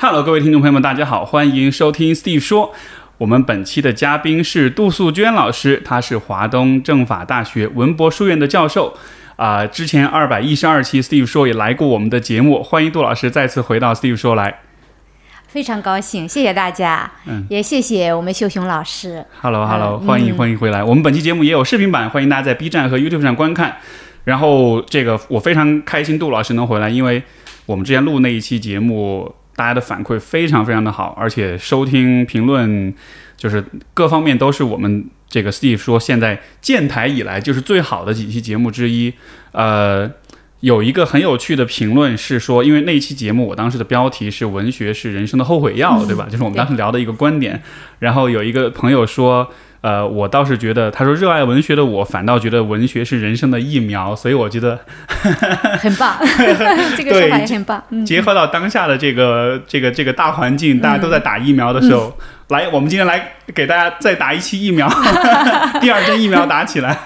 Hello， 各位听众朋友们，大家好，欢迎收听 Steve 说。我们本期的嘉宾是杜素娟老师，她是华东政法大学文博书院的教授。之前212期 Steve 说也来过我们的节目，欢迎杜老师再次回到 Steve 说来。 非常高兴，谢谢大家，也谢谢我们秀雄老师。 Hello， 欢迎回来。我们本期节目也有视频版，欢迎大家在 B 站和 YouTube 上观看。然后这个我非常开心杜老师能回来，因为我们之前录那一期节目，大家的反馈非常非常的好，而且收听评论就是各方面都是我们这个 Steve 说现在建台以来就是最好的几期节目之一。有一个很有趣的评论是说，因为那一期节目我当时的标题是文学是人生的后悔药，对吧？就是我们当时聊的一个观点。然后有一个朋友说，我倒是觉得，他说热爱文学的我反倒觉得文学是人生的疫苗，所以我觉得很棒，这个说法也很棒。 结合到当下的这个大环境，大家都在打疫苗的时候，来，我们今天来给大家再打一期疫苗，第二针疫苗打起来。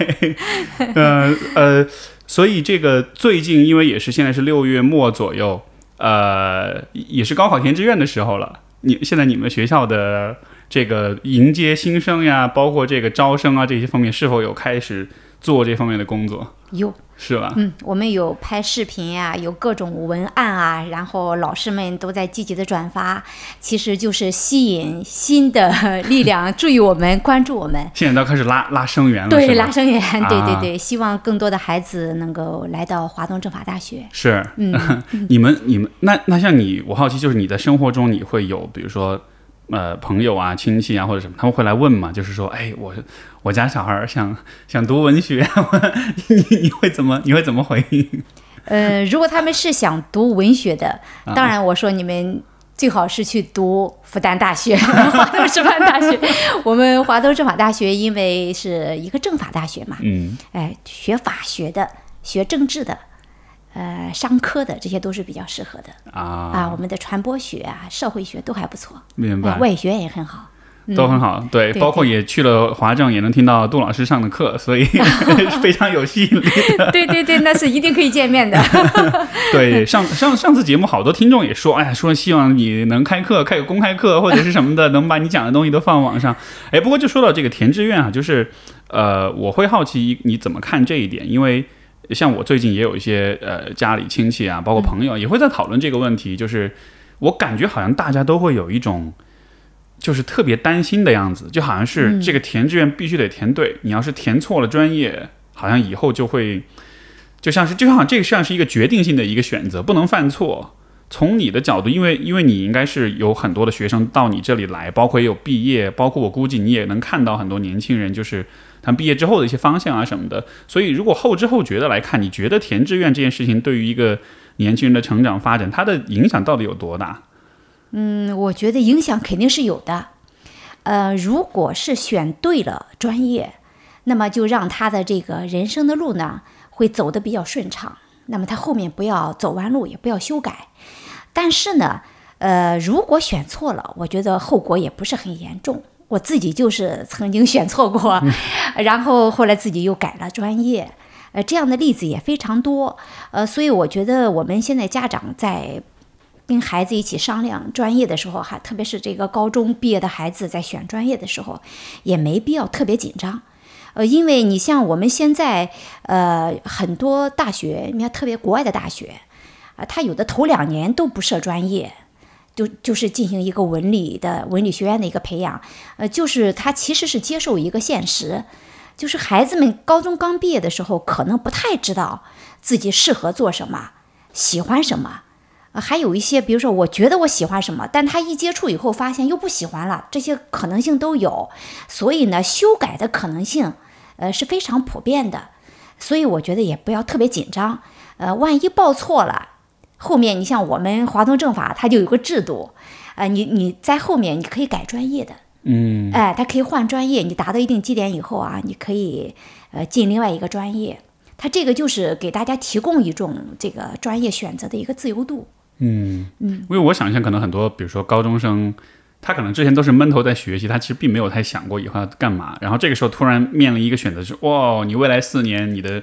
所以这个最近因为也是现在是6月末左右，也是高考填志愿的时候了。现在你们学校的这个迎接新生呀，包括这个招生啊这些方面，是否有开始做这方面的工作？ 有， 是吧？ 我们有拍视频呀，有各种文案啊，然后老师们都在积极的转发，其实就是吸引新的力量注意我们，关注我们。 现在都开始拉生源了， 对，拉生源，对对，希望更多的孩子能够来到华东政法大学。 是，你们那像你，我好奇就是你在生活中你会有比如说朋友啊、亲戚啊或者什么，他们会来问嘛？就是说，哎，我家小孩想读文学，你会怎么回应？ 如果他们是想读文学的，当然我说你们最好是去读复旦大学、华东师范大学。我们华东政法大学因为是一个政法大学嘛，学法学的、学政治的。商科的这些都是比较适合的我们的传播学啊、社会学都还不错，明白？外语学院也很好， 都很好，对，包括也去了华政，也能听到杜老师上的课，所以非常有吸引力的。 对，那是一定可以见面的。 对，上次节目好多听众也说，说希望你能开个公开课或者是什么的，能把你讲的东西都放网上。不过就说到这个填志愿啊，就是我会好奇你怎么看这一点，因为像我最近也有一些家里亲戚啊，包括朋友也会在讨论这个问题，就是我感觉好像大家都会有一种就是特别担心的样子，就好像是这个填志愿必须得填对，你要是填错了专业，好像以后就会就好像这个像是一个决定性的一个选择，不能犯错。从你的角度，因为你应该是有很多的学生到你这里来，包括也有毕业，包括我估计你也能看到很多年轻人，就是他们毕业之后的一些方向啊什么的。所以如果后知后觉的来看，你觉得填志愿这件事情对于一个年轻人的成长发展，它的影响到底有多大？ 我觉得影响肯定是有的。如果是选对了专业，那么就让他的这个人生的路呢会走得比较顺畅，那么他后面不要走弯路，也不要修改。但是呢如果选错了，我觉得后果也不是很严重。我自己就是曾经选错过，然后后来自己又改了专业，这样的例子也非常多。所以我觉得我们现在家长在跟孩子一起商量专业的时候，特别是这个高中毕业的孩子在选专业的时候，也没必要特别紧张。因为你像我们现在很多大学，你看特别国外的大学他有的头2年都不设专业，就是进行一个文理学院的一个培养，就是他其实是接受一个现实，就是孩子们高中刚毕业的时候可能不太知道自己适合做什么，喜欢什么，还有一些比如说我觉得我喜欢什么，但他一接触以后发现又不喜欢了，这些可能性都有。所以呢修改的可能性是非常普遍的，所以我觉得也不要特别紧张。万一报错了，后面你像我们华东政法它就有个制度，你在后面你可以改专业的，它可以换专业，你达到一定绩点以后啊，你可以进另外一个专业，它这个就是给大家提供一种这个专业选择的一个自由度。 因为我想象可能很多比如说高中生，他可能之前都是闷头在学习，他其实并没有太想过以后要干嘛，然后这个时候突然面临一个选择是，你未来4年你的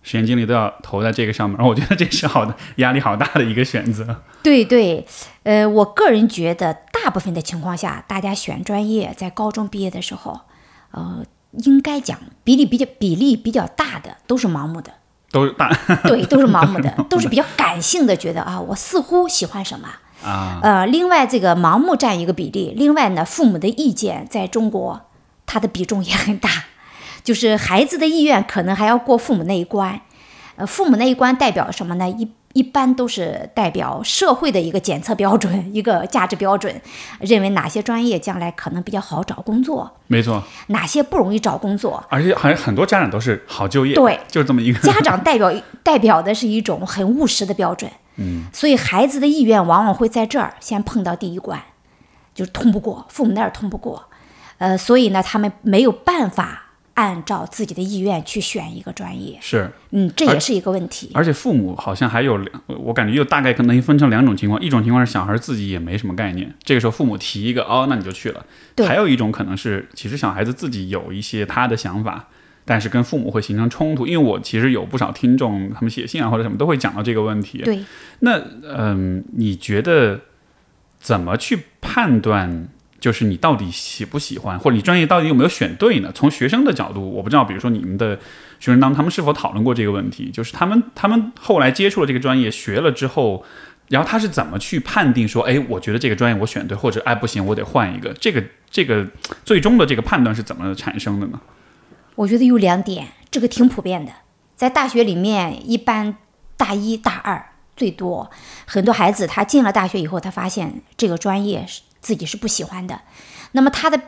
时间精力都要投在这个上面，我觉得这是好的，压力好大的一个选择。 对对，我个人觉得大部分的情况下，大家选专业在高中毕业的时候，应该讲比例比较大的都是盲目的， 都是大对，都是盲目的，都是比较感性的，觉得啊，我似乎喜欢什么啊。另外这个盲目占一个比例，另外呢，父母的意见在中国它的比重也很大。就是孩子的意愿可能还要过父母那一关，父母那一关代表什么呢？一般都是代表社会的一个检测标准，一个价值标准，认为哪些专业将来可能比较好找工作， 没错， 哪些不容易找工作， 而且好像很多家长都是好就业， 对， 就是这么一个家长代表的是一种很务实的标准，所以孩子的意愿往往会在这儿先碰到第一关，就是通不过，父母那儿通不过，所以呢，他们没有办法按照自己的意愿去选一个专业， 是， 这也是一个问题。 而且父母好像还有，我感觉又大概可能分成两种情况，一种情况是小孩自己也没什么概念，这个时候父母提一个那你就去了；还有一种可能是，其实小孩子自己有一些他的想法，但是跟父母会形成冲突。因为我其实有不少听众，他们写信啊或者什么都会讲到这个问题。 对， 那你觉得怎么去判断？就是你到底喜不喜欢，或者你专业到底有没有选对呢？从学生的角度，我不知道，比如说你们的学生当中，他们是否讨论过这个问题？就是他们后来接触了这个专业，学了之后，然后他是怎么去判定说，我觉得这个专业我选对，或者不行，我得换一个。这个最终的这个判断是怎么产生的呢？ 我觉得有2点，这个挺普遍的，在大学里面，一般大1、大2最多，很多孩子他进了大学以后，他发现这个专业自己是不喜欢的，那么他的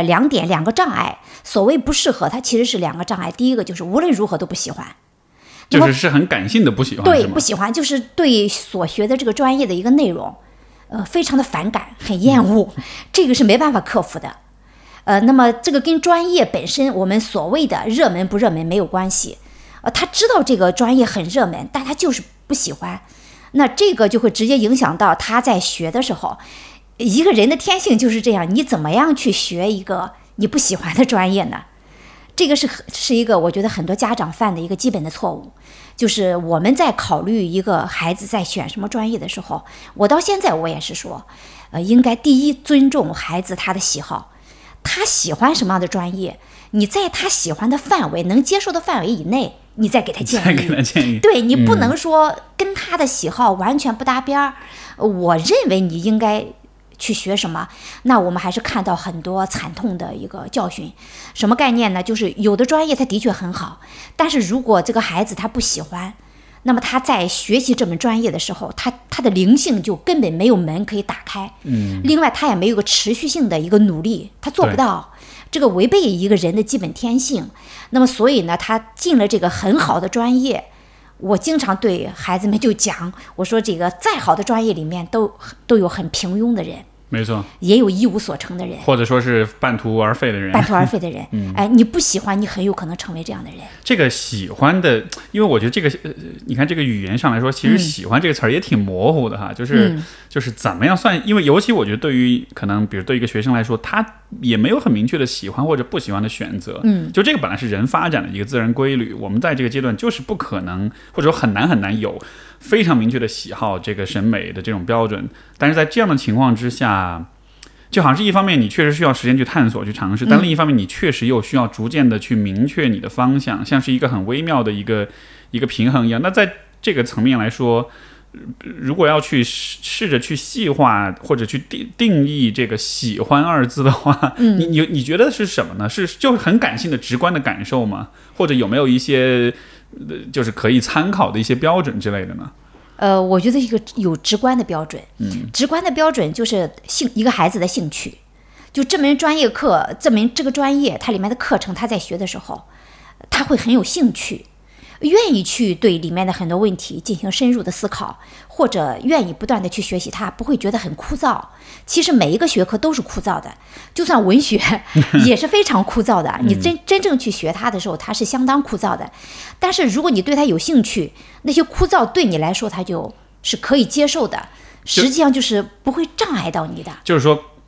2个障碍，所谓不适合，它其实是2个障碍。第一个就是无论如何都不喜欢， 就是很感性的不喜欢， 对，不喜欢，就是对所学的这个专业的一个内容，非常的反感，很厌恶，这个是没办法克服的。那么这个跟专业本身我们所谓的热门不热门没有关系，他知道这个专业很热门，但他就是不喜欢，那这个就会直接影响到他在学的时候。一个人的天性就是这样，你怎么样去学一个你不喜欢的专业呢？这个是一个我觉得很多家长犯的一个基本的错误，就是我们在考虑一个孩子在选什么专业的时候，我到现在我也是说，应该第一尊重孩子他的喜好，他喜欢什么样的专业，你在他喜欢的范围能接受的范围以内，你再给他建议。对，你不能说跟他的喜好完全不搭边儿。我认为你应该去学什么，那我们还是看到很多惨痛的一个教训。什么概念呢？就是有的专业它的确很好，但是如果这个孩子他不喜欢，那么他在学习这门专业的时候，他的灵性就根本没有门可以打开。另外他也没有个持续性的一个努力，他做不到，这个违背一个人的基本天性。那么所以呢，他进了这个很好的专业，我经常对孩子们就讲，我说这个再好的专业里面都有很平庸的人， 没错， 也有一无所成的人， 或者说是半途而废的人。 你不喜欢，你很有可能成为这样的人。 这个喜欢的，因为我觉得这个，你看这个语言上来说，其实喜欢这个词儿也挺模糊的哈，就是怎么样算？因为尤其我觉得对于可能比如对一个学生来说，他也没有很明确的喜欢或者不喜欢的选择。就这个本来是人发展的一个自然规律，我们在这个阶段就是不可能或者很难有非常明确的喜好这个审美的这种标准。但是在这样的情况之下，就好像是一方面你确实需要时间去探索去尝试，但另一方面你确实又需要逐渐的去明确你的方向，像是一个很微妙的一个平衡一样。那在这个层面来说，如果要去试着去细化或者去定义这个喜欢2字的话，你觉得是什么呢？是就是很感性的直观的感受吗？或者有没有一些就是可以参考的一些标准之类的呢？ 我觉得一个有直观的标准，直观的标准就是一个孩子的兴趣，就这门专业课，这个专业它里面的课程，他在学的时候，他会很有兴趣，愿意去对里面的很多问题进行深入的思考，或者愿意不断的去学习它，不会觉得很枯燥。其实每一个学科都是枯燥的，就算文学也是非常枯燥的。你真正去学它的时候，它是相当枯燥的。但是如果你对它有兴趣，那些枯燥对你来说它就是可以接受的，实际上就是不会障碍到你的。 就是说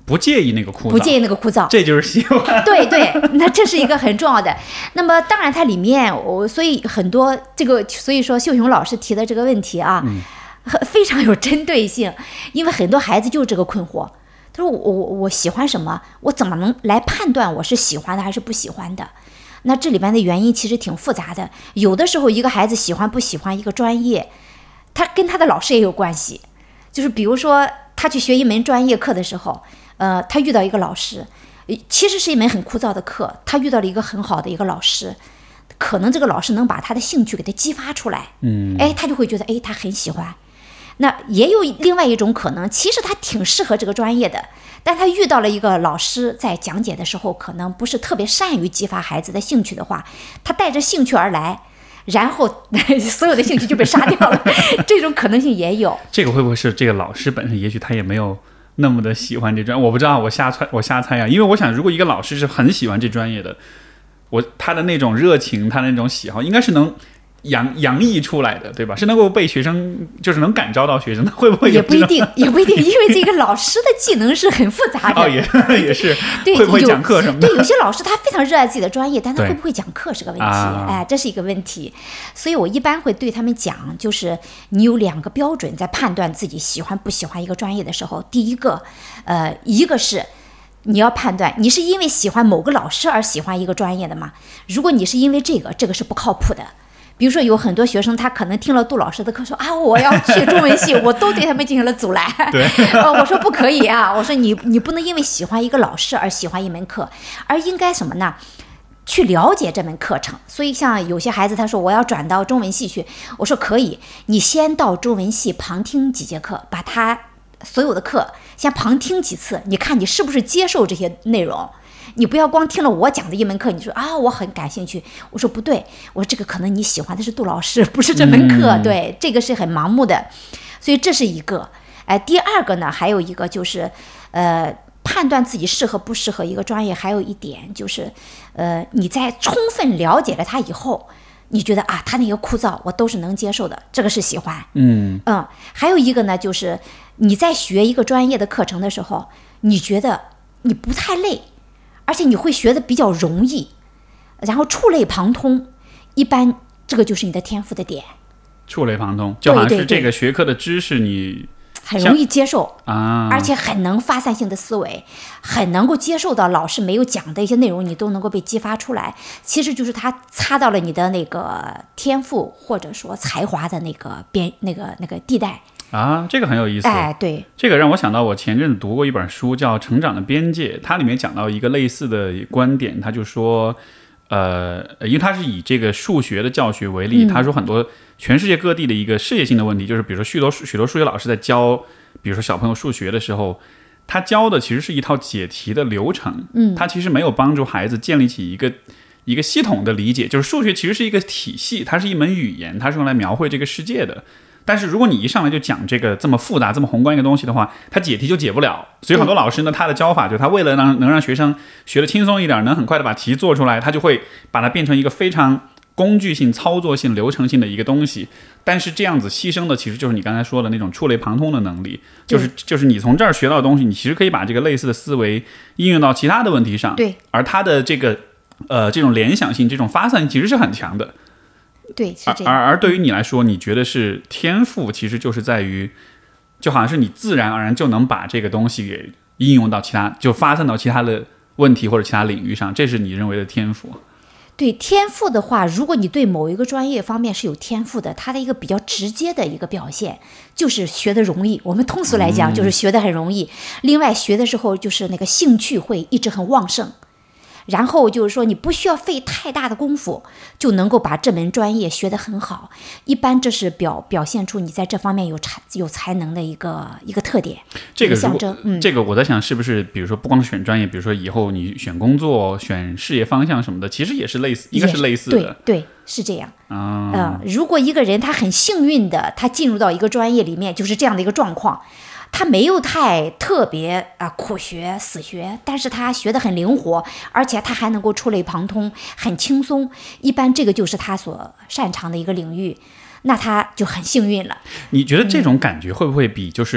不介意那个枯燥， 不介意那个枯燥， 这就是喜欢。 对对，那这是一个很重要的。那么当然它里面所以很多这个，所以说秀雄老师提的这个问题啊，非常有针对性，因为很多孩子就是这个困惑。他说我喜欢什么，我怎么能来判断我是喜欢的还是不喜欢的？那这里边的原因其实挺复杂的。有的时候一个孩子喜欢不喜欢一个专业，他跟他的老师也有关系。就是比如说他去学一门专业课的时候，他遇到一个老师，其实是一门很枯燥的课，他遇到了一个很好的一个老师，可能这个老师能把他的兴趣给他激发出来，他就会觉得他很喜欢。那也有另外一种可能，其实他挺适合这个专业的，但他遇到了一个老师在讲解的时候可能不是特别善于激发孩子的兴趣的话，他带着兴趣而来，然后所有的兴趣就被杀掉了，这种可能性也有。 这个会不会是这个老师本身也许他也没有那么的喜欢这专业？我不知道，我瞎猜啊。因为我想如果一个老师是很喜欢这专业的，他的那种热情，他的那种喜好应该是能洋溢出来的，对吧？是能够被学生，就是能感召到学生的，会不会有？ 也不一定，因为这个老师的技能是很复杂的。 也是。 对， 会不会讲课什么的？ 对，有些老师他非常热爱自己的专业，但他会不会讲课是个问题。这是一个问题。所以我一般会对他们讲，就是你有2个标准在判断自己喜欢不喜欢一个专业的时候。第一个，一个是你要判断你是因为喜欢某个老师而喜欢一个专业的吗？如果你是因为这个是不靠谱的。比如说有很多学生他可能听了杜老师的课说我要去中文系，我都对他们进行了阻拦。我说不可以啊，我说你不能因为喜欢一个老师而喜欢一门课，而应该什么呢？去了解这门课程。所以像有些孩子他说我要转到中文系去，我说可以，你先到中文系旁听几节课，把他所有的课先旁听几次，你看你是不是接受这些内容。你不要光听了我讲的一门课，你说我很感兴趣。我说不对，我说这个可能你喜欢的是杜老师，不是这门课。对，这个是很盲目的。所以这是一个。第二个呢，还有一个就是判断自己适合不适合一个专业，还有一点就是你在充分了解了它以后，你觉得他那个枯燥我都是能接受的，这个是喜欢。还有一个呢，就是你在学一个专业的课程的时候，你觉得你不太累，而且你会学的比较容易，然后触类旁通，一般这个就是你的天赋的点。 触类旁通，就好像是这个学科的知识你很容易接受而且很能发散性的思维，很能够接受到老师没有讲的一些内容，你都能够被激发出来。其实就是他擦到了你的那个天赋或者说才华的那个地带。 这个很有意思。 对， 这个让我想到我前阵子读过一本书叫《成长的边界》，它里面讲到一个类似的观点，他就说因为他是以这个数学的教学为例，他说很多全世界各地的一个世界性的问题，就是比如说许多数学老师在教比如说小朋友数学的时候，他教的其实是一套解题的流程，他其实没有帮助孩子建立起一个系统的理解。就是数学其实是一个体系，它是一门语言，它是用来描绘这个世界的。但是如果你一上来就讲这个这么复杂这么宏观一个东西的话，他解题就解不了。所以很多老师呢，他的教法就是他为了能让学生学得轻松一点，能很快的把题做出来，他就会把它变成一个非常工具性、操作性、流程性的一个东西。但是这样子牺牲的其实就是你刚才说的那种触类旁通的能力，就是你从这儿学到的东西，你其实可以把这个类似的思维应用到其他的问题上。 对， 而他的这个这种联想性、这种发散性其实是很强的。 对，是这样。 而对于你来说，你觉得是天赋，其实就是在于，就好像是你自然而然就能把这个东西给应用到就发散到其他的问题或者其他领域上，这是你认为的天赋。 对，天赋的话，如果你对某一个专业方面是有天赋的，它的一个比较直接的一个表现就是学得容易。我们通俗来讲就是学得很容易。另外学的时候就是那个兴趣会一直很旺盛。然后就是说你不需要费太大的功夫就能够把这门专业学得很好，一般这是表现出你在这方面有才能的一个特点， 这个象征。 这个我在想是不是比如说不光选专业，比如说以后你选工作选事业方向什么的，其实也是类似，应该是类似的。 对，是这样。如果一个人他很幸运的他进入到一个专业里面，就是这样的一个状况，他没有太特别苦学死学，但是他学得很灵活，而且他还能够触类旁通，很轻松。一般这个就是他所擅长的一个领域，那他就很幸运了。 你觉得这种感觉会不会比就是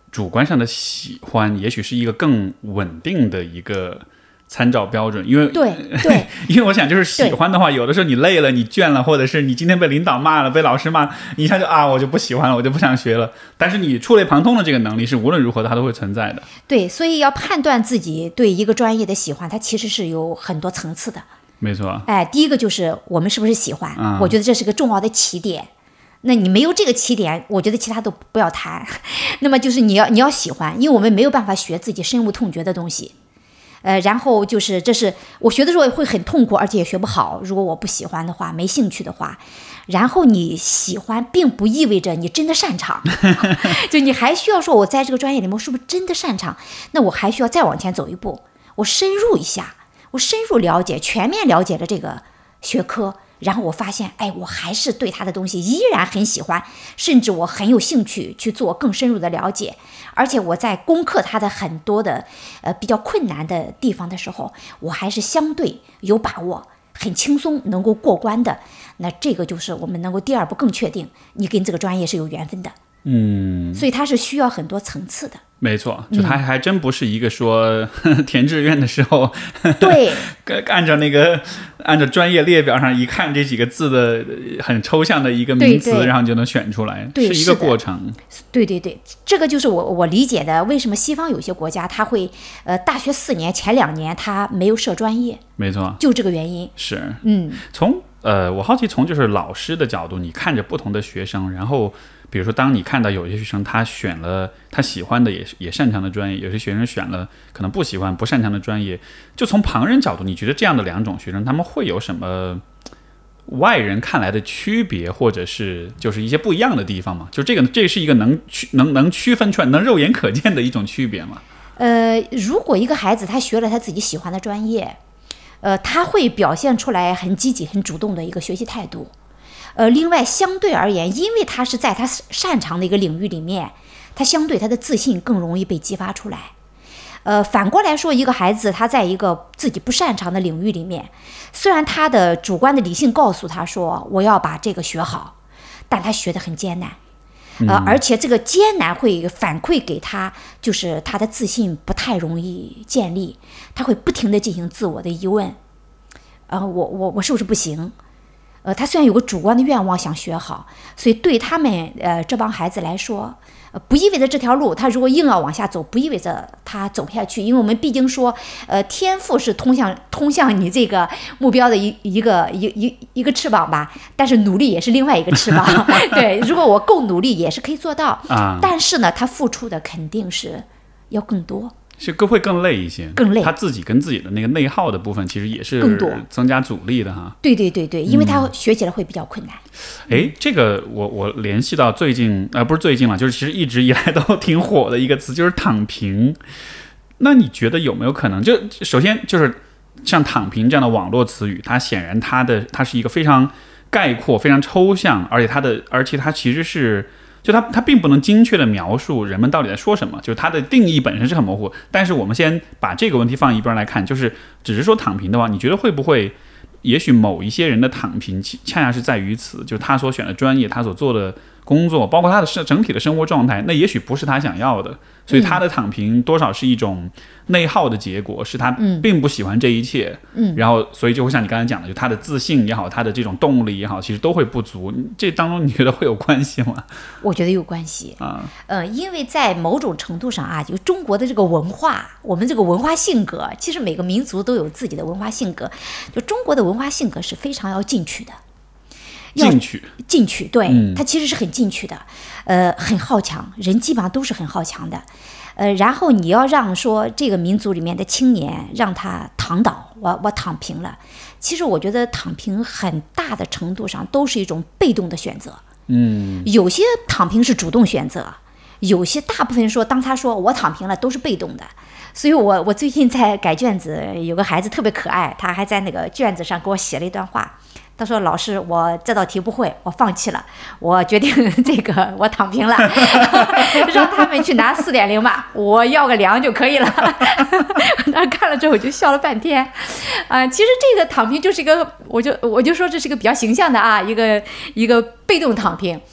主观上的喜欢，也许是一个更稳定的一个参照标准，因为对， 因为我想就是喜欢的话，有的时候你累了，你倦了，或者是你今天被领导骂了，被老师骂，你一下就我就不喜欢了，我就不想学了。但是你触类旁通的这个能力是无论如何它都会存在的。 对，所以要判断自己对一个专业的喜欢，它其实是有很多层次的。 没错。 第一个就是我们是不是喜欢，我觉得这是个重要的起点。那你没有这个起点，我觉得其他都不要谈。那么就是你要喜欢，因为我们没有办法学自己深恶痛绝的东西。然后就是这是我学的时候会很痛苦，而且也学不好。如果我不喜欢的话，没兴趣的话，然后你喜欢并不意味着你真的擅长，就你还需要说我在这个专业里面我是不是真的擅长？那我还需要再往前走一步，我深入一下，我深入了解，全面了解了这个学科。然后我发现，我还是对他的东西依然很喜欢，甚至我很有兴趣去做更深入的了解。而且我在攻克他的很多的比较困难的地方的时候，我还是相对有把握，很轻松能够过关的。那这个就是我们能够第二步更确定你跟这个专业是有缘分的。所以它是需要很多层次的。 没错，就它还真不是一个说填志愿的时候， 对， 按照专业列表上一看这几个字的很抽象的一个名词，然后就能选出来，是一个过程。 对，这个就是我理解的，为什么西方有些国家他会大学4年前2年他没有设专业， 没错， 就这个原因。 是，从我好奇从就是老师的角度，你看着不同的学生，然后比如说当你看到有些学生他选了他喜欢的也擅长的专业，有些学生选了可能不喜欢不擅长的专业，就从旁人角度，你觉得这样的2种学生他们会有什么外人看来的区别，或者是就是一些不一样的地方吗？就这是一个能区分出来能肉眼可见的一种区别吗？ 如果一个孩子他学了他自己喜欢的专业，他会表现出来很积极很主动的一个学习态度。另外相对而言，因为他是在他擅长的一个领域里面，他相对他的自信更容易被激发出来。反过来说，一个孩子他在一个自己不擅长的领域里面，虽然他的主观的理性告诉他说我要把这个学好，但他学得很艰难。而且这个艰难会反馈给他，就是他的自信不太容易建立，他会不停地进行自我的疑问。我是不是不行？他虽然有个主观的愿望想学好，所以对他们这帮孩子来说，不意味着这条路他如果硬要往下走，不意味着他走不下去。因为我们毕竟说，天赋是通向你这个目标的一个翅膀吧，但是努力也是另外一个翅膀。对，如果我够努力，也是可以做到。但是呢，他付出的肯定是要更多。 是会更累一些， 更累。 他自己跟自己的那个内耗的部分，其实也是更多增加阻力的哈。 对，因为他学起来会比较困难。 这个我联系到最近，不是最近了，就是其实一直以来都挺火的一个词，就是躺平。那你觉得有没有可能？就首先就是像躺平这样的网络词语，它显然它是一个非常概括、非常抽象，而且它其实是。就它并不能精确的描述人们到底在说什么，就是它的定义本身是很模糊。但是我们先把这个问题放一边来看，就是只是说躺平的话，你觉得会不会，也许某一些人的躺平恰恰是在于此，就是他所选的专业，他所做的工作，包括他的整体的生活状态，那也许不是他想要的，所以他的躺平多少是一种内耗的结果，是他并不喜欢这一切，然后所以就会像你刚才讲的，就他的自信也好，他的这种动力也好，其实都会不足。这当中你觉得会有关系吗？ 我觉得有关系因为在某种程度上啊，就中国的这个文化，我们这个文化性格，其实每个民族都有自己的文化性格，就中国的文化性格是非常要进取的。进取，对，他其实是很进取的，很好强，人基本上都是很好强的，然后你要让说这个民族里面的青年让他躺倒，我躺平了，其实我觉得躺平很大的程度上都是一种被动的选择，有些躺平是主动选择，有些大部分人说当他说我躺平了都是被动的。所以我最近在改卷子，有个孩子特别可爱，他还在那个卷子上给我写了一段话。他说：“老师，我这道题不会，我放弃了，我决定这个我躺平了，让他们去拿4.0吧，我要个2就可以了。”那看了之后我就笑了半天，其实这个躺平就是一个，我就说这是一个比较形象的一个被动躺平。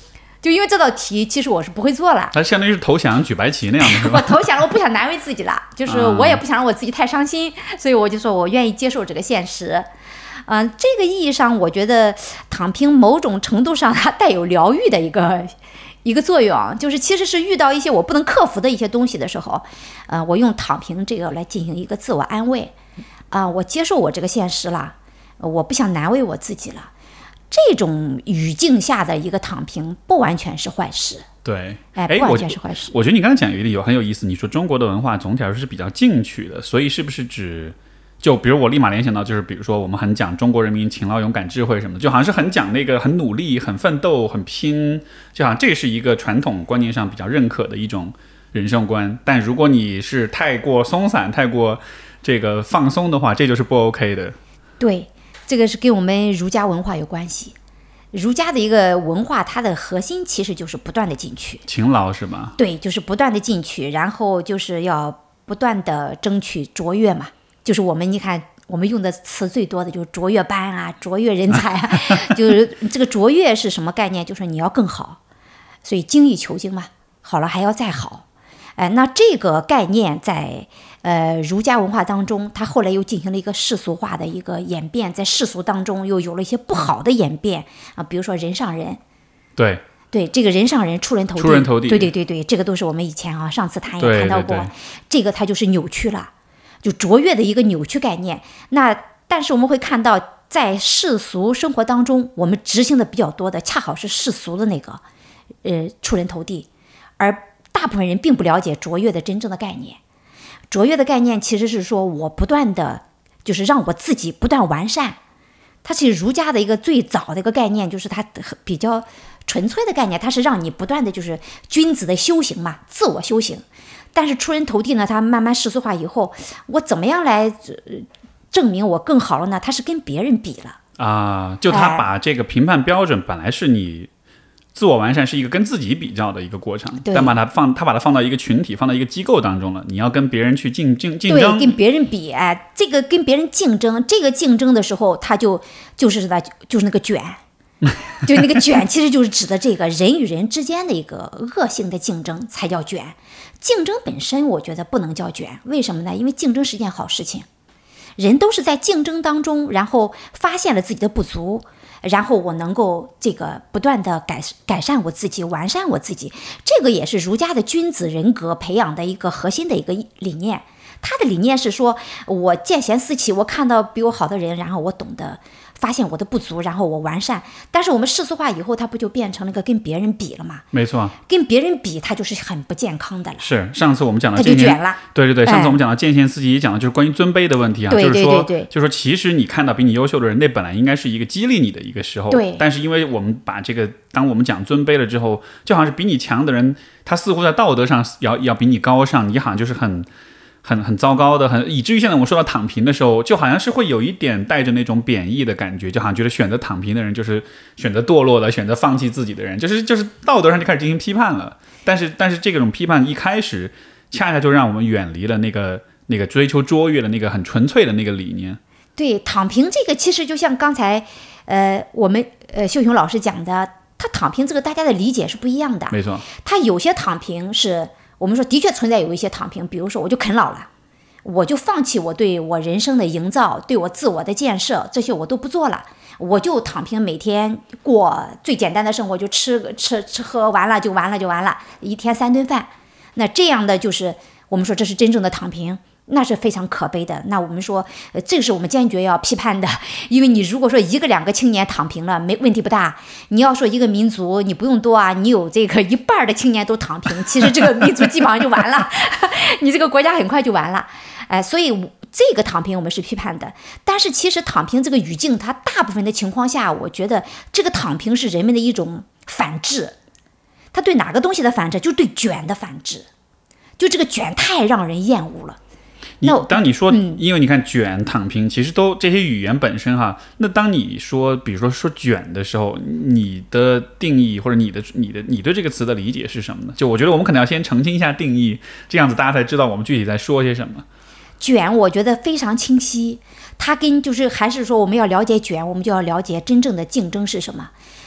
就因为这道题，其实我是不会做了。 它相当于是投降举白旗那样的是吧？ 我投降了，我不想难为自己了，就是我也不想让我自己太伤心，所以我就说我愿意接受这个现实。这个意义上，我觉得躺平某种程度上它带有疗愈的一个作用，就是其实是遇到一些我不能克服的一些东西的时候，我用躺平这个来进行一个自我安慰。我接受我这个现实了，我不想难为我自己了。这种语境下的一个躺平，不完全是坏事。 对， 不完全是坏事。 我觉得你刚才讲有一点很有意思，你说中国的文化总体来说是比较进取的，所以是不是指就比如我立马联想到就是比如说我们很讲中国人民勤劳勇敢智慧什么的，就好像是很讲那个很努力很奋斗很拼，就好像这是一个传统观念上比较认可的一种人生观。但如果你是太过松散太过这个放松的话，这就是不 OK 的。 对，这个是跟我们儒家文化有关系。儒家的一个文化，它的核心其实就是不断的进取， 勤劳是吧？ 对，就是不断的进取，然后就是要不断的争取卓越嘛。就是你看，我们用的词最多的就是卓越班啊，卓越人才啊，就是这个卓越是什么概念？就是你要更好，所以精益求精嘛，好了还要再好。那这个概念在儒家文化当中，它后来又进行了一个世俗化的一个演变，在世俗当中又有了一些不好的演变比如说人上人， 对， 这个人上人出人头地，对，这个都是我们以前上次谈也谈到过，这个它就是扭曲了，就卓越的一个扭曲概念。但是我们会看到，在世俗生活当中，我们执行的比较多的，恰好是世俗的那个出人头地，而大部分人并不了解卓越的真正的概念。卓越的概念其实是说我不断的，就是让我自己不断完善。它是儒家的一个最早的一个概念，就是它比较纯粹的概念，它是让你不断的就是君子的修行嘛，自我修行。但是出人头地呢，它慢慢世俗化以后，我怎么样来证明我更好了呢？它是跟别人比了就他把这个评判标准本来是你自我完善是一个跟自己比较的一个过程，但他把它放到一个群体，放到一个机构当中了，你要跟别人去竞争，对， 跟别人比，这个跟别人竞争，这个竞争的时候，他就是那个卷，就那个卷，其实就是指的这个人与人之间的一个恶性的竞争才叫卷。竞争本身，我觉得不能叫卷，为什么呢？因为竞争是件好事情，人都是在竞争当中，然后发现了自己的不足。然后我能够这个不断的改善我自己，完善我自己，这个也是儒家的君子人格培养的一个核心的一个理念。他的理念是说，我见贤思齐，我看到比我好的人，然后我懂得发现我的不足，然后我完善。但是我们世俗化以后，它不就变成了个跟别人比了吗？ 没错， 跟别人比，它就是很不健康的了。 是上次我们讲到它就卷了。 对，上次我们讲到见贤思齐，也讲的就是关于尊卑的问题对， 就是说其实你看到比你优秀的人，那本来应该是一个激励你的一个时候， 对。 但是因为我们把这个，当我们讲尊卑了之后，就好像是比你强的人，他似乎在道德上要比你高尚，你好像就是很糟糕的，以至于现在我们说到躺平的时候，就好像是会有一点带着那种贬义的感觉，就好像觉得选择躺平的人就是选择堕落的，选择放弃自己的人，就是道德上就开始进行批判了。但是这种批判一开始，恰恰就让我们远离了那个追求卓越的那个很纯粹的那个理念。 对，躺平这个其实就像刚才我们秀雄老师讲的，他躺平这个大家的理解是不一样的。 没错， 他有些躺平是我们说的确存在有一些躺平，比如说我就啃老了，我就放弃我对我人生的营造，对我自我的建设，这些我都不做了，我就躺平，每天过最简单的生活，就吃喝完了就完了，一天3顿饭。那这样的就是我们说这是真正的躺平，那是非常可悲的。那我们说这个是我们坚决要批判的。因为你如果说1个2个青年躺平了，问题不大。你要说一个民族，你不用多啊，你有这个1半的青年都躺平，其实这个民族基本上就完了你这个国家很快就完了。所以这个躺平我们是批判的。但是其实躺平这个语境，它大部分的情况下，我觉得这个躺平是人们的一种反制。它对哪个东西的反制？就对卷的反制，就这个卷太让人厌恶了。 当你说，因为你看卷、躺平，其实都这些语言本身哈。那当你说，比如说卷的时候，你的定义或者你对这个词的理解是什么呢？就我觉得我们可能要先澄清一下定义，这样子大家才知道我们具体在说些什么。 卷我觉得非常清晰，它跟就是还是说我们要了解卷，我们就要了解真正的竞争是什么。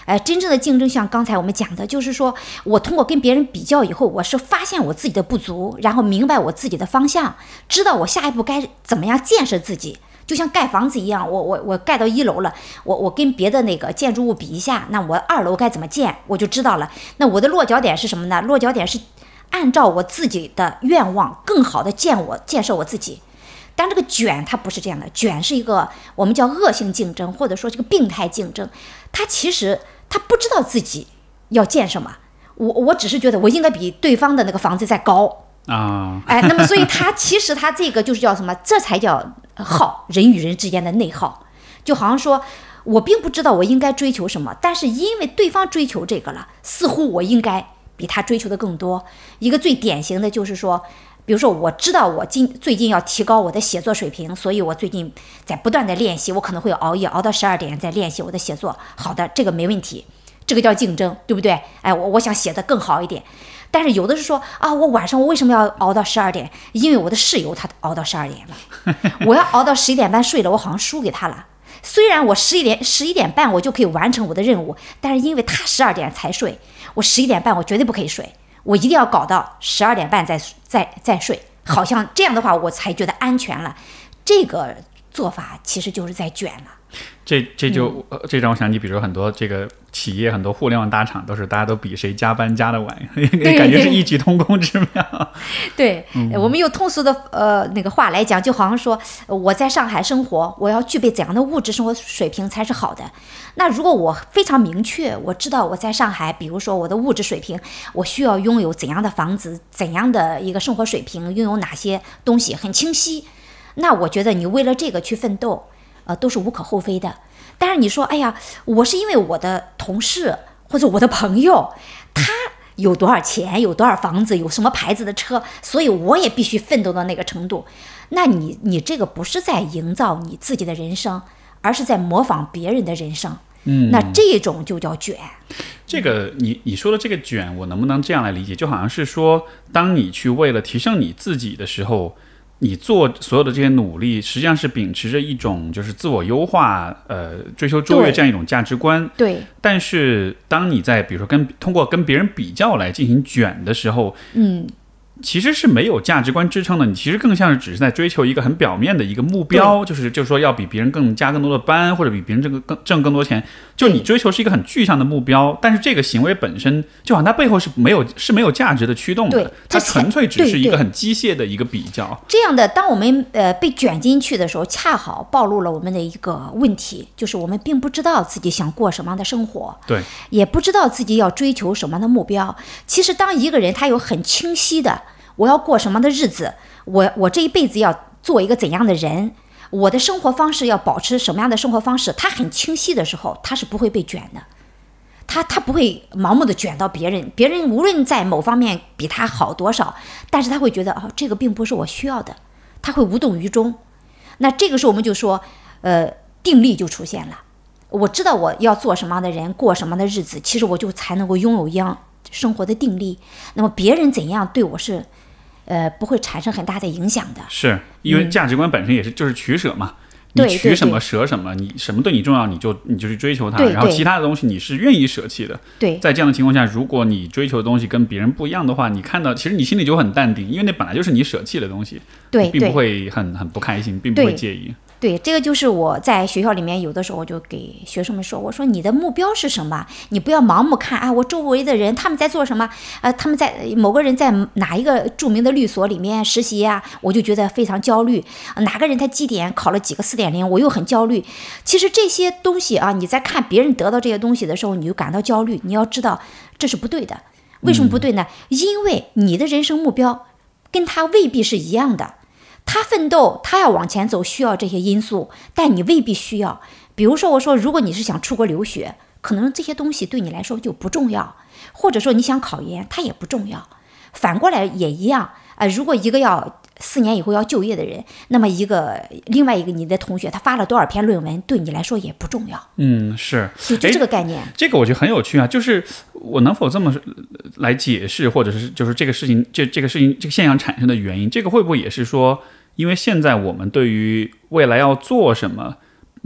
真正的竞争像刚才我们讲的，就是说我通过跟别人比较以后，我是发现我自己的不足，然后明白我自己的方向，知道我下一步该怎么样建设自己。就像盖房子一样，我盖到1楼了，我跟别的那个建筑物比一下，那我2楼该怎么建，我就知道了。那我的落脚点是什么呢？落脚点是按照我自己的愿望，更好的建设我自己。但这个卷它不是这样的，卷是一个我们叫恶性竞争，或者说这个病态竞争。他其实他不知道自己要建什么，我只是觉得我应该比对方的那个房子再高啊， 那么所以他其实他这个就是叫什么？这才叫耗，人与人之间的内耗。就好像说我并不知道我应该追求什么，但是因为对方追求这个了，似乎我应该比他追求的更多。一个最典型的就是说，比如说我知道我最近要提高我的写作水平，所以我最近在不断的练习，我可能会熬夜熬到12点在练习我的写作。好的，这个没问题，这个叫竞争，对不对？我想写得更好一点。但是有的是说啊，我晚上我为什么要熬到12点？因为我的室友他熬到12点了，我要熬到11点半睡了，我好像输给他了。虽然我11点半我就可以完成我的任务，但是因为他12点才睡，我11点半我绝对不可以睡，我一定要搞到12点半再睡，好像这样的话我才觉得安全了。这个做法其实就是在卷了。 这让我想起，比如很多这个企业，很多互联网大厂都是大家都比谁加班加的晚，感觉是异曲同工之妙。 对，我们用通俗的那个话来讲，就好像说我在上海生活，我要具备怎样的物质生活水平才是好的。那如果我非常明确，我知道我在上海，比如说我的物质水平，我需要拥有怎样的房子，怎样的一个生活水平，拥有哪些东西很清晰，那我觉得你为了这个去奋斗都是无可厚非的。但是你说，哎呀，我是因为我的同事或者我的朋友，他有多少钱，有多少房子，有什么牌子的车，所以我也必须奋斗到那个程度。那你这个不是在营造你自己的人生，而是在模仿别人的人生。那这种就叫卷。 这个你说的这个卷，我能不能这样来理解？就好像是说，当你去为了提升你自己的时候，你做所有的这些努力，实际上是秉持着一种就是自我优化、追求卓越这样一种价值观。 对。 但是当你在比如说通过跟别人比较来进行卷的时候，其实是没有价值观支撑的。你其实更像是只是在追求一个很表面的一个目标，就是说要比别人加更多的班，或者比别人挣更多钱。就你追求是一个很具象的目标，但是这个行为本身就好像它背后是没有价值的驱动的，它纯粹只是一个很机械的一个比较。 这样的，当我们被卷进去的时候，恰好暴露了我们的一个问题，就是我们并不知道自己想过什么样的生活， 对， 也不知道自己要追求什么样的目标。其实当一个人他有很清晰的我要过什么样的日子，我这一辈子要做一个怎样的人，我的生活方式要保持什么样的生活方式，他很清晰的时候，他是不会被卷的。他不会盲目的卷到别人无论在某方面比他好多少，但是他会觉得这个并不是我需要的，他会无动于衷。那这个时候我们就说定力就出现了。我知道我要做什么样的人，过什么样的日子，其实我就才能够拥有一样生活的定力。那么别人怎样对我是不会产生很大的影响的。是因为价值观本身也是就是取舍嘛，你取什么舍什么，你什么对你重要你就去追求它，然后其他的东西你是愿意舍弃的。 对， 在这样的情况下，如果你追求的东西跟别人不一样的话，你看到其实你心里就很淡定，因为那本来就是你舍弃的东西， 对， 并不会很不开心，并不会介意。 对，这个就是我在学校里面有的时候我就给学生们说，我说你的目标是什么？你不要盲目看我周围的人他们在做什么，他们在某个人在哪一个著名的律所里面实习呀，我就觉得非常焦虑。哪个人他绩点考了几个4.0，我又很焦虑。其实这些东西你在看别人得到这些东西的时候，你就感到焦虑。你要知道这是不对的。为什么不对呢？因为你的人生目标跟他未必是一样的。他奋斗，他要往前走，需要这些因素，但你未必需要。比如说，我说，如果你是想出国留学，可能这些东西对你来说就不重要，或者说你想考研，它也不重要。反过来也一样如果一个要4年以后要就业的人，那么另外一个你的同学他发了多少篇论文，对你来说也不重要。 是， 就这个概念。 这个我觉得很有趣啊，就是我能否这么来解释，或者是就是这个事情，这个现象产生的原因，这个会不会也是说？因为现在我们对于未来要做什么，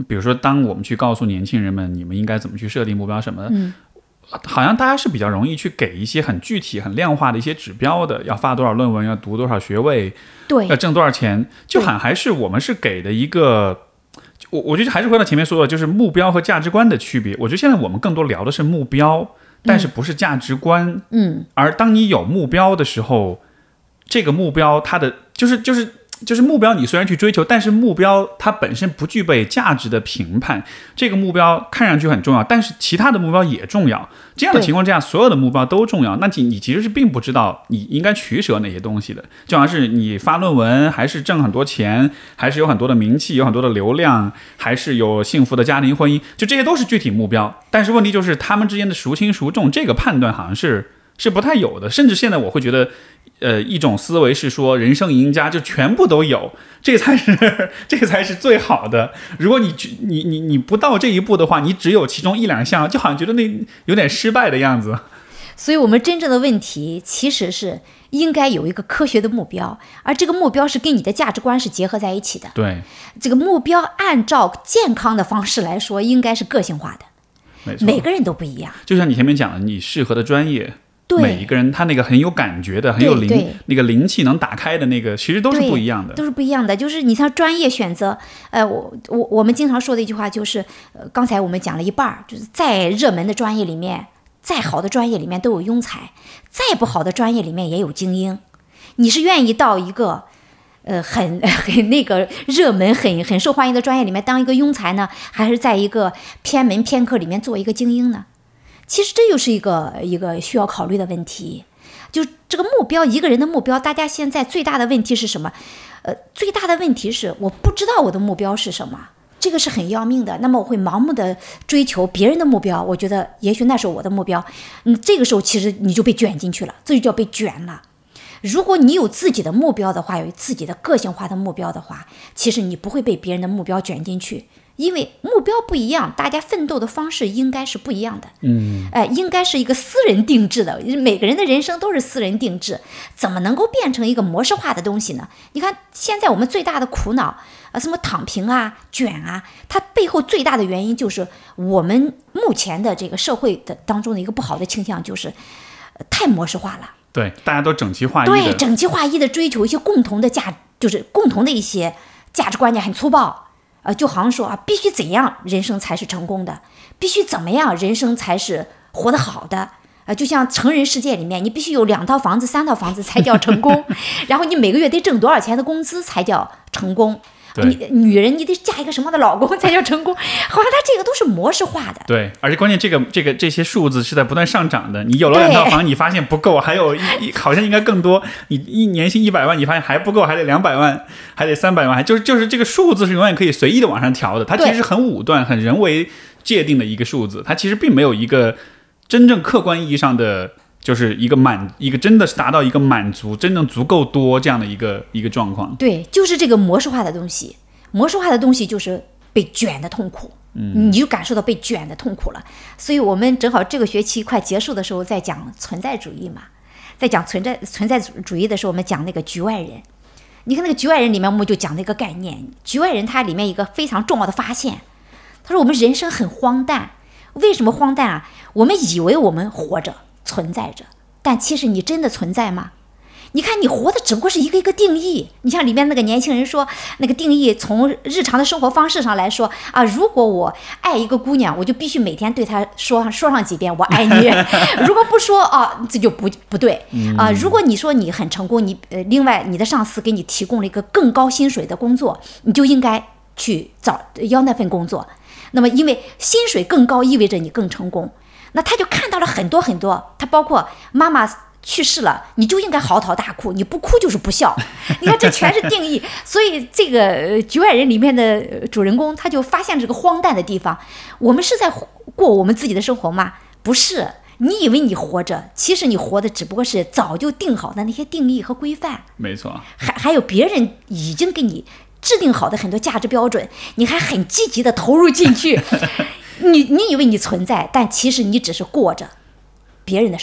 比如说当我们去告诉年轻人们你们应该怎么去设定目标什么的，好像大家是比较容易去给一些很具体很量化的一些指标的，要发多少论文，要读多少学位， 对， 要挣多少钱，就还是我们是给的一个，我觉得还是回到前面说的，就是目标和价值观的区别。我觉得现在我们更多聊的是目标，但是不是价值观。而当你有目标的时候，这个目标它的就是目标，你虽然去追求，但是目标它本身不具备价值的评判。这个目标看上去很重要，但是其他的目标也重要。这样的情况之下，所有的目标都重要，那你其实是并不知道你应该取舍哪些东西的。就好像是你发论文，还是挣很多钱，还是有很多的名气，有很多的流量，还是有幸福的家庭婚姻，就这些都是具体目标。但是问题就是他们之间的孰轻孰重，这个判断好像是不太有的。甚至现在我会觉得一种思维是说人生赢家就全部都有，这才是最好的。如果你不到这一步的话，你只有其中一两项，就好像觉得那有点失败的样子。 所以我们真正的问题其实是应该有一个科学的目标，而这个目标是跟你的价值观是结合在一起的。 对， 这个目标按照健康的方式来说应该是个性化的， 没错， 每个人都不一样。 就像你前面讲的，你适合的专业，每一个人他那个很有感觉的，很有那个灵气能打开的那个，其实都是不一样的， 都是不一样的。就是你像专业选择，我们经常说的一句话就是，刚才我们讲了一半，就是再热门的专业里面，再好的专业里面都有庸才，再不好的专业里面也有精英。你是愿意到一个很那个热门很受欢迎的专业里面当一个庸才呢，还是在一个偏门偏科里面做一个精英呢？其实这又是一个需要考虑的问题。就这个目标，一个人的目标，大家现在最大的问题是什么？最大的问题是我不知道我的目标是什么，这个是很要命的。那么我会盲目的追求别人的目标，我觉得也许那是我的目标。这个时候其实你就被卷进去了，这就叫被卷了。如果你有自己的目标的话，有自己的个性化的目标的话，其实你不会被别人的目标卷进去。因为目标不一样，大家奋斗的方式应该是不一样的。应该是一个私人定制的，每个人的人生都是私人定制，怎么能够变成一个模式化的东西呢？你看现在我们最大的苦恼什么躺平啊、卷啊，它背后最大的原因就是我们目前的这个社会的当中的一个不好的倾向，就是太模式化了。 对，大家都整齐划一的， 对，整齐划一的追求一些共同的就是共同的一些价值观念，很粗暴。就好像说必须怎样人生才是成功的，必须怎么样人生才是活得好的。就像成人世界里面，你必须有2套房子、3套房子才叫成功，然后你每个月得挣多少钱的工资才叫成功。女人你得嫁一个什么样的老公才叫成功？好像它这个都是模式化的。 对，而且关键这些数字是在不断上涨的。你有了2套房，你发现不够，还有好像应该更多。你年薪100万，你发现还不够，还得200万，还得300万，就是这个数字是永远可以随意的往上调的。它其实很武断、很人为界定的一个数字，它其实并没有一个真正客观意义上的。就是一个真的是达到一个满足，真正足够多这样的一个状况。 对，就是这个模式化的东西，模式化的东西就是被卷的痛苦，你就感受到被卷的痛苦了。所以我们正好这个学期快结束的时候，在讲存在主义嘛，在讲存在主义的时候，我们讲那个局外人。你看那个局外人里面，我们就讲那个概念，局外人它里面一个非常重要的发现，他说我们人生很荒诞。为什么荒诞啊？我们以为我们活着存在着，但其实你真的存在吗？你看你活的只不过是一个一个定义。你像里面那个年轻人说，那个定义从日常的生活方式上来说如果我爱一个姑娘，我就必须每天对她说上几遍我爱你如果不说这就不对如果你说你很成功，另外你的上司给你提供了一个更高薪水的工作，你就应该去要那份工作。那么因为薪水更高意味着你更成功，那他就看到了很多很多，他包括妈妈去世了，你就应该嚎啕大哭，你不哭就是不孝。你看这全是定义。所以这个局外人里面的主人公，他就发现这个荒诞的地方。我们是在过我们自己的生活吗？不是。你以为你活着，其实你活的只不过是早就定好的那些定义和规范。 没错。 还有别人已经给你制定好的很多价值标准，你还很积极的投入进去。你以为你存在，但其实你只是过着别人的生活。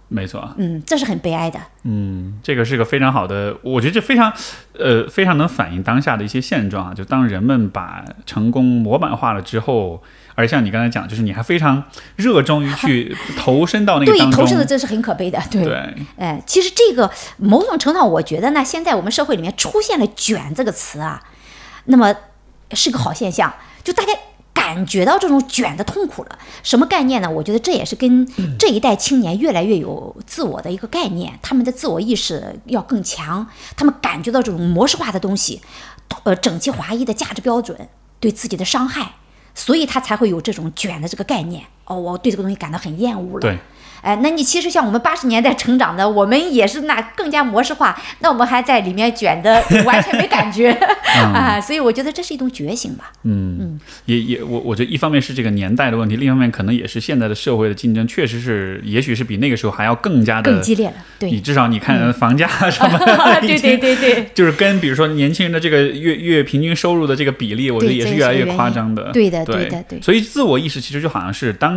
没错， 这是很悲哀的。 这个是个非常好的，我觉得这非常能反映当下的一些现状啊。就当人们把成功模板化了之后，而像你刚才讲，就是你还非常热衷于去投身到那个当中， 对，投身的这是很可悲的。对，其实这个某种程度上，我觉得呢，现在我们社会里面出现了"卷"这个词啊，那么是个好现象，就大家感觉到这种卷的痛苦了。什么概念呢？我觉得这也是跟这一代青年越来越有自我的一个概念，他们的自我意识要更强，他们感觉到这种模式化的东西，整齐划一的价值标准对自己的伤害，所以他才会有这种卷的这个概念。我对这个东西感到很厌恶了。 对。 那你其实像我们80年代成长的，我们也是那更加模式化，那我们还在里面卷的完全没感觉所以我觉得这是一种觉醒吧。 我觉得一方面是这个年代的问题，另一方面可能也是现在的社会的竞争确实是，也许是比那个时候还要更加的更激烈了。对， 你至少你看房价什么对， 就是跟比如说年轻人的这个月平均收入的这个比例，我觉得也是越来越夸张的。 对的。 所以自我意识其实就好像是当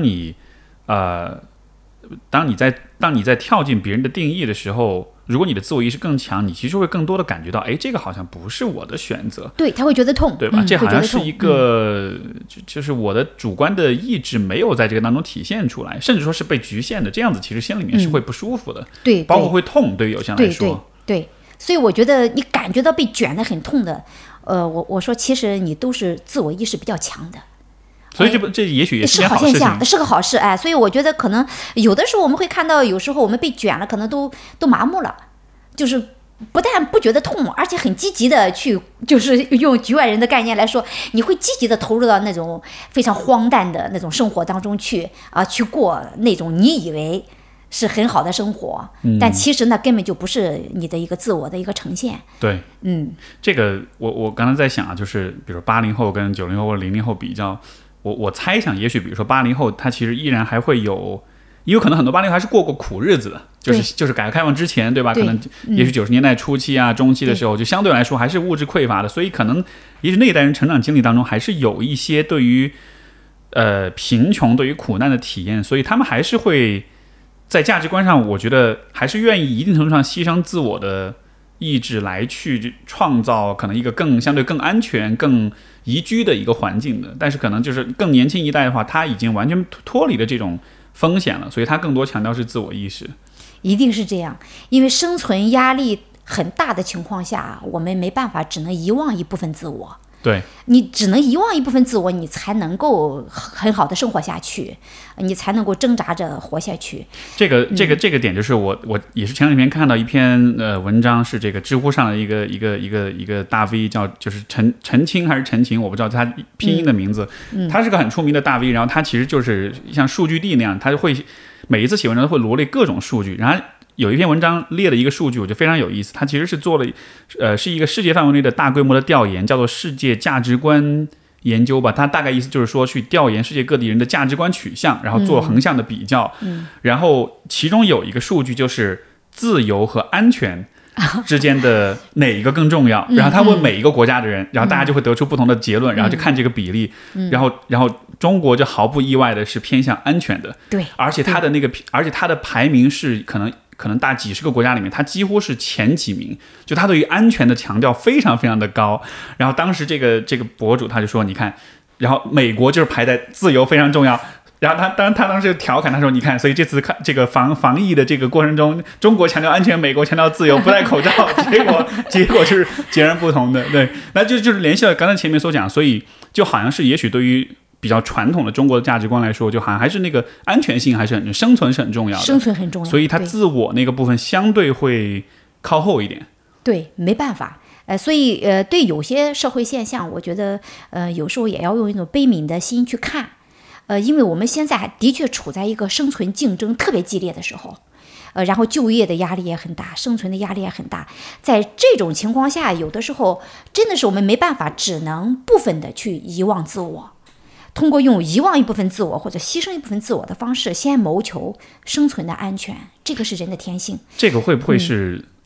你在跳进别人的定义的时候，如果你的自我意识更强，你其实会更多的感觉到，这个好像不是我的选择。 对，他会觉得痛， 对吧？这好像是一个，就是我的主观的意志没有在这个当中体现出来，甚至说是被局限的，这样子其实心里面是会不舒服的。 对， 包括会痛，对于有些人来说。 对，所以我觉得你感觉到被卷得很痛的，我说其实你都是自我意识比较强的。 所以这也许也是件好现象，是个好事。所以我觉得可能有的时候我们会看到，有时候我们被卷了，可能都麻木了，就是不但不觉得痛，而且很积极的去，就是用局外人的概念来说，你会积极的投入到那种非常荒诞的那种生活当中去去过那种你以为是很好的生活，但其实那根本就不是你的一个自我的一个呈现。 对，这个我刚才在想就是比如80后跟90后或者00后比较。我猜想，也许比如说80后，他其实依然还会有，也有可能很多80后还是过苦日子的，就是改革开放之前，对吧？可能也许90年代初期中期的时候，就相对来说还是物质匮乏的，所以可能也许那一代人成长经历当中还是有一些对于贫穷、对于苦难的体验，所以他们还是会在价值观上，我觉得还是愿意一定程度上牺牲自我的意志来去创造可能一个相对更安全、更宜居的一个环境的。但是可能就是更年轻一代的话，他已经完全脱离了这种风险了，所以他更多强调是自我意识。 一定是这样，因为生存压力很大的情况下，我们没办法，只能遗忘一部分自我。 对， 你只能遗忘一部分自我，你才能够很好的生活下去，你才能够挣扎着活下去。 这个点就是我也是前两天看到一篇文章，是这个知乎上的一个大 V 就是陈青还是陈晴，我不知道他拼音的名字，他是个很出名的大 V，然后他其实就是像数据帝那样，他就会每一次写文章都会罗列各种数据，然后有一篇文章列了一个数据，我觉得非常有意思。它其实是做了，是一个世界范围内的大规模的调研，叫做世界价值观研究吧。它大概意思就是说，去调研世界各地人的价值观取向，然后做横向的比较。然后其中有一个数据就是自由和安全之间的哪一个更重要。然后他问每一个国家的人，然后大家就会得出不同的结论，然后就看这个比例。然后中国就毫不意外的是偏向安全的。 对， 而且它的排名是可能大几十个国家里面，它几乎是前几名，就它对于安全的强调非常非常的高。然后当时这个博主他就说，你看，然后美国就是排在自由非常重要，然后他当时调侃他说，你看，所以这次看这个防疫的这个过程中，中国强调安全，美国强调自由，不戴口罩，结果就是截然不同的。对，那就是联系了刚才前面所讲，所以就好像是也许对于比较传统的中国的价值观来说，就好像还是那个安全性还是生存是很重要的， 生存很重要， 所以他自我那个部分相对会靠后一点。 对，没办法。所以对有些社会现象，我觉得有时候也要用一种悲悯的心去看。因为我们现在的确处在一个生存竞争特别激烈的时候，然后就业的压力也很大，生存的压力也很大。在这种情况下，有的时候真的是我们没办法，只能部分的去遗忘自我。通过用遗忘一部分自我或者牺牲一部分自我的方式，先谋求生存的安全，这个是人的天性。 这个会不会是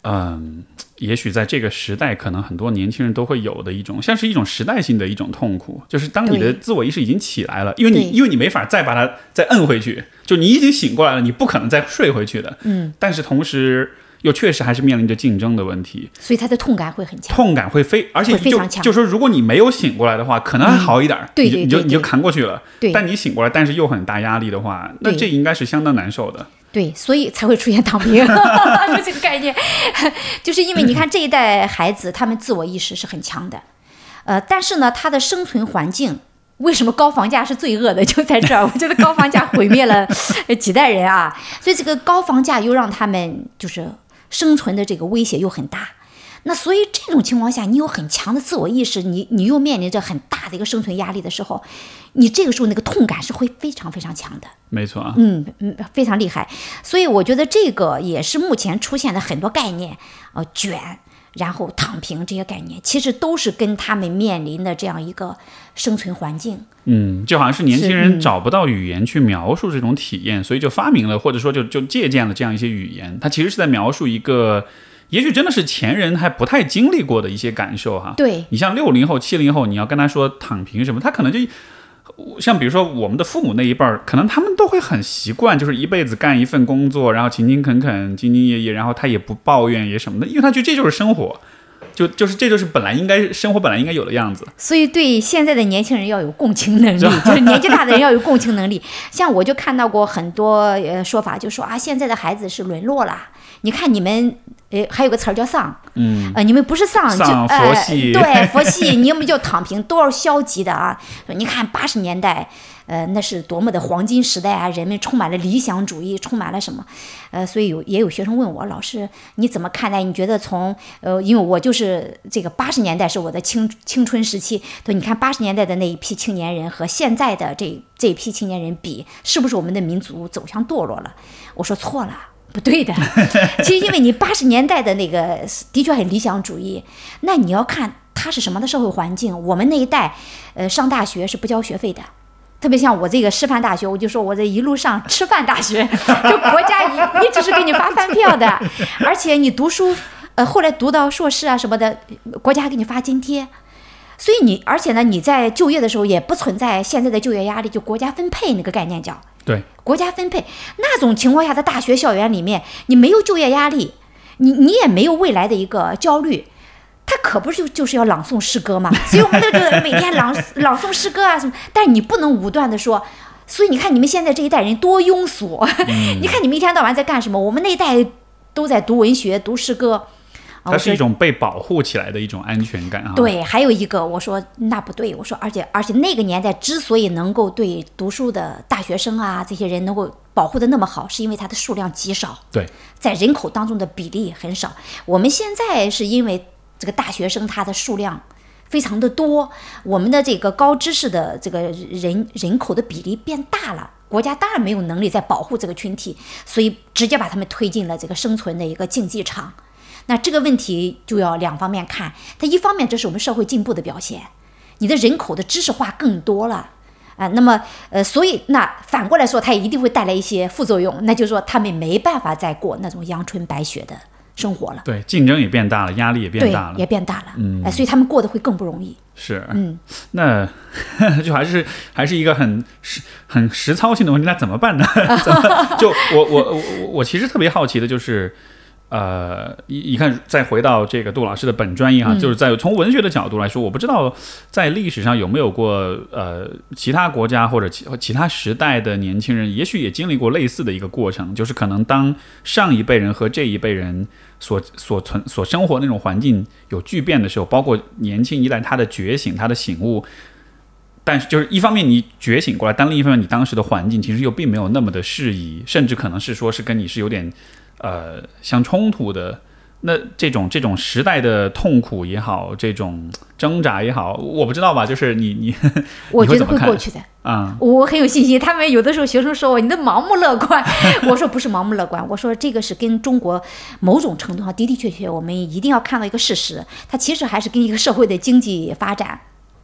也许在这个时代，可能很多年轻人都会有的一种，像是一种时代性的一种痛苦，就是当你的自我意识已经起来了，因为你没法再把它再摁回去，就你已经醒过来了，你不可能再睡回去的。但是同时又确实还是面临着竞争的问题， 所以它的痛感会很强， 痛感会而且非常强。 就说如果你没有醒过来的话，可能还好一点，你就扛过去了。但你醒过来，但是又很大压力的话，那这应该是相当难受的。 对，所以才会出现躺平就这个概念，就是因为你看这一代孩子，他们自我意识是很强的，但是呢，他的生存环境，为什么高房价是罪恶的，就在这儿。我觉得高房价毁灭了几代人啊，所以这个高房价又让他们就是生存的这个威胁又很大。那所以这种情况下，你有很强的自我意识，你又面临着很大的一个生存压力的时候，你这个时候那个痛感是会非常非常强的。 没错啊， 非常厉害。所以我觉得这个也是目前出现的很多概念，卷，然后躺平这些概念，其实都是跟他们面临的这样一个生存环境。 就好像是年轻人找不到语言去描述这种体验，所以就发明了，或者说就借鉴了这样一些语言。它其实是在描述一个。也许真的是前人还不太经历过的一些感受哈。 对， 你像60后、70后，你要跟他说躺平什么，他可能就像比如说我们的父母那一辈儿，可能他们都会很习惯，就是一辈子干一份工作，然后勤勤恳恳、兢兢业业，然后他也不抱怨也什么的，因为他觉得这就是生活，就是这就是生活本来应该有的样子。 所以对现在的年轻人要有共情能力，就是年纪大的人要有共情能力。像我就看到过很多说法，就说啊，现在的孩子是沦落了。你看你们，还有个词儿叫丧，你们不是丧佛系， 对佛系，你们就躺平，多少消极的啊！你看80年代，那是多么的黄金时代啊！人们充满了理想主义，充满了什么？所以也有学生问我，老师你怎么看待？你觉得因为我就是这个80年代是我的青春时期，你看80年代的那一批青年人和现在的这一批青年人比，是不是我们的民族走向堕落了？我说错了。不对的，其实因为你80年代的那个的确很理想主义，那你要看它是什么的社会环境。我们那一代，上大学是不交学费的，特别像我这个师范大学，我就说我这一路上吃饭大学，就国家一直是给你发饭票的，而且你读书，后来读到硕士啊什么的，国家还给你发津贴。所以而且呢，你在就业的时候也不存在现在的就业压力，就国家分配那个概念叫。 对， 国家分配那种情况下的大学校园里面，你没有就业压力，你也没有未来的一个焦虑，他可不是就是要朗诵诗歌嘛？所以我们就每天朗诵诗歌啊什么，但是你不能武断的说。所以你看你们现在这一代人多庸俗，你看你们一天到晚在干什么？我们那一代都在读文学、读诗歌。 它是一种被保护起来的一种安全感啊。 对，还有一个我说那不对，我说而且那个年代之所以能够对读书的大学生啊这些人能够保护的那么好，是因为它的数量极少。 对，在人口当中的比例很少。我们现在是因为这个大学生他的数量非常的多，我们的这个高知识的这个人口的比例变大了。国家当然没有能力再保护这个群体，所以直接把他们推进了这个生存的一个竞技场。那这个问题就要两方面看，它一方面这是我们社会进步的表现，你的人口的知识化更多了那么所以那反过来说，它也一定会带来一些副作用，那就是说他们没办法再过那种阳春白雪的生活了。 对，竞争也变大了，压力也变大了， 对，也变大了。所以他们过得会更不容易。 是，那就还是一个很实操性的问题，那怎么办呢？就我其实特别好奇的就是。你看，再回到这个杜老师的本专业就是从文学的角度来说，我不知道在历史上有没有过其他国家或者其他时代的年轻人，也许也经历过类似的一个过程，就是可能当上一辈人和这一辈人所生活那种环境有巨变的时候，包括年轻一代他的觉醒、他的醒悟。但是就是一方面你觉醒过来，但另一方面你当时的环境其实又并没有那么的适宜，甚至可能是说是跟你是有点相冲突的。那这种时代的痛苦也好，这种挣扎也好，我不知道吧，就是你我觉得会过去的我很有信心。他们有的时候学生说我你的盲目乐观我说不是盲目乐观，我说这个是跟中国某种程度上的确我们一定要看到一个事实，它其实还是跟一个社会的经济发展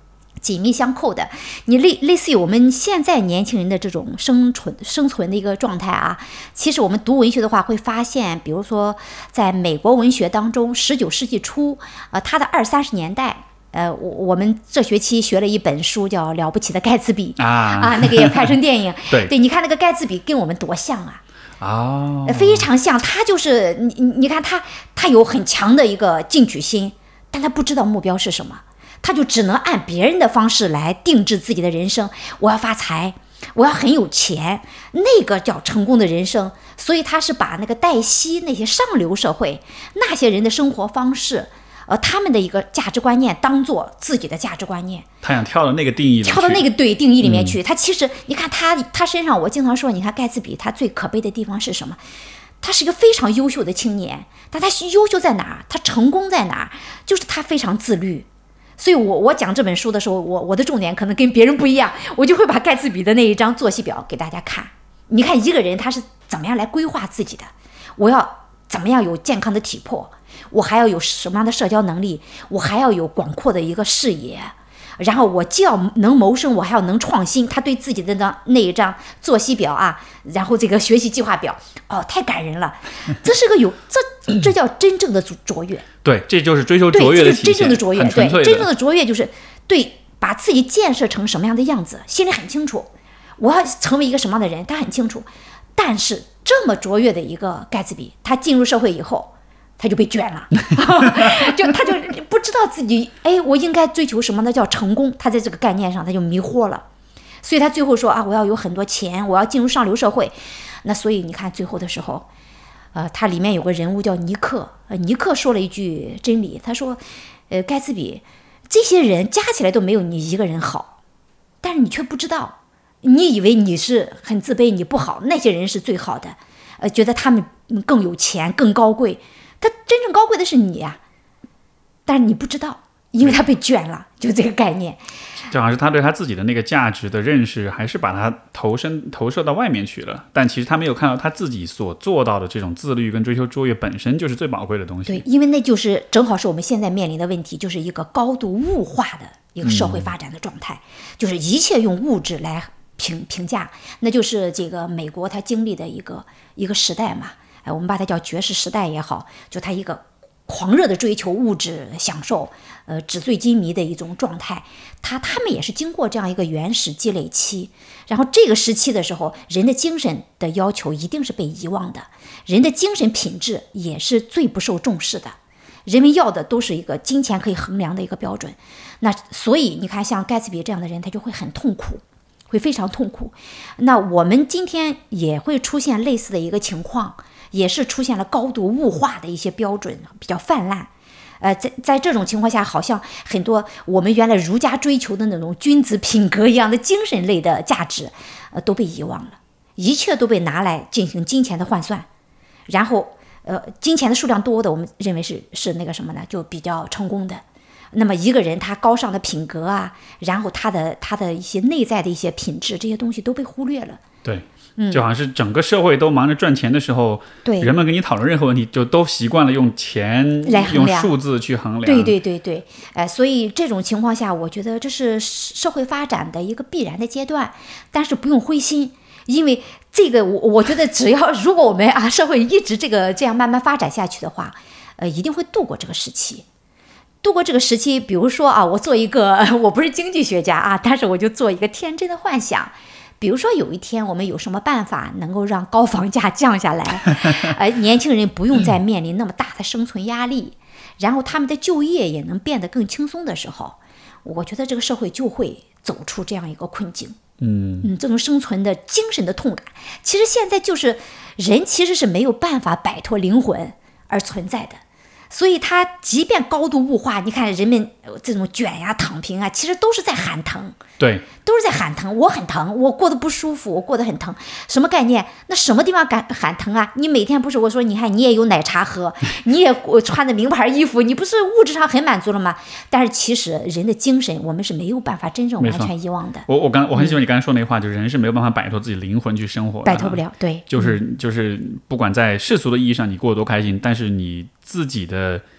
紧密相扣的。你类似于我们现在年轻人的这种生存的一个状态啊，其实我们读文学的话会发现，比如说在美国文学当中，19世纪初，它的20-30年代。我们这学期学了一本书叫《了不起的盖茨比》那个也拍成电影。对，你看那个盖茨比跟我们多像啊！非常像。他就是你看他有很强的一个进取心，但他不知道目标是什么，他就只能按别人的方式来定制自己的人生。我要发财，我要很有钱，那个叫成功的人生。所以他是把那个黛西那些上流社会那些人的生活方式。他们的一个价值观念当做自己的价值观念， 他想跳到那个定义里， 跳到那个定义里面去。他其实你看他身上，我经常说，你看盖茨比他最可悲的地方是什么？他是一个非常优秀的青年，但他优秀在哪儿？他成功在哪儿？就是他非常自律。所以我讲这本书的时候，我的重点可能跟别人不一样，我就会把盖茨比的那一张作息表给大家看。你看一个人他是怎么样来规划自己的？我要怎么样有健康的体魄？我还要有什么样的社交能力？我还要有广阔的一个视野，然后我既要能谋生，我还要能创新。他对自己的那一张作息表啊，然后这个学习计划表，太感人了。这是个这叫真正的卓越。 对，这就是追求卓越的体现。 真正的卓越， 对， 真正的卓越就是对把自己建设成什么样的样子，心里很清楚。我要成为一个什么样的人，他很清楚。但是这么卓越的一个盖茨比，他进入社会以后。他就被卷了，他就不知道自己，我应该追求什么的叫成功。他在这个概念上他就迷惑了，所以他最后说我要有很多钱，我要进入上流社会。那所以你看最后的时候，他里面有个人物叫尼克，尼克说了一句真理，他说，盖茨比这些人加起来都没有你一个人好，但是你却不知道，你以为你是很自卑，你不好，那些人是最好的，觉得他们更有钱，更高贵。他真正高贵的是你呀，但是你不知道，因为他被卷了，就这个概念。 就好像是他对他自己的那个价值的认识，还是把它投射到外面去了。但其实他没有看到他自己所做到的这种自律跟追求卓越本身就是最宝贵的东西。 对，因为那就是正好是我们现在面临的问题，就是一个高度物化的一个社会发展的状态，就是一切用物质来评价，那就是这个美国它经历的一个时代嘛。我们把它叫爵士时代也好，就它一个狂热的追求物质享受，纸醉金迷的一种状态。他们也是经过这样一个原始积累期，然后这个时期的时候，人的精神的要求一定是被遗忘的，人的精神品质也是最不受重视的。人们要的都是一个金钱可以衡量的一个标准。那所以你看，像盖茨比这样的人，他就会很痛苦，会非常痛苦。那我们今天也会出现类似的一个情况。也是出现了高度物化的一些标准比较泛滥，在这种情况下，好像很多我们原来儒家追求的那种君子品格一样的精神类的价值，都被遗忘了，一切都被拿来进行金钱的换算，然后金钱的数量多的，我们认为是那个什么呢，就比较成功的。那么一个人他高尚的品格啊，然后他的一些内在的一些品质，这些东西都被忽略了。 对。就好像是整个社会都忙着赚钱的时候，人们跟你讨论任何问题，就都习惯了用钱用数字去衡量。 对，所以这种情况下，我觉得这是社会发展的一个必然的阶段，但是不用灰心，因为这个我觉得如果我们社会一直这样慢慢发展下去的话，一定会度过这个时期。度过这个时期，比如说我做一个，我不是经济学家但是我就做一个天真的幻想。比如说有一天我们有什么办法能够让高房价降下来，年轻人不用再面临那么大的生存压力，然后他们的就业也能变得更轻松的时候，我觉得这个社会就会走出这样一个困境。这种生存的精神的痛感，其实现在就是人其实是没有办法摆脱灵魂而存在的。所以他即便高度物化，你看人们这种卷呀、躺平啊，其实都是在喊疼。 对， 都是在喊疼，我很疼，我过得不舒服，我过得很疼，什么概念？那什么地方喊疼啊？你每天不是我说，你看你也有奶茶喝，你也穿的名牌衣服，你不是物质上很满足了吗？但是其实人的精神，我们是没有办法真正完全遗忘的。 我很喜欢你刚才说那话，就是人是没有办法摆脱自己灵魂去生活的， 摆脱不了。对， 就是不管在世俗的意义上你过得多开心，但是你自己的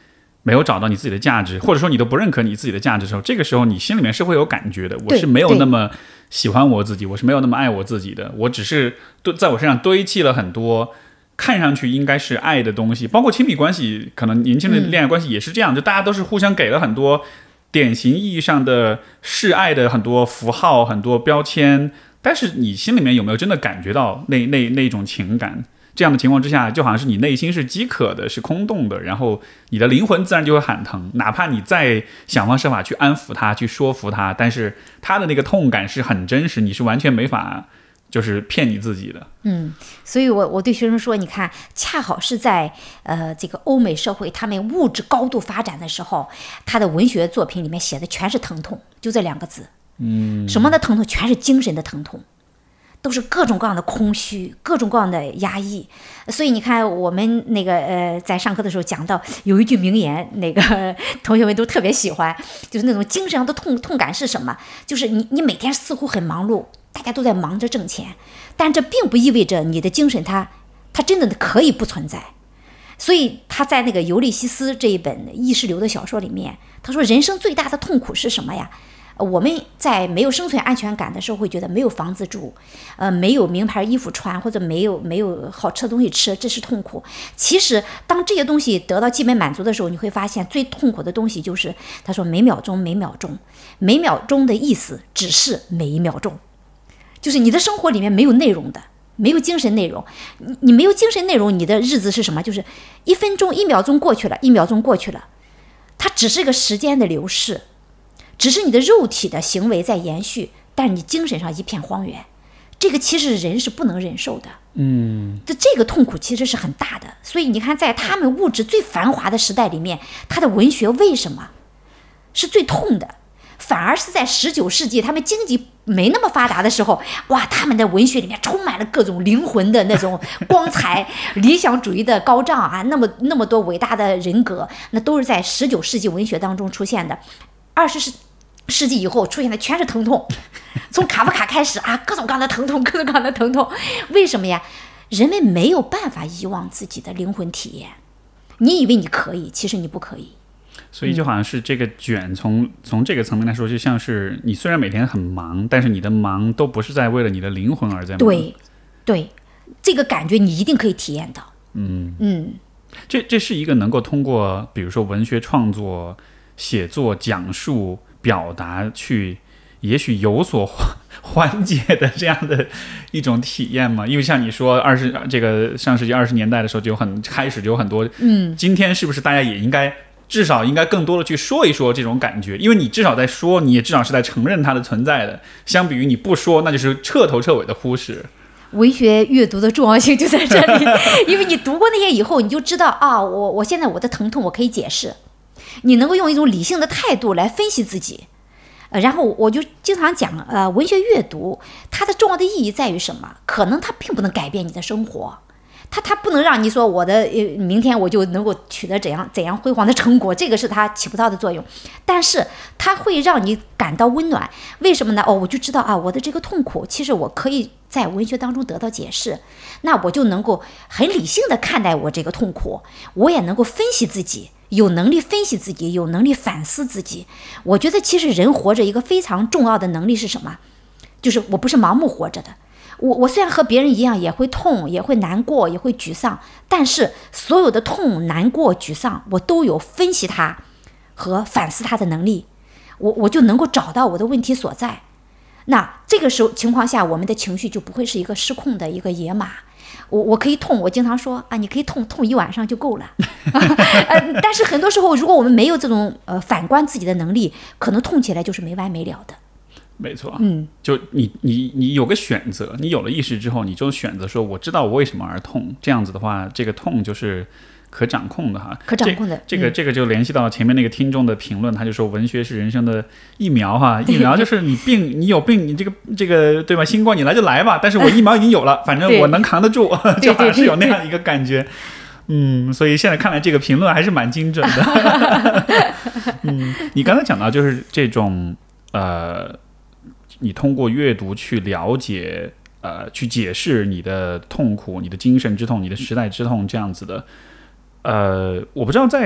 没有找到你自己的价值，或者说你都不认可你自己的价值的时候，这个时候你心里面是会有感觉的，我是没有那么喜欢我自己，我是没有那么爱我自己的，我只是在我身上堆砌了很多看上去应该是爱的东西，包括亲密关系，可能年轻的恋爱关系也是这样，就大家都是互相给了很多典型意义上的示爱的很多符号、很多标签，但是你心里面有没有真的感觉到那种情感？这样的情况之下，就好像是你内心是饥渴的，是空洞的，然后你的灵魂自然就会喊疼，哪怕你再想方设法去安抚它、去说服它，但是它的那个痛感是很真实，你是完全没法就是骗你自己的。 所以我对学生说，你看，恰好是在这个欧美社会他们物质高度发展的时候，他的文学作品里面写的全是疼痛，就这2个字。什么的疼痛？全是精神的疼痛。都是各种各样的空虚，各种各样的压抑。所以你看，我们那个在上课的时候讲到有一句名言，那个同学们都特别喜欢，就是那种精神上的痛感是什么？就是你每天似乎很忙碌，大家都在忙着挣钱，但这并不意味着你的精神它真的可以不存在。所以他在那个《尤利西斯》这一本意识流的小说里面，他说人生最大的痛苦是什么呀？我们在没有生存安全感的时候，会觉得没有房子住，没有名牌衣服穿，或者没有好吃的东西吃，这是痛苦。其实，当这些东西得到基本满足的时候，你会发现最痛苦的东西就是，他说每秒钟，每秒钟，每秒钟的意思只是每一秒钟，就是你的生活里面没有内容的，没有精神内容。你没有精神内容，你的日子是什么？就是1分钟、1秒钟过去了，1秒钟过去了，它只是个时间的流逝。只是你的肉体的行为在延续，但是你精神上一片荒原，这个其实人是不能忍受的。这个痛苦其实是很大的。所以你看，在他们物质最繁华的时代里面，他的文学为什么是最痛的？反而是在19世纪他们经济没那么发达的时候，哇，他们的文学里面充满了各种灵魂的那种光彩，理想主义的高涨啊，那么多伟大的人格，那都是在19世纪文学当中出现的。20世纪以后出现的全是疼痛，从卡夫卡开始啊，各种各样的疼痛，各种各样的疼痛。为什么呀？人们没有办法遗忘自己的灵魂体验。你以为你可以，其实你不可以。 所以就好像是这个卷，从这个层面来说，就像是你虽然每天很忙，但是你的忙都不是在为了你的灵魂而在忙。 对，这个感觉你一定可以体验到。 这是一个能够通过比如说文学创作、写作、讲述、表达去也许有所缓解的这样的一种体验吗？因为像你说这个上世纪20年代的时候开始就有很多，今天是不是大家也至少应该更多的去说一说这种感觉？因为你至少在说，你也至少是在承认它的存在的，相比于你不说，那就是彻头彻尾的忽视。 文学阅读的重要性就在这里，因为你读过那些以后，你就知道啊，我现在我的疼痛我可以解释，你能够用一种理性的态度来分析自己。然后我就经常讲，文学阅读它的重要的意义在于什么？可能它并不能改变你的生活，它不能让你说我的明天我就能够取得怎样辉煌的成果，这个是它起不到的作用。但是它会让你感到温暖，为什么呢？我就知道啊，我的这个痛苦，其实我可以在文学当中得到解释，那我就能够很理性的看待我这个痛苦，我也能够分析自己。有能力分析自己，有能力反思自己。我觉得其实人活着一个非常重要的能力是什么？就是我不是盲目活着的。我虽然和别人一样也会痛，也会难过，也会沮丧，但是所有的痛、难过、沮丧，我都有分析它和反思它的能力。我就能够找到我的问题所在。那这个时候情况下，我们的情绪就不会是一个失控的一个野马。我可以痛，我经常说啊，你可以痛一晚上就够了。但是很多时候，如果我们没有这种反观自己的能力，可能痛起来就是没完没了的。 没错，就你有个选择，你有了意识之后，你就选择说，我知道我为什么而痛，这样子的话，这个痛就是可掌控的哈， 可掌控的。 这个就联系到前面那个听众的评论，他就说文学是人生的疫苗哈，疫苗就是你有病，你这个对吧？新冠你来就来吧，但是我疫苗已经有了，反正我能扛得住，就好像是有那样一个感觉。所以现在看来这个评论还是蛮精准的。你刚才讲到就是这种你通过阅读去了解去解释你的痛苦、你的精神之痛、你的时代之痛这样子的。我不知道在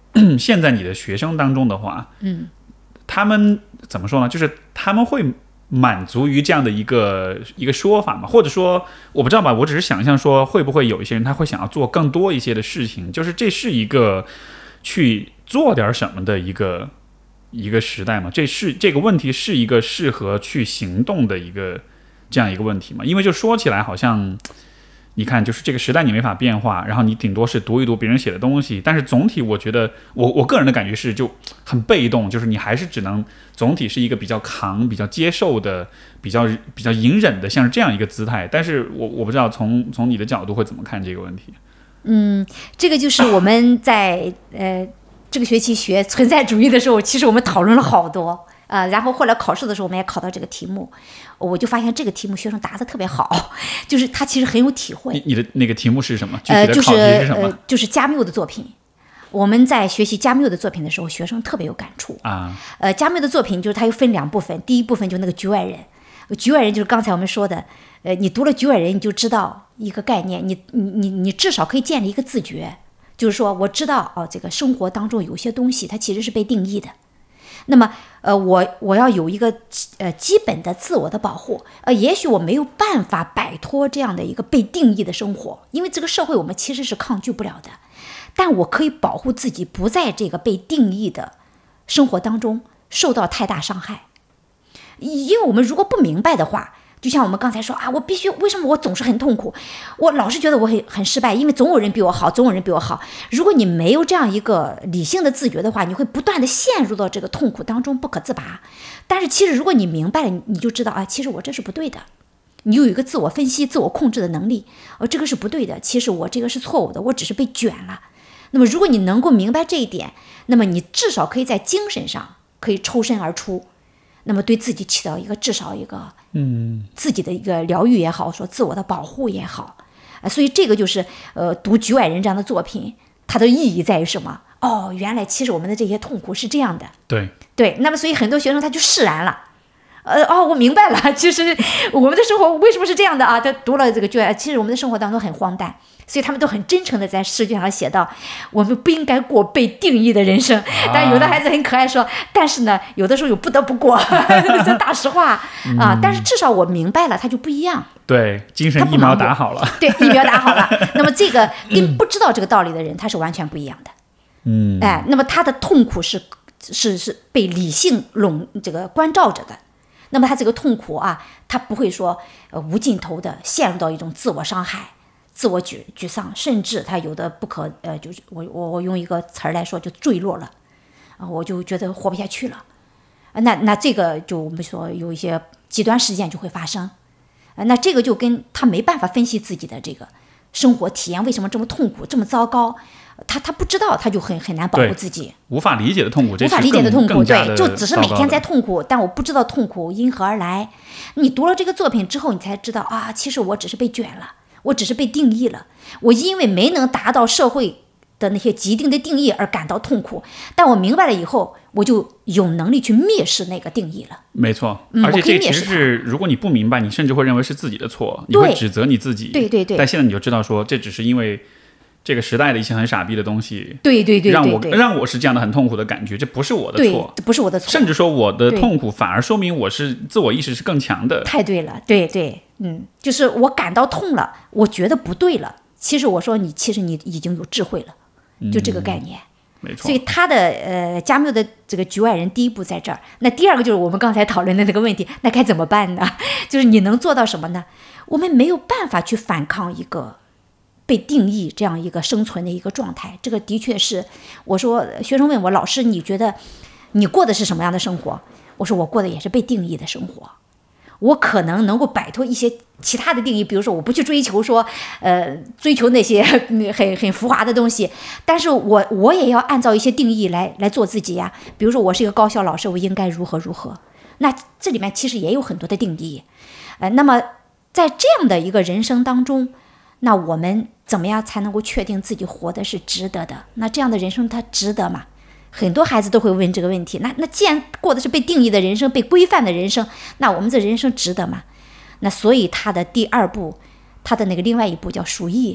现在你的学生当中的话，他们怎么说呢？就是他们会满足于这样的一个说法嘛？或者说我不知道吧，我只是想象说，会不会有一些人他会想要做更多一些的事情？就是这是一个去做点什么的一个时代嘛？这个问题是一个适合去行动的这样一个问题嘛？因为就说起来好像。你看，就是这个时代你没法变化，然后你顶多是读一读别人写的东西，但是总体我觉得我个人的感觉是就很被动，就是你还是只能总体是一个比较比较接受的、比较隐忍的，像是这样一个姿态。但是我不知道从你的角度会怎么看这个问题。 这个就是我们在这个学期学存在主义的时候，其实我们讨论了好多。然后后来考试的时候，我们也考到这个题目，我就发现这个题目学生答得特别好，就是他其实很有体会。 你的那个题目是什么？具体的考题是什么？ 就是加缪的作品。我们在学习加缪的作品的时候，学生特别有感触啊。 加缪的作品就是它又分两部分，第一部分就是那个局外人，局外人就是刚才我们说的，你读了局外人，你就知道一个概念，你至少可以建立一个自觉，就是说我知道这个生活当中有些东西它其实是被定义的。那么，我要有一个基本的自我的保护，也许我没有办法摆脱这样的一个被定义的生活，因为这个社会我们其实是抗拒不了的，但我可以保护自己不在这个被定义的生活当中受到太大伤害。因为我们如果不明白的话，就像我们刚才说啊，我必须为什么我总是很痛苦？我老是觉得我很失败，因为总有人比我好，总有人比我好。如果你没有这样一个理性的自觉的话，你会不断的陷入到这个痛苦当中不可自拔。但是其实如果你明白了，你就知道啊，其实我这是不对的。你有一个自我分析、自我控制的能力，这个是不对的。其实我这个是错误的，我只是被卷了。那么如果你能够明白这一点，那么你至少可以在精神上可以抽身而出。那么对自己起到一个至少一个自己的一个疗愈也好，说自我的保护也好，所以这个就是读局外人这样的作品，它的意义在于什么？原来其实我们的这些痛苦是这样的。对，那么所以很多学生他就释然了。我明白了，其实我们的生活为什么是这样的啊？他读了这个局外，其实我们的生活当中很荒诞。所以他们都很真诚的在试卷上写到，我们不应该过被定义的人生。但有的孩子很可爱说，但是呢，有的时候又不得不过，这大实话啊。但是至少我明白了，它就不一样。 对，精神疫苗打好了。 对，疫苗打好了。那么这个跟不知道这个道理的人，他是完全不一样的。那么他的痛苦是被理性这个关照着的。那么他这个痛苦啊，他不会说无尽头的陷入到一种自我伤害。自我沮丧，甚至他有的不可就是我用一个词儿来说，就坠落了，我就觉得活不下去了，那这个就我们说有一些极端事件就会发生，那这个就跟他没办法分析自己的这个生活体验为什么这么痛苦这么糟糕，他不知道，他就很难保护自己， 无法理解的痛苦， 无法理解的痛苦，对，就只是每天在痛苦，但我不知道痛苦因何而来。你读了这个作品之后，你才知道啊，其实我只是被卷了。我只是被定义了，我因为没能达到社会的那些既定的定义而感到痛苦，但我明白了以后，我就有能力去蔑视那个定义了。 没错，而且这其实是，如果你不明白，你甚至会认为是自己的错，你会指责你自己。 对。 但现在你就知道说，这只是因为这个时代的一些很傻逼的东西， 对， 让我是这样的很痛苦的感觉，这不是我的错， 不是我的错， 甚至说我的痛苦反而说明我是自我意识是更强的。 太对了，对。就是我感到痛了，我觉得不对了。其实我说其实你已经有智慧了，就这个概念。 没错。 所以他的加缪的这个局外人第一步在这儿。那第二个就是我们刚才讨论的那个问题，那该怎么办呢？就是你能做到什么呢？我们没有办法去反抗一个被定义这样一个生存的一个状态。这个的确是，我说学生问我老师，你觉得你过的是什么样的生活？我说我过的也是被定义的生活。我可能能够摆脱一些其他的定义，比如说我不去追求追求那些很浮华的东西，但是我也要按照一些定义来做自己呀。比如说我是一个高校老师，我应该如何，那这里面其实也有很多的定义。那么在这样的一个人生当中，那我们怎么样才能够确定自己活的是值得的？那这样的人生它值得吗？很多孩子都会问这个问题。那既然过的是被定义的人生，被规范的人生，那我们这人生值得吗？那所以他的第二步，他的那个另外一步叫属意。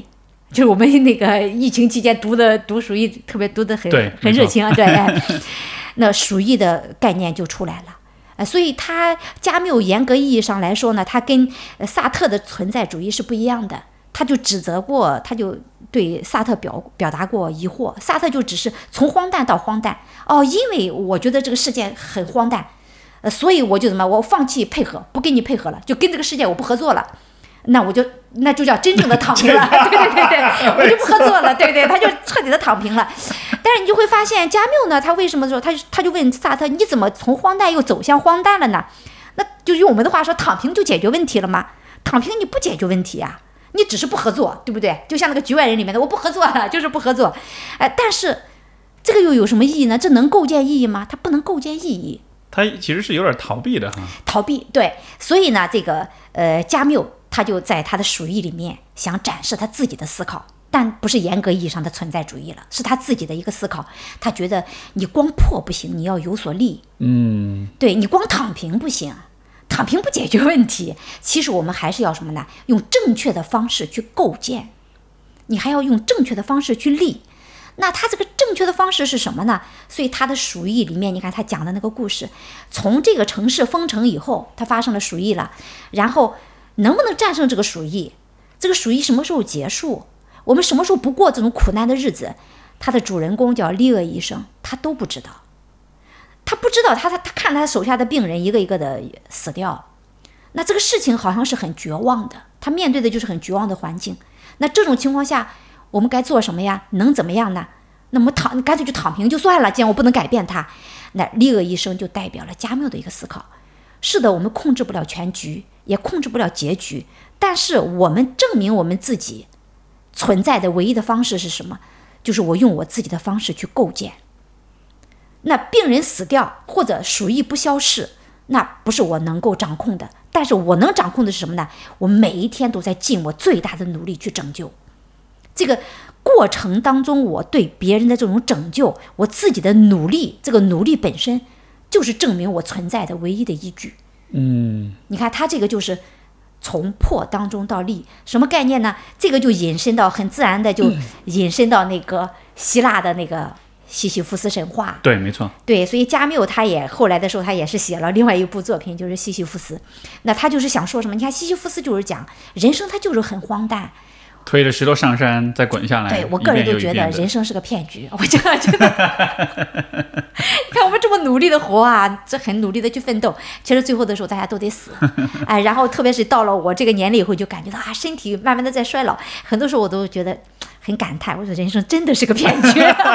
就是我们那个疫情期间读鼠疫，特别读得很热情啊，对，那鼠疫的概念就出来了。所以他加缪严格意义上来说呢，他跟萨特的存在主义是不一样的。他就指责过，他就对萨特表达过疑惑。萨特就只是从荒诞到荒诞因为我觉得这个世界很荒诞，所以我就我放弃配合，不跟你配合了，就跟这个世界我不合作了。那就叫真正的躺平了，对，我就不合作了，对，他就彻底的躺平了。但是你就会发现，加缪呢，他为什么说他就问萨特，你怎么从荒诞又走向荒诞了呢？那就用我们的话说，躺平就解决问题了吗？躺平你不解决问题啊，你只是不合作，对不对？就像那个局外人里面的，我不合作了，就是不合作。但是这个又有什么意义呢？这能构建意义吗？它不能构建意义。 它其实是有点逃避的哈。 逃避，对。所以呢，这个加缪他就在他的鼠疫里面想展示他自己的思考，但不是严格意义上的存在主义了，是他自己的一个思考。他觉得你光破不行，你要有所立。对，你光躺平不行。躺平不解决问题，其实我们还是要什么呢？用正确的方式去构建，你还要用正确的方式去立。那他这个正确的方式是什么呢？所以他的鼠疫里面，你看他讲的那个故事，从这个城市封城以后，他发生了鼠疫了，然后能不能战胜这个鼠疫？这个鼠疫什么时候结束？我们什么时候不过这种苦难的日子？他的主人公叫利厄医生，他都不知道。他不知道，他看他手下的病人一个一个的死掉，那这个事情好像是很绝望的，他面对的就是很绝望的环境。那这种情况下，我们该做什么呀？能怎么样呢？那么干脆就躺平就算了，既然我不能改变他。那利厄医生就代表了加缪的一个思考。是的，我们控制不了全局，也控制不了结局，但是我们证明我们自己存在的唯一的方式是什么？就是我用我自己的方式去构建。那病人死掉或者鼠疫不消逝，那不是我能够掌控的，但是我能掌控的是什么呢？我每一天都在尽我最大的努力去拯救。这个过程当中，我对别人的这种拯救，我自己的努力，这个努力本身就是证明我存在的唯一的依据。你看他这个就是从破当中到立，什么概念呢？这个就引申到很自然的，就引申到那个希腊的那个西西弗斯神话。 对，没错。 对，所以加缪他也后来的时候，他也是写了另外一部作品，就是西西弗斯。那他就是想说什么？你看西西弗斯就是讲人生，他就是很荒诞， 推着石头上山再滚下来。 对，我个人都觉得人生是个骗局。我真的觉得你看我们这么努力的活啊，这很努力的去奋斗，其实最后的时候大家都得死。然后特别是到了我这个年龄以后，就感觉到身体慢慢的在衰老，很多时候我都觉得很感叹，我说人生真的是个骗局。既然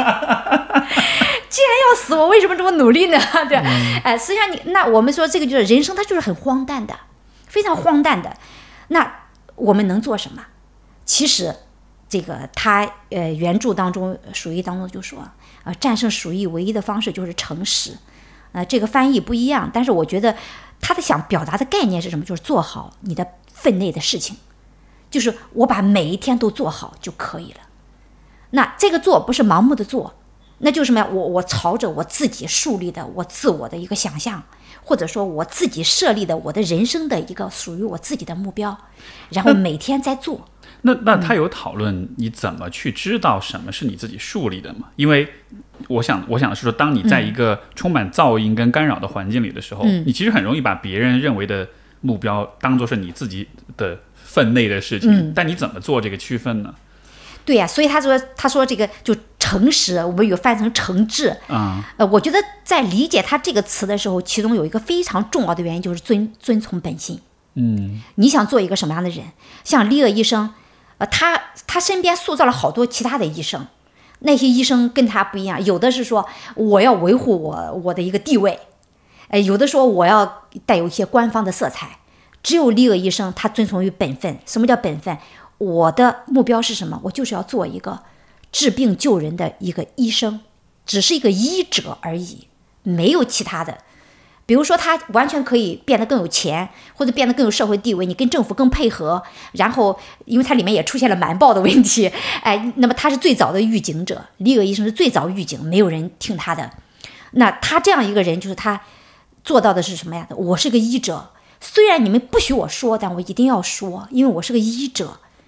要死，我为什么这么努力呢？对，实际上那我们说这个就是人生，它就是很荒诞的，非常荒诞的。那我们能做什么？其实这个他原著当中鼠疫当中就说战胜鼠疫唯一的方式就是诚实。这个翻译不一样，但是我觉得他的想表达的概念是什么？就是做好你的分内的事情，就是我把每一天都做好就可以了。那这个做不是盲目的做，那就是什么呀？我朝着我自己树立的我自我的一个想象，或者说我自己设立的我的人生的一个属于我自己的目标，然后每天在做。 那他有讨论你怎么去知道什么是你自己树立的吗？因为我想的是说，当你在一个充满噪音跟干扰的环境里的时候，你其实很容易把别人认为的目标当作是你自己的分内的事情，但你怎么做这个区分呢？ 对呀，所以他说这个就诚实，我们有翻成诚挚。我觉得在理解他这个词的时候，其中有一个非常重要的原因，就是遵从本心。你想做一个什么样的人？像利厄医生，他身边塑造了好多其他的医生，那些医生跟他不一样，有的是说我要维护我的一个地位，有的说我要带有一些官方的色彩。只有利厄医生，他遵从于本分。什么叫本分？我的目标是什么？我就是要做一个治病救人的一个医生，只是一个医者而已，没有其他的。比如说他完全可以变得更有钱，或者变得更有社会地位，你跟政府更配合，然后因为它里面也出现了瞒报的问题，那么他是最早的预警者，利厄医生是最早预警，没有人听他的。那他这样一个人，就是他做到的是什么呀？我是个医者，虽然你们不许我说，但我一定要说，因为我是个医者。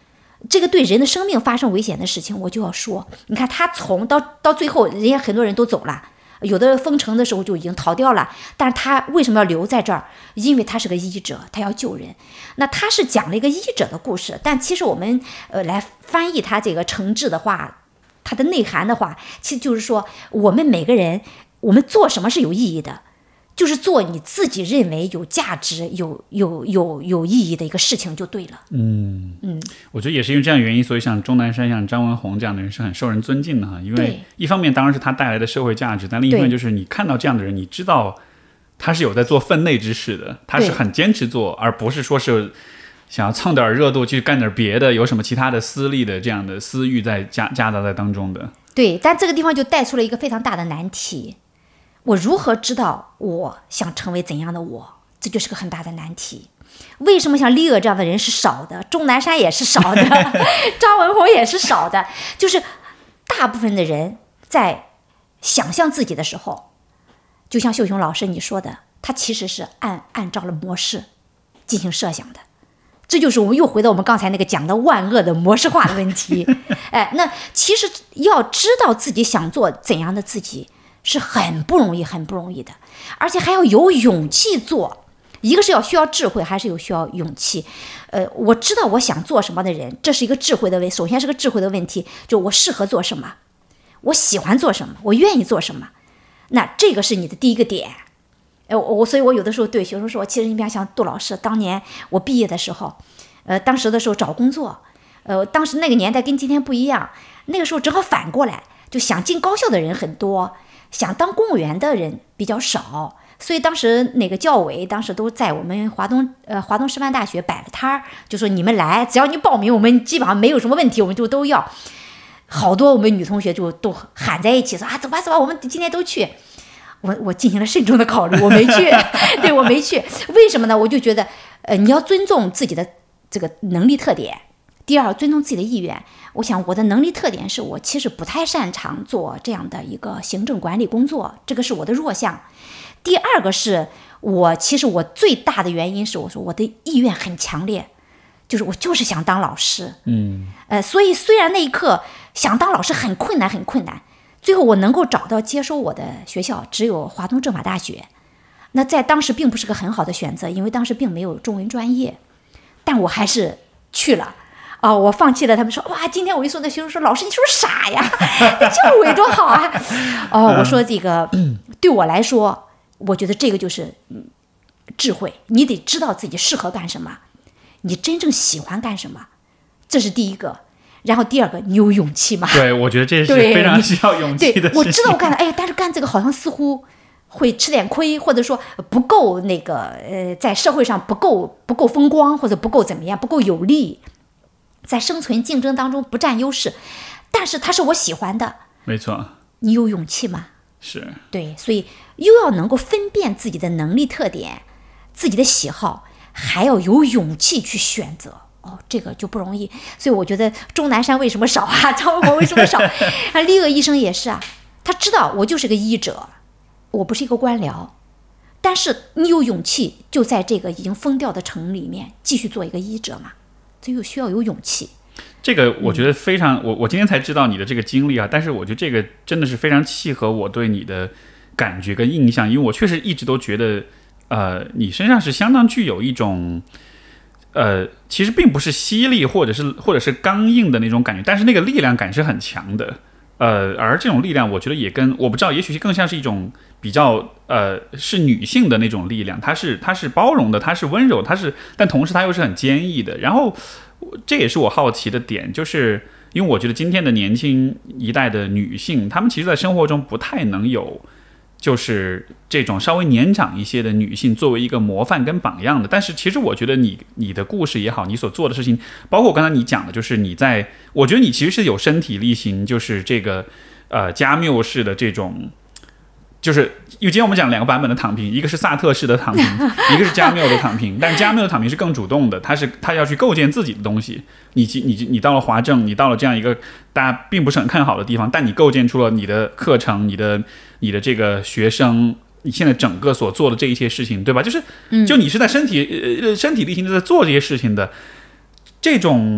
这个对人的生命发生危险的事情，我就要说。你看他从到最后，人家很多人都走了，有的封城的时候就已经逃掉了，但是他为什么要留在这儿？因为他是个医者，他要救人。那他是讲了一个医者的故事，但其实我们来翻译他这个诚挚的话，它的内涵的话，其实就是说，我们每个人，我们做什么是有意义的，就是做你自己认为有价值、有意义的一个事情就对了。 我觉得也是因为这样的原因，所以像钟南山、像张文宏这样的人是很受人尊敬的哈。因为一方面当然是他带来的社会价值，但另一方面就是你看到这样的人，你知道他是有在做分内之事的，他是很坚持做，而不是说是想要蹭点热度去干点别的，有什么其他的私利的这样的私欲在夹杂在当中的。 对，但这个地方就带出了一个非常大的难题。我如何知道我想成为怎样的我？这就是个很大的难题。为什么像利厄这样的人是少的，钟南山也是少的，张文宏也是少的？就是大部分的人在想象自己的时候，就像秀雄老师你说的，他其实是按照了模式进行设想的。这就是我们又回到我们刚才那个讲的万恶的模式化的问题。那其实要知道自己想做怎样的自己是很不容易的，而且还要有勇气做。一个是需要智慧，还是需要勇气。我知道我想做什么的人，这是一个智慧的问题。首先是个智慧的问题，就我适合做什么，我喜欢做什么，我愿意做什么。那这个是你的第一个点。所以我有的时候对学生说，其实你比方像杜老师，当年我毕业的时候，当时的时候找工作，当时那个年代跟今天不一样，那个时候正好反过来，就想进高校的人很多，想当公务员的人比较少。所以当时那个教委当时都在我们华东师范大学摆了摊儿，就说你们来，只要你报名，我们基本上没有什么问题，我们就都要。好多我们女同学就都喊在一起说走吧，我们今天都去。我进行了慎重的考虑，我没去。对，我没去。为什么呢？我就觉得你要尊重自己的这个能力特点。第二，尊重自己的意愿。我想我的能力特点是我其实不太擅长做这样的一个行政管理工作，这个是我的弱项。第二个是其实我最大的原因是我说我的意愿很强烈，就是我就是想当老师。所以虽然那一刻想当老师很困难，最后我能够找到接收我的学校只有华东政法大学，那在当时并不是个很好的选择，因为当时并没有中文专业，但我还是去了。我放弃了。他们说哇，今天我一说那学生说，老师你是不是傻呀？那教委多好啊！我说这个对我来说，我觉得这个就是智慧，你得知道自己适合干什么，你真正喜欢干什么，这是第一个。然后第二个，你有勇气吗？ 对，我觉得这是非常需要勇气的事情。 我知道我干了，但是干这个好像似乎会吃点亏，或者说不够那个在社会上不够风光，或者不够怎么样，不够有利，在生存竞争当中不占优势。但是它是我喜欢的， 没错。 你有勇气吗？ 是。对， 所以又要能够分辨自己的能力特点、自己的喜好，还要有勇气去选择。这个就不容易。所以我觉得钟南山为什么少啊？张文宏为什么少？利厄医生也是啊，他知道我就是个医者，我不是一个官僚，但是你有勇气就在这个已经封掉的城里面继续做一个医者嘛，这又需要有勇气。 这个我觉得非常，我今天才知道你的这个经历啊，但是我觉得这个真的是非常契合我对你的感觉跟印象，因为我确实一直都觉得，你身上是相当具有一种。其实并不是犀利或者是刚硬的那种感觉，但是那个力量感是很强的。而这种力量，我觉得也跟我不知道，也许更像是一种比较是女性的那种力量，它是包容的，它是温柔，但同时它又是很坚毅的。然后这也是我好奇的点，就是因为我觉得今天的年轻一代的女性，她们其实在生活中不太能有。就是这种稍微年长一些的女性作为一个模范跟榜样的，但是其实我觉得你的故事也好，你所做的事情，包括我刚才你讲的，就是我觉得你其实是有身体力行，就是这个加缪式的这种，就是因为今天我们讲两个版本的躺平，一个是萨特式的躺平，一个是加缪的躺平，但是加缪的躺平是更主动的，他要去构建自己的东西。你到了华政，你到了这样一个大家并不是很看好的地方，但你构建出了你的课程，你的这个学生，你现在整个所做的这一些事情，对吧？就你是在身体力行的在做这些事情的，这种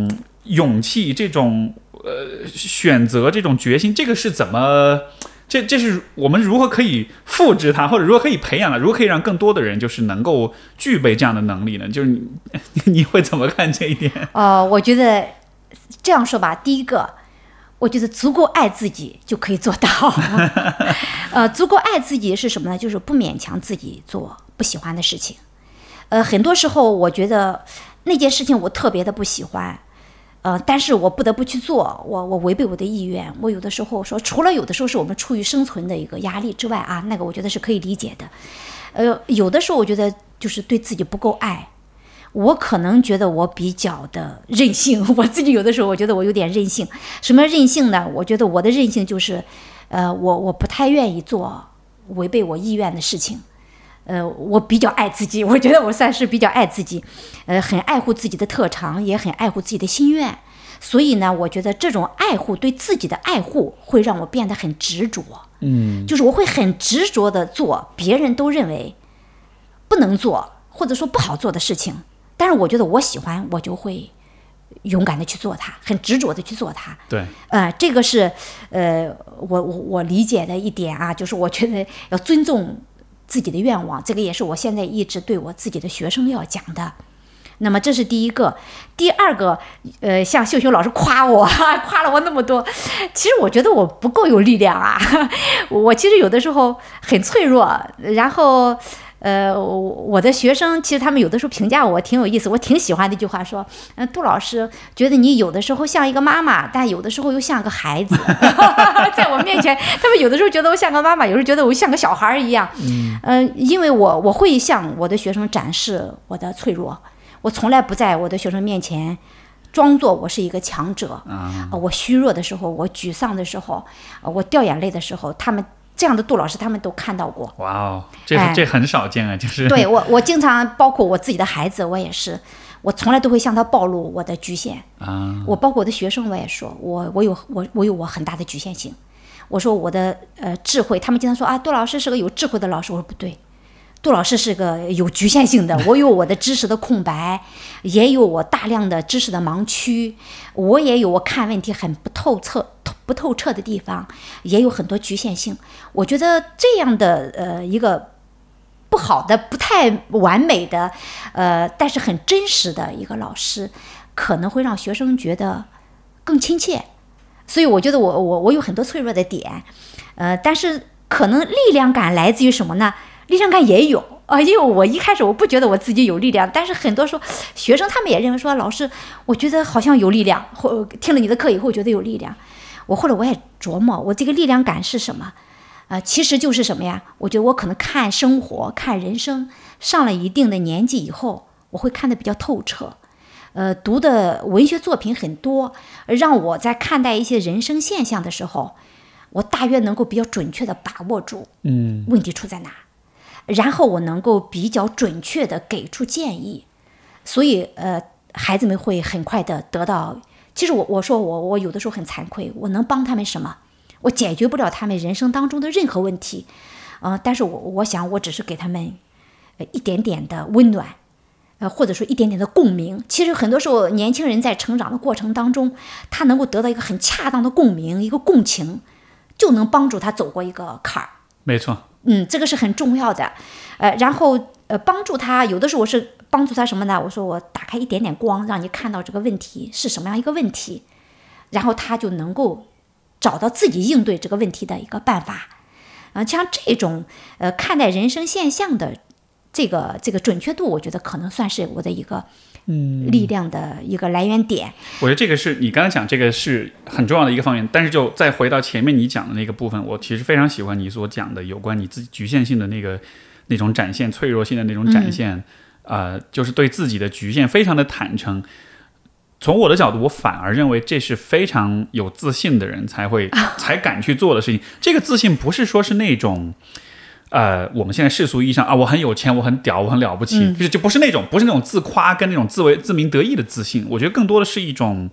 勇气，这种选择，这种决心，这个是怎么？这是我们如何可以复制它，或者如何可以培养它，如何可以让更多的人就是能够具备这样的能力呢？就是你会怎么看这一点？ 我觉得这样说吧，第一个，我觉得足够爱自己就可以做到。足够爱自己是什么呢？就是不勉强自己做不喜欢的事情。很多时候我觉得那件事情我特别的不喜欢。但是我不得不去做，我违背我的意愿。我有的时候说，除了有的时候是我们出于生存的一个压力之外啊，那个我觉得是可以理解的。有的时候我觉得就是对自己不够爱，我可能觉得我比较的任性，我自己有的时候我觉得我有点任性。什么任性呢？我觉得我的任性就是，我不太愿意做违背我意愿的事情。我比较爱自己，我觉得我算是比较爱自己，很爱护自己的特长，也很爱护自己的心愿。所以呢，我觉得这种爱护，对自己的爱护，会让我变得很执着。就是我会很执着的做别人都认为不能做或者说不好做的事情，但是我觉得我喜欢，我就会勇敢的去做它，很执着的去做它。 对， 这个是我理解的一点啊，就是我觉得要尊重自己的愿望，这个也是我现在一直对我自己的学生要讲的。那么这是第一个。第二个，像秀秀老师夸我，夸了我那么多，其实我觉得我不够有力量啊。我其实有的时候很脆弱，然后我的学生其实他们有的时候评价我挺有意思，我挺喜欢的一句话说，杜老师觉得你有的时候像一个妈妈，但有的时候又像个孩子。在我面前，他们有的时候觉得我像个妈妈，有时候觉得我像个小孩一样。因为我会向我的学生展示我的脆弱，我从来不在我的学生面前装作我是一个强者。我虚弱的时候，我沮丧的时候，我掉眼泪的时候，他们这样的杜老师他们都看到过。 哇哦，这很少见啊，就是对我经常，包括我自己的孩子，我也是，我从来都会向他暴露我的局限。我包括我的学生，我也说我有我很大的局限性。我说我的智慧，他们经常说啊，杜老师是个有智慧的老师。我说不对，杜老师是个有局限性的。我有我的知识的空白，也有我大量的知识的盲区，我也有我看问题很不透彻的地方，也有很多局限性。我觉得这样的一个不好的、不太完美的但是很真实的一个老师，可能会让学生觉得更亲切。所以我觉得我有很多脆弱的点，但是可能力量感来自于什么呢？力量感也有因为我一开始我不觉得我自己有力量，但是很多时候学生他们也认为说，老师我觉得好像有力量，或听了你的课以后觉得有力量。后来我也琢磨，我这个力量感是什么？其实就是什么呀？我觉得我可能看生活、看人生，上了一定的年纪以后，我会看得比较透彻。读的文学作品很多，让我在看待一些人生现象的时候，我大约能够比较准确的把握住，问题出在哪，然后我能够比较准确的给出建议。所以孩子们会很快的得到。其实我说我有的时候很惭愧，我能帮他们什么？我解决不了他们人生当中的任何问题，但是我想我只是给他们一点点的温暖。或者说一点点的共鸣。其实很多时候年轻人在成长的过程当中，他能够得到一个很恰当的共鸣，一个共情，就能帮助他走过一个坎儿。 没错， 这个是很重要的。然后帮助他，有的时候我是帮助他什么呢？我说我打开一点点光，让你看到这个问题是什么样一个问题，然后他就能够找到自己应对这个问题的一个办法。像这种看待人生现象的这个准确度，我觉得可能算是我的一个力量的一个来源点。 我觉得这个是你刚才讲这个是很重要的一个方面，但是就再回到前面你讲的那个部分，我其实非常喜欢你所讲的有关你自己局限性的那种展现，脆弱性的那种展现，就是对自己的局限非常的坦诚。从我的角度，我反而认为这是非常有自信的人才敢去做的事情。这个自信不是说是那种我们现在世俗意义上我很有钱，我很屌，我很了不起，就不是那种自夸跟那种自鸣得意的自信。我觉得更多的是一种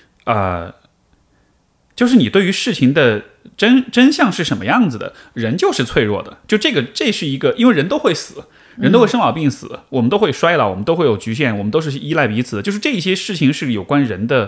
就是你对于事情的真相是什么样子的，人就是脆弱的。就这是一个，因为人都会死，人都会生老病死，我们都会衰老，我们都会有局限，我们都是依赖彼此的。就是这些事情是有关人的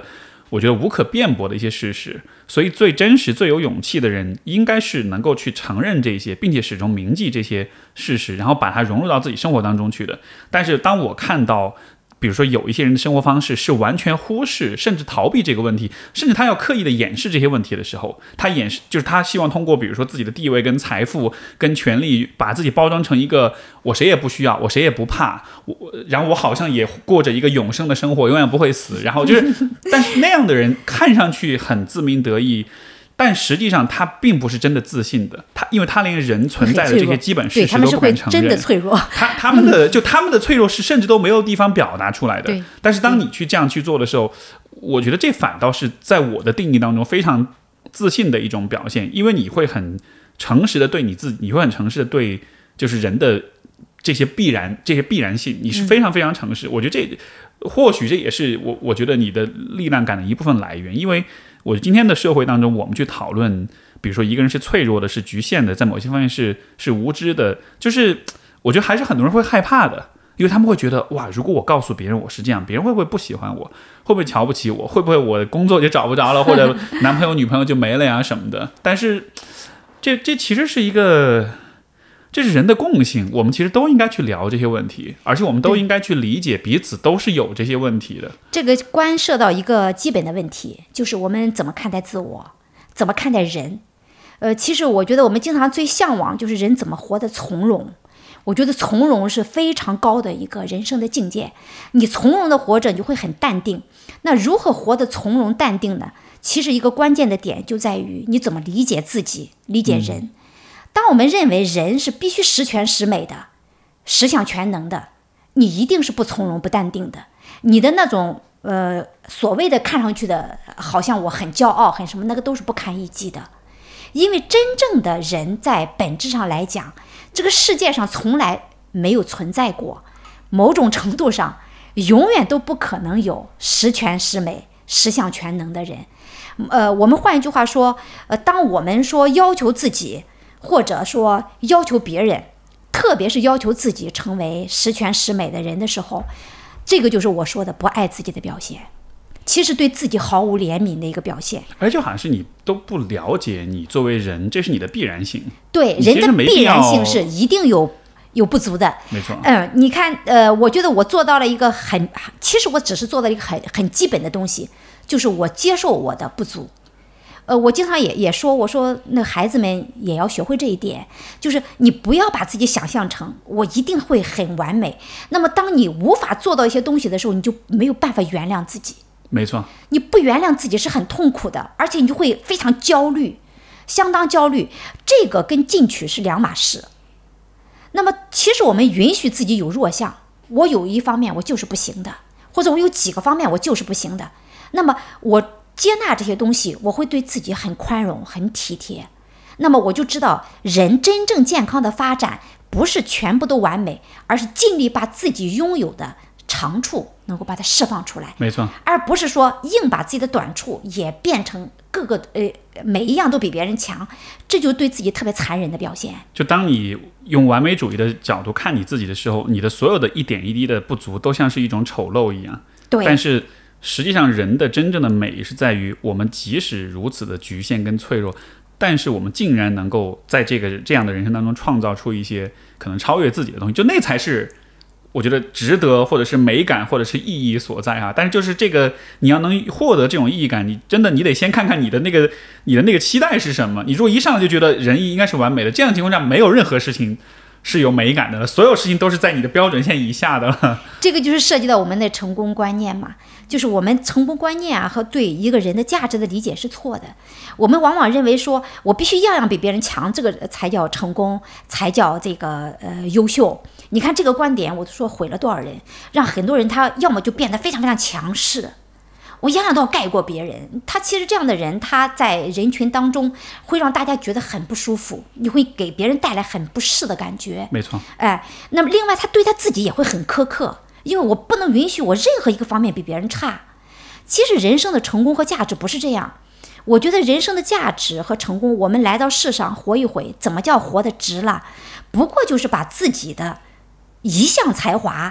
我觉得无可辩驳的一些事实。所以最真实最有勇气的人应该是能够去承认这些，并且始终铭记这些事实，然后把它融入到自己生活当中去的。但是当我看到比如说有一些人的生活方式是完全忽视甚至逃避这个问题，甚至他要刻意的掩饰这些问题的时候，他掩饰就是他希望通过比如说自己的地位跟财富跟权力把自己包装成一个我谁也不需要，我谁也不怕，然后我好像也过着一个永生的生活，永远不会死，然后就是但是那样的人看上去很自鸣得意，但实际上他并不是真的自信的，因为他连人存在的这些基本事实都不敢承认， 真的脆弱。 他们的脆弱是甚至都没有地方表达出来的。但是当你去这样去做的时候，我觉得这反倒是在我的定义当中非常自信的一种表现，因为你会很诚实的对你自己，你会很诚实的对就是人的这些必然性，你是非常非常诚实。我觉得或许这也是我觉得你的力量感的一部分来源，因为我今天的社会当中，我们去讨论，比如说一个人是脆弱的，是局限的，在某些方面是无知的，就是我觉得还是很多人会害怕的，因为他们会觉得哇，如果我告诉别人我是这样，别人会不会不喜欢我，会不会瞧不起我，会不会我的工作就找不着了，或者男朋友女朋友就没了呀什么的。但是这其实是这是人的共性，我们其实都应该去聊这些问题，而且我们都应该去理解彼此都是有这些问题的。 这个关涉到一个基本的问题，就是我们怎么看待自我，怎么看待人。其实我觉得我们经常最向往就是人怎么活得从容。我觉得从容是非常高的一个人生的境界。你从容的活着，你就会很淡定。那如何活得从容淡定呢？其实一个关键的点就在于你怎么理解自己，理解人。当我们认为人是必须十全十美的，十项全能的，你一定是不从容不淡定的。你的那种所谓的看上去的好像我很骄傲很什么，那个都是不堪一击的。因为真正的人在本质上来讲，这个世界上从来没有存在过，某种程度上永远都不可能有十全十美十项全能的人。我们换一句话说，当我们说要求自己或者说要求别人，特别是要求自己成为十全十美的人的时候，这个就是我说的不爱自己的表现，其实对自己毫无怜悯的一个表现。 而就好像是你都不了解你作为人，这是你的必然性。 对，人的必然性是一定有不足的。 没错。 你看，我觉得我做到了一个其实我只是做到一个很基本的东西，就是我接受我的不足。我经常也说，我说那孩子们也要学会这一点，就是你不要把自己想象成我一定会很完美。那么当你无法做到一些东西的时候，你就没有办法原谅自己。 没错， 你不原谅自己是很痛苦的，而且你就会非常焦虑，相当焦虑。这个跟进取是两码事。那么其实我们允许自己有弱项，我有一方面我就是不行的，或者我有几个方面我就是不行的，那么我接纳这些东西，我会对自己很宽容很体贴。那么我就知道人真正健康的发展不是全部都完美，而是尽力把自己拥有的长处能够把它释放出来。 没错， 而不是说硬把自己的短处也变成每一样都比别人强，这就对自己特别残忍的表现。 就当你用完美主义的角度看你自己的时候，你的所有的一点一滴的不足都像是一种丑陋一样。 对， 但是实际上人的真正的美是在于我们即使如此的局限跟脆弱，但是我们竟然能够在这样的人生当中创造出一些可能超越自己的东西，就那才是我觉得值得或者是美感或者是意义所在啊。但是就是这个你要能获得这种意义感，你得先看看你的那个期待是什么。你如果一上来就觉得人应该是完美的，这样的情况下没有任何事情是有美感的了，所有事情都是在你的标准线以下的了。 这个就是涉及到我们的成功观念嘛，就是我们成功观念啊和对一个人的价值的理解是错的。我们往往认为说我必须样样比别人强，这个才叫成功，才叫这个优秀。你看这个观点，我都说毁了多少人，让很多人他要么就变得非常非常强势，我样样都要盖过别人。他其实这样的人，他在人群当中会让大家觉得很不舒服，你会给别人带来很不适的感觉。 没错。 那么另外他对他自己也会很苛刻，因为我不能允许我任何一个方面比别人差。其实人生的成功和价值不是这样。我觉得人生的价值和成功，我们来到世上活一回，怎么叫活得值了？不过就是把自己的一项才华，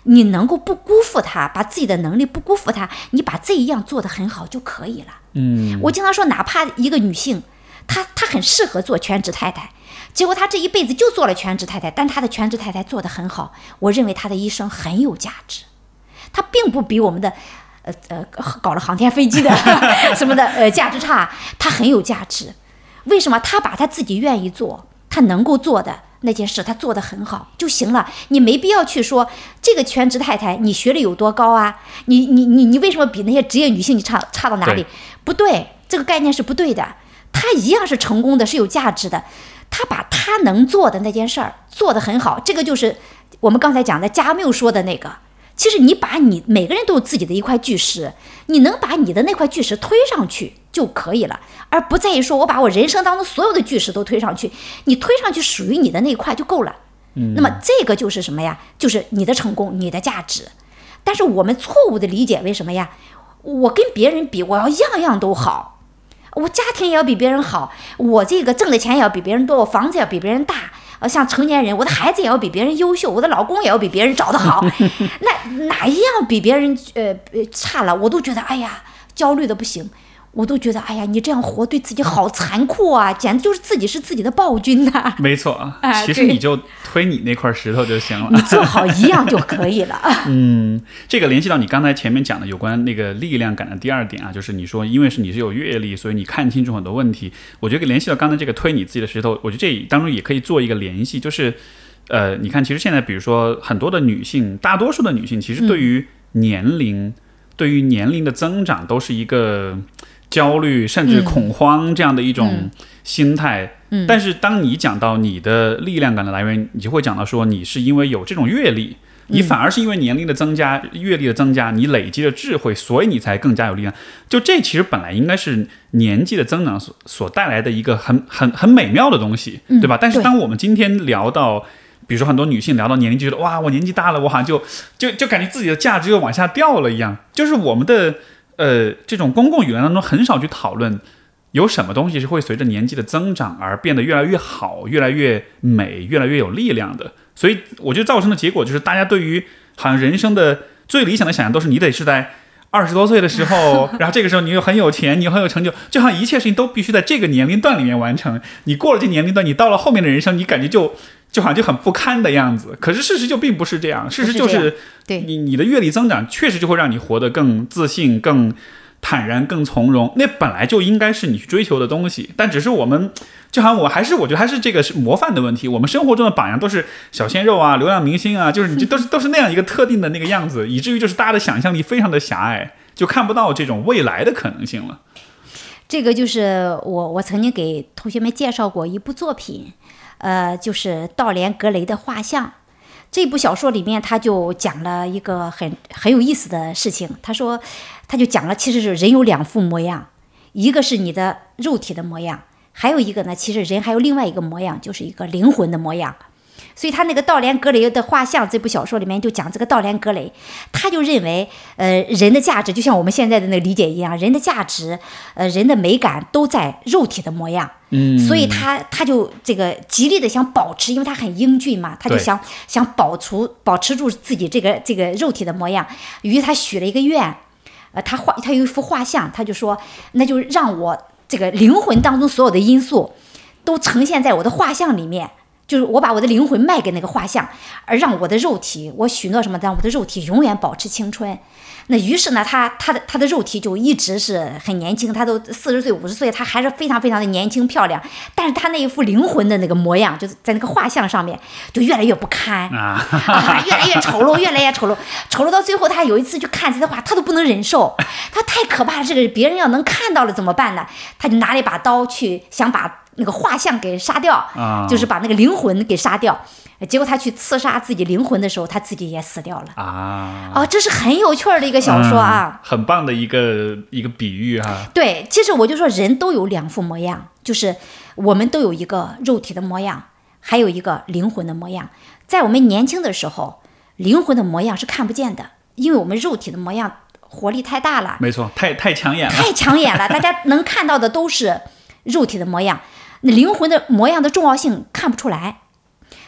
你能够不辜负他，把自己的能力不辜负他，你把这一样做得很好就可以了。我经常说，哪怕一个女性，她很适合做全职太太，结果她这一辈子就做了全职太太，但她的全职太太做得很好，我认为她的一生很有价值。她并不比我们的搞了航天飞机的什么的价值差，她很有价值。为什么？她把她自己愿意做，她能够做的那件事，她做得很好就行了。你没必要去说这个全职太太你学历有多高啊，你为什么比那些职业女性你差到哪里？不对，这个概念是不对的。她一样是成功的，是有价值的。她把她能做的那件事儿做得很好，这个就是我们刚才讲的加缪说的那个。其实你把你每个人都有自己的一块巨石，你能把你的那块巨石推上去就可以了，而不在于说我把我人生当中所有的巨石都推上去，你推上去属于你的那一块就够了。那么这个就是什么呀？就是你的成功，你的价值。但是我们错误的理解为什么呀？我跟别人比，我要样样都好，我家庭也要比别人好，我这个挣的钱也要比别人多，我房子也要比别人大。像成年人，我的孩子也要比别人优秀，我的老公也要比别人找得好，那哪一样比别人差了，我都觉得哎呀焦虑的不行，我都觉得哎呀你这样活对自己好残酷啊，简直就是自己是自己的暴君呐。 没错，其实你就推你那块石头就行了， 你做好一样就可以了。 这个联系到你刚才前面讲的有关那个力量感的第二点啊，就是你说因为你是有阅历，所以你看清楚很多问题。我觉得联系到刚才这个推你自己的石头，我觉得这当中也可以做一个联系，就是你看其实现在比如说很多的女性，大多数的女性其实对于年龄的增长都是一个焦虑甚至恐慌这样的一种心态。但是当你讲到你的力量感的来源，你就会讲到说你是因为有这种阅历，你反而是因为年龄的增加、阅历的增加，你累积的智慧，所以你才更加有力量。就这其实本来应该是年纪的增长所带来的一个很美妙的东西，对吧？但是当我们今天聊到比如说很多女性聊到年龄就觉得哇，我年纪大了，我好像就感觉自己的价值又往下掉了一样。就是我们的这种公共语言当中很少去讨论有什么东西是会随着年纪的增长而变得越来越好、越来越美、越来越有力量的。所以我觉得造成的结果就是大家对于好像人生的最理想的想象都是你得是在20多岁的时候，然后这个时候你又很有钱，你又很有成就，就好像一切事情都必须在这个年龄段里面完成。你过了这年龄段，你到了后面的人生，你感觉就好像就很不堪的样子。可是事实就并不是这样，事实就是你的阅历增长确实就会让你活得更自信、更坦然、更从容，那本来就应该是你去追求的东西。但只是我们就好像我觉得还是这个是模范的问题。我们生活中的榜样都是小鲜肉啊、流量明星啊，就是你都是那样一个特定的那个样子，以至于就是大家的想象力非常的狭隘，就看不到这种未来的可能性了。 这个就是我曾经给同学们介绍过一部作品，就是道连·格雷的画像。这部小说里面他就讲了一个很有意思的事情。他就讲了，其实是人有2副模样，一个是你的肉体的模样，还有一个呢，其实人还有另外一个模样，就是一个灵魂的模样。所以他那个道连·格雷的画像这部小说里面就讲这个道连·格雷，他就认为人的价值就像我们现在的那个理解一样，人的价值人的美感都在肉体的模样。所以他就这个极力的想保持，因为他很英俊嘛，他就想保持住自己这个肉体的模样。于是他许了一个愿，他有一幅画像，他就说那就让我这个灵魂当中所有的因素都呈现在我的画像里面，就是我把我的灵魂卖给那个画像，而让我的肉体，我许诺什么，让我的肉体永远保持青春。那于是呢，他的肉体就一直是很年轻，他都40岁50岁，他还是非常非常的年轻漂亮。但是他那一副灵魂的那个模样，就是在那个画像上面就越来越不堪越来越丑陋，越来越丑陋到最后，他有一次去看这些画，他都不能忍受，他太可怕了，这个别人要能看到了怎么办呢？他就拿了一把刀去想把那个画像给杀掉，就是把那个灵魂给杀掉。结果他去刺杀自己灵魂的时候，他自己也死掉了这是很有趣的一个小说啊， 很棒的一个比喻哈。 对，其实我就说人都有2副模样，就是我们都有一个肉体的模样，还有一个灵魂的模样。在我们年轻的时候，灵魂的模样是看不见的，因为我们肉体的模样活力太大了， 没错，太抢眼了， 大家能看到的都是肉体的模样，那灵魂的模样的重要性看不出来。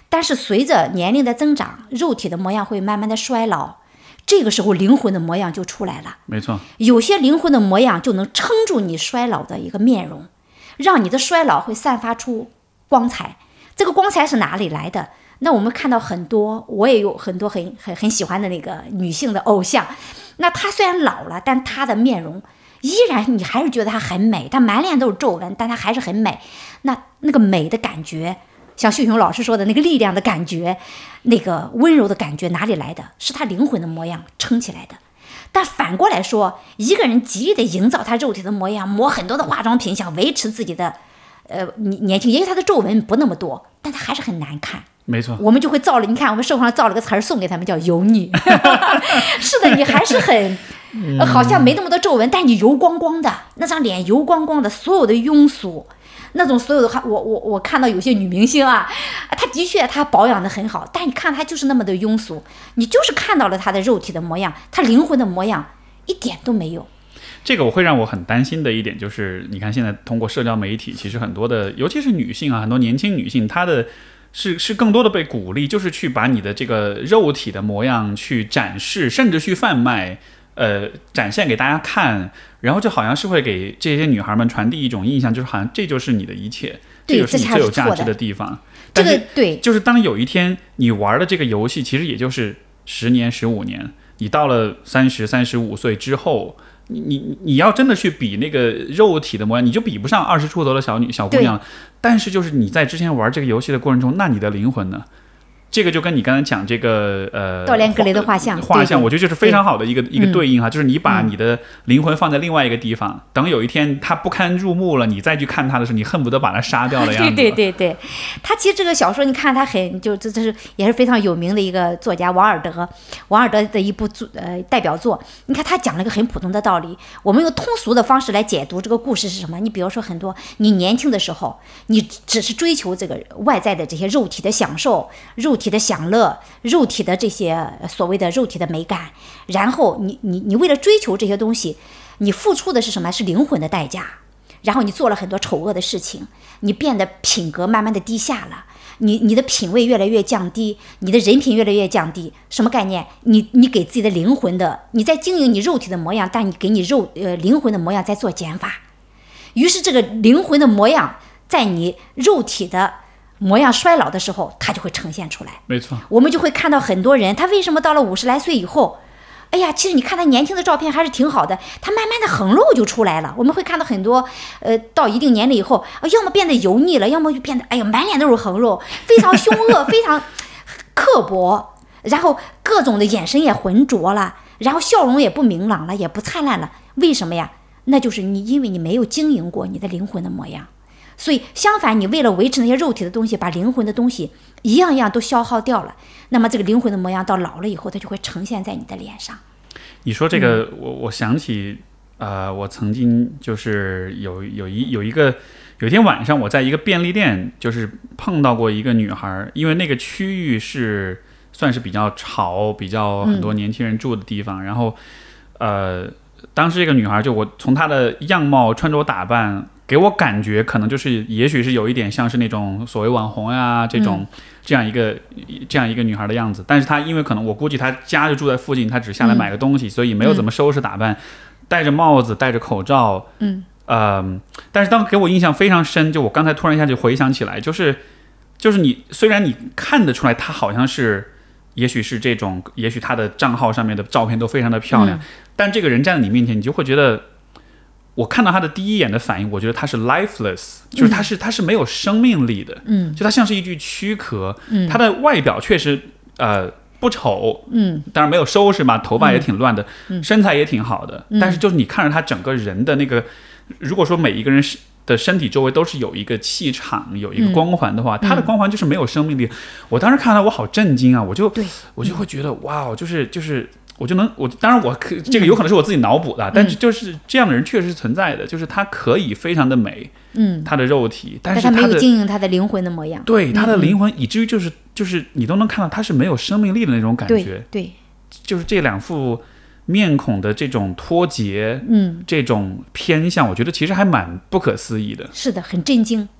但是随着年龄的增长，肉体的模样会慢慢的衰老，这个时候灵魂的模样就出来了。 没错， 有些灵魂的模样就能撑住你衰老的一个面容，让你的衰老会散发出光彩。这个光彩是哪里来的？那我们看到很多，我也有很多很喜欢的那个女性的偶像，那她虽然老了，但她的面容依然你还是觉得她很美，她满脸都是皱纹，但她还是很美。那个美的感觉，像秀雄老师说的那个力量的感觉，那个温柔的感觉哪里来的？是她灵魂的模样撑起来的。但反过来说，一个人极力的营造他肉体的模样，抹很多的化妆品，想维持自己的年轻，因为他的皱纹不那么多，但他还是很难看。 没错， 我们就会造了，你看我们社会上造了个词儿送给他们，叫油腻。是的，你还是很好像没那么多皱纹，但你油光光的，那张脸油光光的，所有的庸俗，那种所有的我看到有些女明星啊，她的确她保养的很好，但你看她就是那么的庸俗，你就是看到了她的肉体的模样，她灵魂的模样一点都没有。 这个我会让我很担心的一点就是，你看现在通过社交媒体，其实很多的，尤其是女性啊，很多年轻女性，她的是更多的被鼓励，就是去把你的这个肉体的模样去展示，甚至去贩卖，展现给大家看，然后就好像是会给这些女孩们传递一种印象，就是好像这就是你的一切，这就是你最有价值的地方。 这个对， 就是当有一天你玩的这个游戏，其实也就是10年、15年，你到了30、35岁之后。你要真的去比那个肉体的模样，你就比不上20出头的小姑娘。但是就是你在之前玩这个游戏的过程中，那你的灵魂呢？这个就跟你刚才讲这个道连格雷的画像， 我觉得就是非常好的一个对应哈，就是你把你的灵魂放在另外一个地方，等有一天它不堪入目了，你再去看它的时候，你恨不得把它杀掉的样子。 对，他其实这个小说你看他这是也是非常有名的一个作家王尔德的一部代表作。你看他讲了一个很普通的道理，我们用通俗的方式来解读这个故事是什么？你比如说很多你年轻的时候，你只是追求这个外在的这些肉体的享受，肉体的享乐，肉体的这些所谓的肉体的美感，然后你为了追求这些东西，你付出的是什么？是灵魂的代价。然后你做了很多丑恶的事情，你变得品格慢慢的低下了，你的品味越来越降低，你的人品越来越降低。什么概念？你给自己的灵魂的，你在经营你肉体的模样，但你给你灵魂的模样在做减法。于是这个灵魂的模样在你肉体的模样衰老的时候，它就会呈现出来。 没错， 我们就会看到很多人，他为什么到了50来岁以后，哎呀，其实你看他年轻的照片还是挺好的，他慢慢的横肉就出来了。我们会看到很多，到一定年龄以后，要么变得油腻了，要么就变得哎呀满脸都是横肉，非常凶恶，非常刻薄，然后各种的眼神也浑浊了，然后笑容也不明朗了，也不灿烂了。为什么呀？那就是因为你没有经营过你的灵魂的模样。所以相反，你为了维持那些肉体的东西，把灵魂的东西一样一样都消耗掉了，那么这个灵魂的模样到老了以后，它就会呈现在你的脸上。 你说这个，我想起我曾经就是有一天晚上，我在一个便利店就是碰到过一个女孩，因为那个区域是算是比较潮、比较很多年轻人住的地方，然后当时这个女孩就我从她的样貌、穿着打扮。给我感觉可能就是也许是有一点像是那种所谓网红呀这样一个女孩的样子，但是她因为可能我估计她家就住在附近，她只下来买个东西，所以没有怎么收拾打扮，戴着帽子戴着口罩，但是当给我印象非常深，就我刚才突然一下就回想起来，就是你虽然你看得出来她好像是也许是这种，也许她的账号上面的照片都非常的漂亮，但这个人站在你面前，你就会觉得。我看到他的第一眼的反应，我觉得他是 lifeless， 就是他是没有生命力的，就他像是一具躯壳，他的外表确实不丑，当然没有收拾嘛，头发也挺乱的，身材也挺好的，但是就是你看着他整个人的那个，如果说每一个人的身体周围都是有一个气场，有一个光环的话，他的光环就是没有生命力。我当时看到我好震惊啊，我就会觉得哇，就是当然这个有可能是我自己脑补的，但是就是这样的人确实是存在的，就是他可以非常的美，他的肉体，但是他没有经营他的灵魂的模样， 对他的灵魂，以至于就是你都能看到他是没有生命力的那种感觉， 对， 就是这两副面孔的这种脱节，这种偏向，我觉得其实还蛮不可思议的。 是的，很震惊。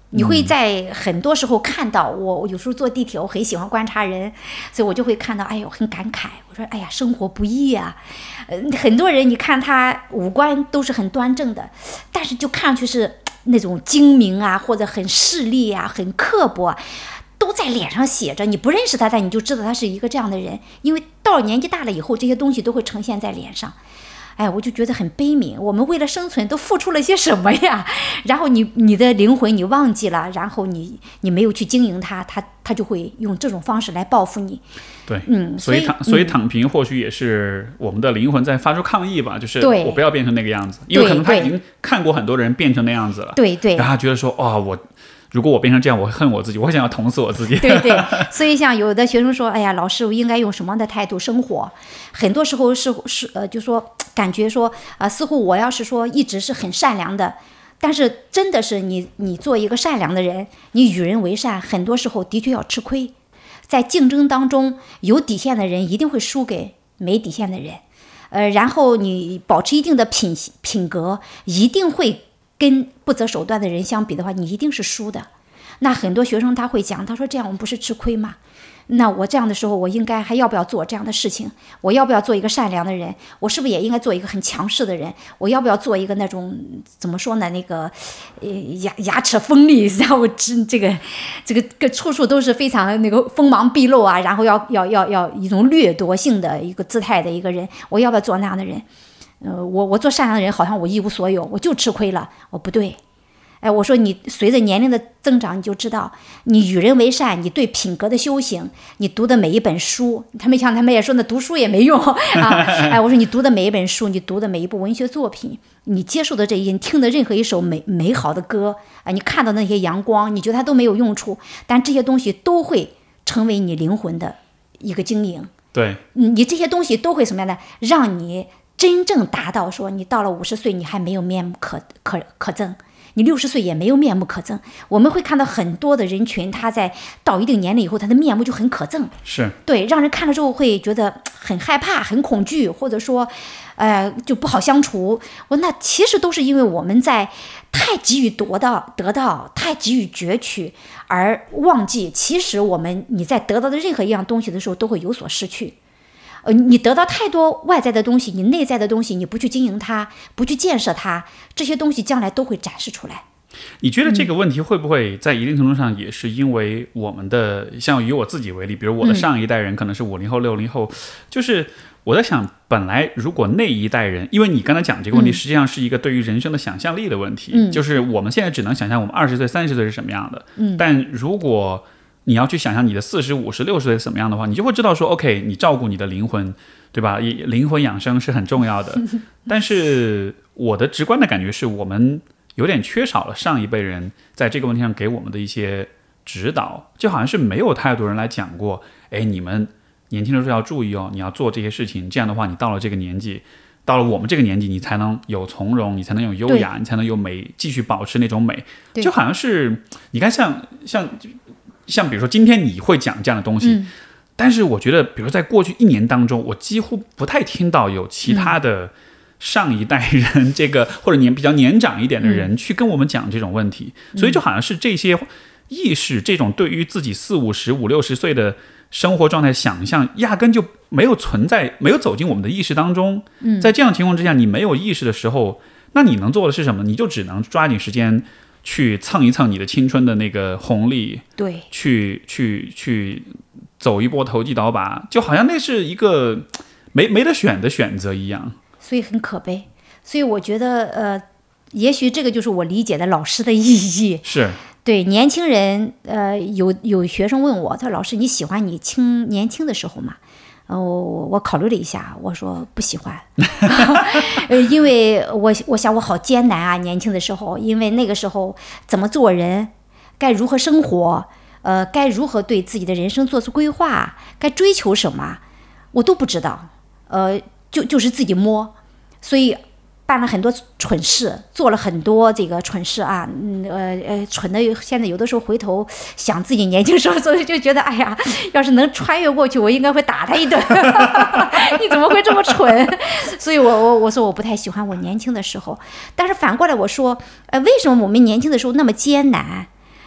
你会在很多时候看到我有时候坐地铁，我很喜欢观察人，所以我就会看到，哎呦，很感慨。我说，哎呀，生活不易啊。很多人你看他五官都是很端正的，但是就看上去是那种精明啊，或者很势利啊，很刻薄啊，都在脸上写着。你不认识他，但你就知道他是一个这样的人，因为到了年纪大了以后，这些东西都会呈现在脸上。哎，我就觉得很悲悯，我们为了生存都付出了些什么呀？然后你的灵魂你忘记了，然后你没有去经营它，它就会用这种方式来报复你。 对，所以躺平或许也是我们的灵魂在发出抗议吧，就是我不要变成那个样子，因为可能他已经看过很多人变成那样子了， 对， 然后他觉得说，如果我变成这样，我会恨我自己，我会想要捅死我自己。 对，所以像有的学生说，哎呀，老师，我应该用什么样的态度生活？很多时候就说感觉说似乎我要是说一直是很善良的，但是真的是你做一个善良的人，你与人为善，很多时候的确要吃亏。在竞争当中，有底线的人一定会输给没底线的人，然后你保持一定的品格，一定会跟不择手段的人相比的话，你一定是输的。那很多学生他会讲，他说这样我们不是吃亏吗？那我这样的时候，我应该还要不要做这样的事情？我要不要做一个善良的人？我是不是也应该做一个很强势的人？我要不要做一个那种怎么说呢？那个牙齿锋利，然后这个处处都是非常那个锋芒毕露啊，然后要一种掠夺性的一个姿态的一个人，我要不要做那样的人？我做善良的人，好像我一无所有，我就吃亏了。不对。哎，我说你随着年龄的增长，你就知道，你与人为善，你对品格的修行，你读的每一本书，他们也说那读书也没用啊。哎，我说你读的每一本书，你读的每一部文学作品，你接受的这些，你听的任何一首美好的歌，你看到那些阳光，你觉得它都没有用处，但这些东西都会成为你灵魂的一个经营。 对， 你这些东西都会什么样的，让你真正达到说，你到了50岁，你还没有面目可憎。你60岁也没有面目可憎。我们会看到很多的人群，他在到一定年龄以后，他的面目就很可憎， 是对，让人看了之后会觉得很害怕、很恐惧，或者说，就不好相处。那其实都是因为我们在太急于得到，太急于攫取，而忘记其实你在得到的任何一样东西的时候，都会有所失去。你得到太多外在的东西，你内在的东西你不去经营它，不去建设它，这些东西将来都会展示出来。 你觉得这个问题会不会在一定程度上也是因为我们的，像以我自己为例，比如我的上一代人可能是50后、60后，就是我在想，本来如果那一代人，因为你刚才讲这个问题，实际上是一个对于人生的想象力的问题，就是我们现在只能想象我们20岁、30岁是什么样的，但如果你要去想象你的40、50、60岁什么样的话，你就会知道说 OK， 你照顾你的灵魂，对吧？灵魂养生是很重要的。但是我的直观的感觉是我们有点缺少了上一辈人在这个问题上给我们的一些指导，就好像是没有太多人来讲过，哎，你们年轻的时候要注意哦，你要做这些事情，这样的话你到了这个年纪，到了我们这个年纪，你才能有从容，你才能有优雅，你才能有美，继续保持那种美。就好像是你看像比如说今天你会讲这样的东西，但是我觉得比如说在过去1年当中，我几乎不太听到有其他的上一代人这个或者比较年长一点的人去跟我们讲这种问题，所以就好像是这些意识，这种对于自己40、50、50、60岁的生活状态想象压根就没有存在，没有走进我们的意识当中。在这样的情况之下，你没有意识的时候，那你能做的是什么？你就只能抓紧时间去蹭一蹭你的青春的那个红利， 对， 去走一波投机倒把，就好像那是一个没得选的选择一样， 所以很可悲。所以我觉得也许这个就是我理解的老师的意义。 是对年轻人，有学生问我，他说老师你喜欢你年轻的时候吗？我考虑了一下，我说不喜欢，因为我想我好艰难啊，年轻的时候，因为那个时候怎么做人，该如何生活，该如何对自己的人生做出规划，该追求什么，我都不知道，就是自己摸，所以办了很多蠢事，做了很多这个蠢事啊，蠢的现在有的时候回头想自己年轻时候，所以就觉得哎呀，要是能穿越过去，我应该会打他一顿。你怎么会这么蠢？所以我说我不太喜欢我年轻的时候，但是反过来我说，为什么我们年轻的时候那么艰难？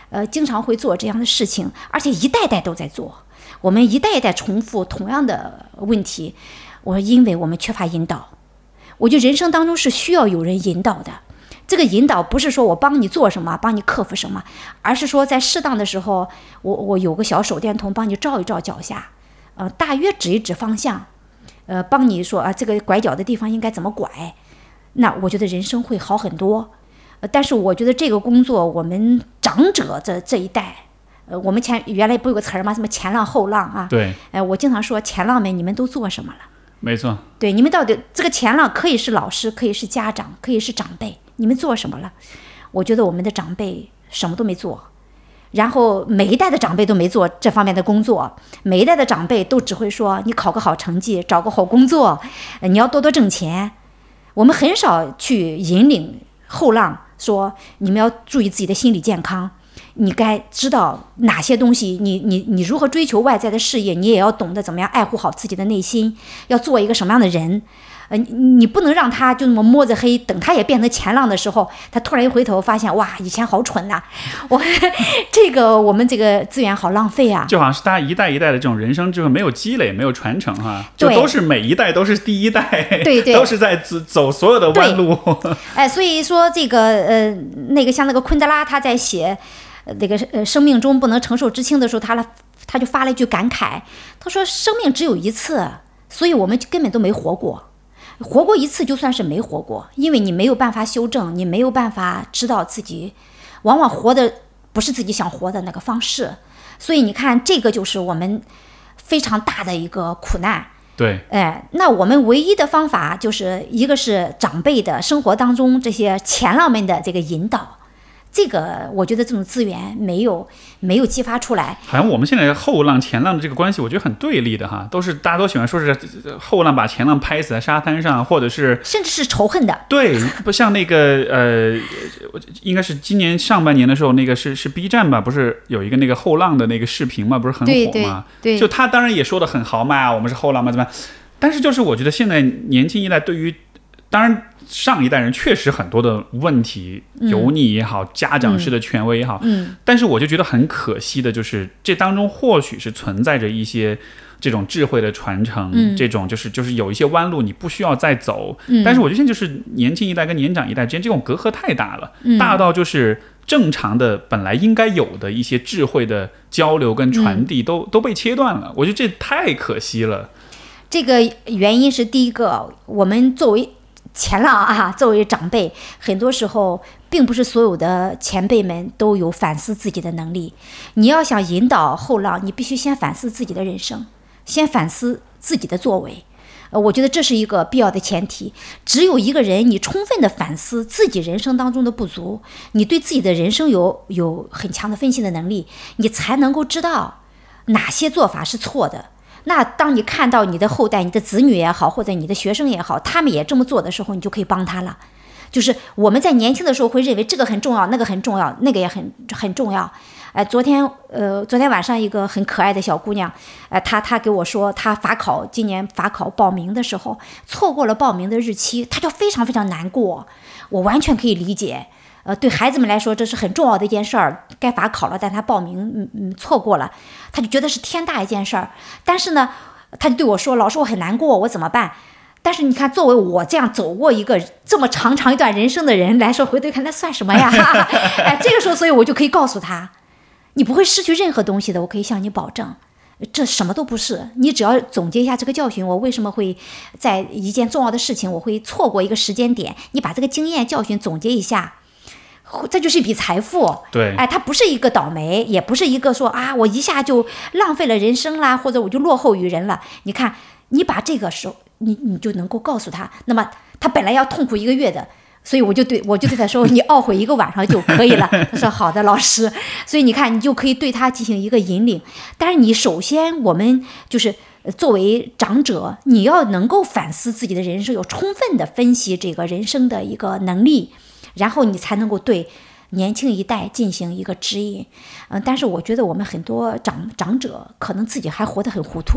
经常会做这样的事情，而且一代代都在做，我们一代一代重复同样的问题。我说，因为我们缺乏引导。我觉得人生当中是需要有人引导的。这个引导不是说我帮你做什么，帮你克服什么，而是说在适当的时候，我有个小手电筒帮你照一照脚下，大约指一指方向，帮你说啊，这个拐角的地方应该怎么拐。那我觉得人生会好很多。但是我觉得这个工作，我们长者这一代，我们原来不有个词儿吗？什么前浪后浪啊？ 对。 我经常说，前浪们你们都做什么了？ 没错。 对，你们到底这个前浪可以是老师，可以是家长，可以是长辈，你们做什么了？我觉得我们的长辈什么都没做，然后每一代的长辈都没做这方面的工作，每一代的长辈都只会说你考个好成绩，找个好工作，你要多多挣钱。我们很少去引领后浪，说你们要注意自己的心理健康，你该知道哪些东西，你如何追求外在的事业，你也要懂得怎么样爱护好自己的内心，要做一个什么样的人。你不能让他就那么摸着黑，等他也变成前浪的时候，他突然一回头发现，哇，以前好蠢呐！我们这个资源好浪费啊！ 就好像是大家一代一代的这种人生智慧没有积累，没有传承哈，就都是每一代都是第一代， 对， 都是在走所有的弯路。 所以说这个那个像那个昆德拉他在写那个生命中不能承受之轻的时候，他就发了一句感慨，他说生命只有一次，所以我们根本都没活过。活过一次就算是没活过，因为你没有办法修正，你没有办法知道自己往往活的不是自己想活的那个方式。所以你看，这个就是我们非常大的一个苦难。 对， 那我们唯一的方法就是一个是长辈的生活当中这些前浪们的这个引导，这个我觉得这种资源没有激发出来。 好像我们现在后浪前浪的这个关系，我觉得很对立的哈，大家都喜欢说是后浪把前浪拍死在沙滩上，或者是甚至是仇恨的。 对，不像那个应该是今年上半年的时候，那个是 B 站吧，不是有一个那个后浪的那个视频嘛，不是很火嘛？ 对， 就他当然也说的很豪迈啊，我们是后浪嘛，怎么样？但是就是我觉得现在年轻一代对于，当然上一代人确实很多的问题，油腻也好，家长式的权威也好，但是我就觉得很可惜的就是这当中或许是存在着一些这种智慧的传承，这种就是有一些弯路你不需要再走，但是我觉得现在就是年轻一代跟年长一代之间这种隔阂太大了，大到就是正常的本来应该有的一些智慧的交流跟传递都被切断了，我觉得这太可惜了。 这个原因是第一个，我们作为前浪啊，作为长辈，很多时候并不是所有的前辈们都有反思自己的能力。你要想引导后浪，你必须先反思自己的人生，先反思自己的作为。我觉得这是一个必要的前提。只有一个人，你充分的反思自己人生当中的不足，你对自己的人生有很强的分析的能力，你才能够知道哪些做法是错的。那当你看到你的后代，你的子女也好，或者你的学生也好，他们也这么做的时候，你就可以帮他了。就是我们在年轻的时候会认为这个很重要，那个很重要，那个也很重要。昨天晚上一个很可爱的小姑娘，她给我说，她今年法考报名的时候错过了报名的日期，她就非常非常难过。我完全可以理解。对孩子们来说，这是很重要的一件事儿，该法考了，但他报名错过了，他就觉得是天大一件事儿。但是呢，他就对我说：“老师，我很难过，我怎么办？”但是你看，作为我这样走过一个这么长一段人生的人来说，回头看那算什么呀？这个时候，所以我就可以告诉他，你不会失去任何东西的，我可以向你保证。这什么都不是，你只要总结一下这个教训，我为什么会在一件重要的事情我会错过一个时间点，你把这个经验教训总结一下，这就是一笔财富。 对， 它不是一个倒霉，也不是一个说啊我一下就浪费了人生啦，或者我就落后于人了。你看，你把这个时候你就能够告诉他，那么他本来要痛苦1个月的，所以我就对他说，你懊悔1个晚上就可以了。他说好的，老师。所以你看，你就可以对他进行一个引领。但是你首先，我们就是作为长者，你要能够反思自己的人生，有充分的分析这个人生的一个能力，然后你才能够对年轻一代进行一个指引。但是我觉得我们很多长者可能自己还活得很糊涂。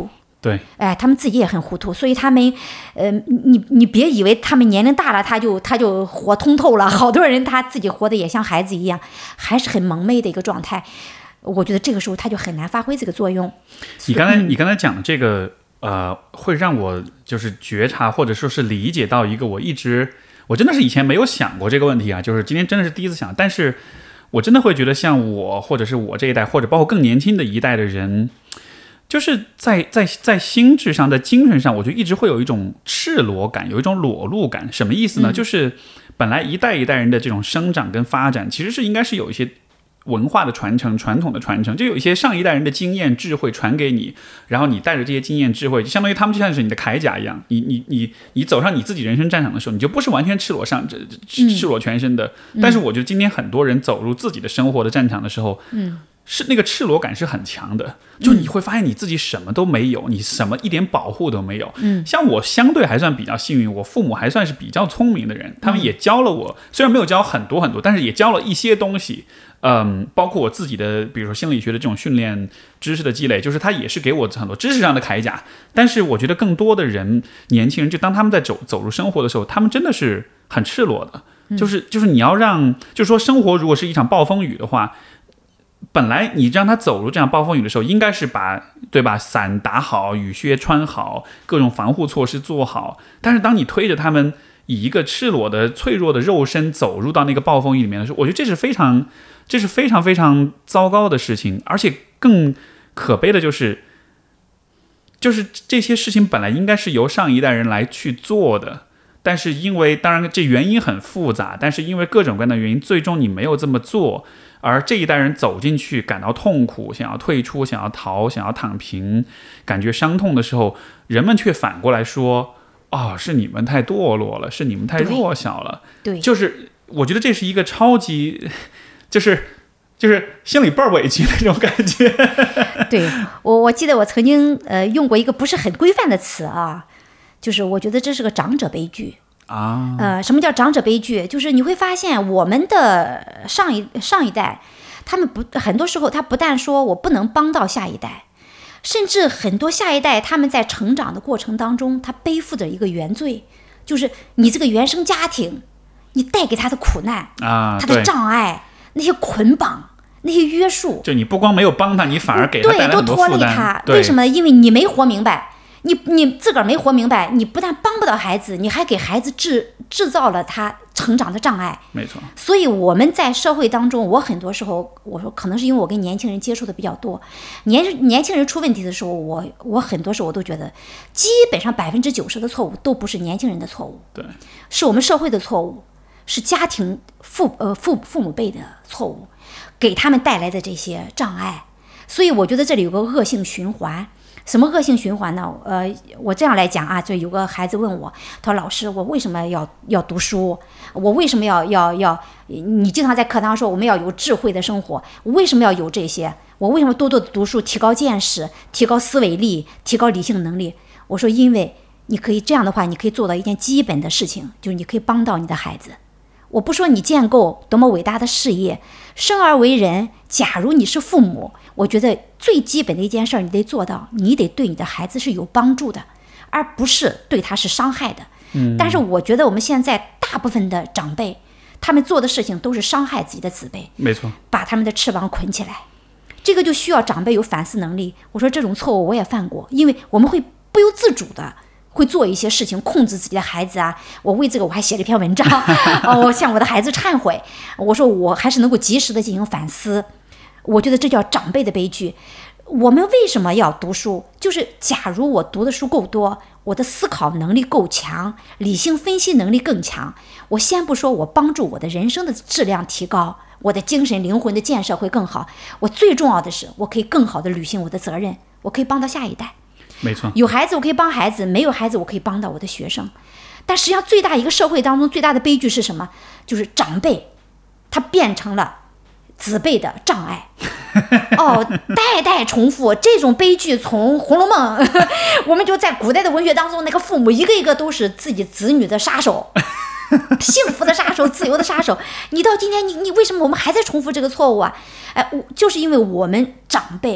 对， 哎，他们自己也很糊涂，所以他们，你别以为他们年龄大了，他就活通透了。好多人他自己活得也像孩子一样，还是很蒙昧的一个状态。我觉得这个时候他就很难发挥这个作用。 你刚才讲的这个，会让我就是觉察或者说是理解到一个我真的是以前没有想过这个问题啊，就是今天真的是第一次想，但是我真的会觉得像我或者是我这一代，或者包括更年轻的一代的人。就是在心智上，在精神上，我就一直会有一种赤裸感，有一种裸露感。什么意思呢？就是本来一代一代人的这种生长跟发展，其实是应该是有一些文化的传承、传统的传承，就有一些上一代人的经验智慧传给你，然后你带着这些经验智慧，就相当于他们就像是你的铠甲一样。你走上你自己人生战场的时候，你就不是完全赤裸全身的。但是我觉得今天很多人走入自己的生活的战场的时候，是那个赤裸感是很强的，就你会发现你自己什么都没有，你什么一点保护都没有。像我相对还算比较幸运，我父母还算是比较聪明的人，他们也教了我，虽然没有教很多，但是也教了一些东西。包括我自己的，比如说心理学的这种训练知识的积累，就是他也是给我很多知识上的铠甲。但是我觉得更多的人，年轻人，就当他们在走入生活的时候，他们真的是很赤裸的。就是你要让，就是说生活如果是一场暴风雨的话。本来你让他走入这样暴风雨的时候，应该是对吧？伞打好，雨靴穿好，各种防护措施做好。但是当你推着他们以一个赤裸的、脆弱的肉身走入到那个暴风雨里面的时候，我觉得这是非常非常糟糕的事情。而且更可悲的就是这些事情本来应该是由上一代人来去做的。但是因为当然这原因很复杂，但是因为各种各样的原因，最终你没有这么做，而这一代人走进去感到痛苦，想要退出，想要逃，想要躺平，感觉伤痛的时候，人们却反过来说，是你们太堕落了，是你们太弱小了。 对， 就是我觉得这是一个超级就是心里倍儿委屈的那种感觉。 对，我记得我曾经用过一个不是很规范的词啊，就是我觉得这是个长者悲剧啊。什么叫长者悲剧？就是你会发现我们的上一代，他们很多时候他不但说我不能帮到下一代，甚至很多下一代他们在成长的过程当中，他背负着一个原罪，就是你这个原生家庭，你带给他的苦难啊，他的障碍，那些捆绑。那些约束， 就你不光没有帮他，你反而给他带来很多负担。 都拖累他。为什么呢？因为你没活明白，你自个儿没活明白，你不但帮不到孩子，你还给孩子制造了他成长的障碍。 没错。 所以我们在社会当中，我很多时候我说，可能是因为我跟年轻人接触的比较多，年轻人出问题的时候，我很多时候我都觉得，基本上90%的错误都不是年轻人的错误， 对， 是我们社会的错误，是家庭父母辈的错误。给他们带来的这些障碍，所以我觉得这里有个恶性循环。什么恶性循环呢？我这样来讲啊，就有个孩子问我，他说：“老师，我为什么要读书？我为什么要？你经常在课堂说我们要有智慧的生活，我为什么要有这些？我为什么多的读书，提高见识，提高思维力，提高理性能力？”我说：“因为你可以这样的话，你可以做到一件基本的事情，就是你可以帮到你的孩子。我不说你建构多么伟大的事业，生而为人，假如你是父母，我觉得最基本的一件事你得做到，你得对你的孩子是有帮助的，而不是对他是伤害的。但是我觉得我们现在大部分的长辈，他们做的事情都是伤害自己的子辈， 没错， 把他们的翅膀捆起来，这个就需要长辈有反思能力。我说这种错误我也犯过，因为我们会不由自主的会做一些事情控制自己的孩子啊，我为这个我还写了一篇文章我向我的孩子忏悔，我说我还是能够及时的进行反思。我觉得这叫长辈的悲剧。我们为什么要读书？就是假如我读的书够多，我的思考能力够强，理性分析能力更强，我先不说我帮助我的人生的质量提高，我的精神灵魂的建设会更好，我最重要的是我可以更好的履行我的责任，我可以帮到下一代。 没错， 有孩子我可以帮孩子，没有孩子我可以帮到我的学生。但实际上最大一个社会当中最大的悲剧是什么？就是长辈他变成了子辈的障碍代代重复。这种悲剧从《红楼梦》我们就在古代的文学当中，那个父母一个一个都是自己子女的杀手幸福的杀手，自由的杀手。你到今天你为什么我们还在重复这个错误啊？就是因为我们长辈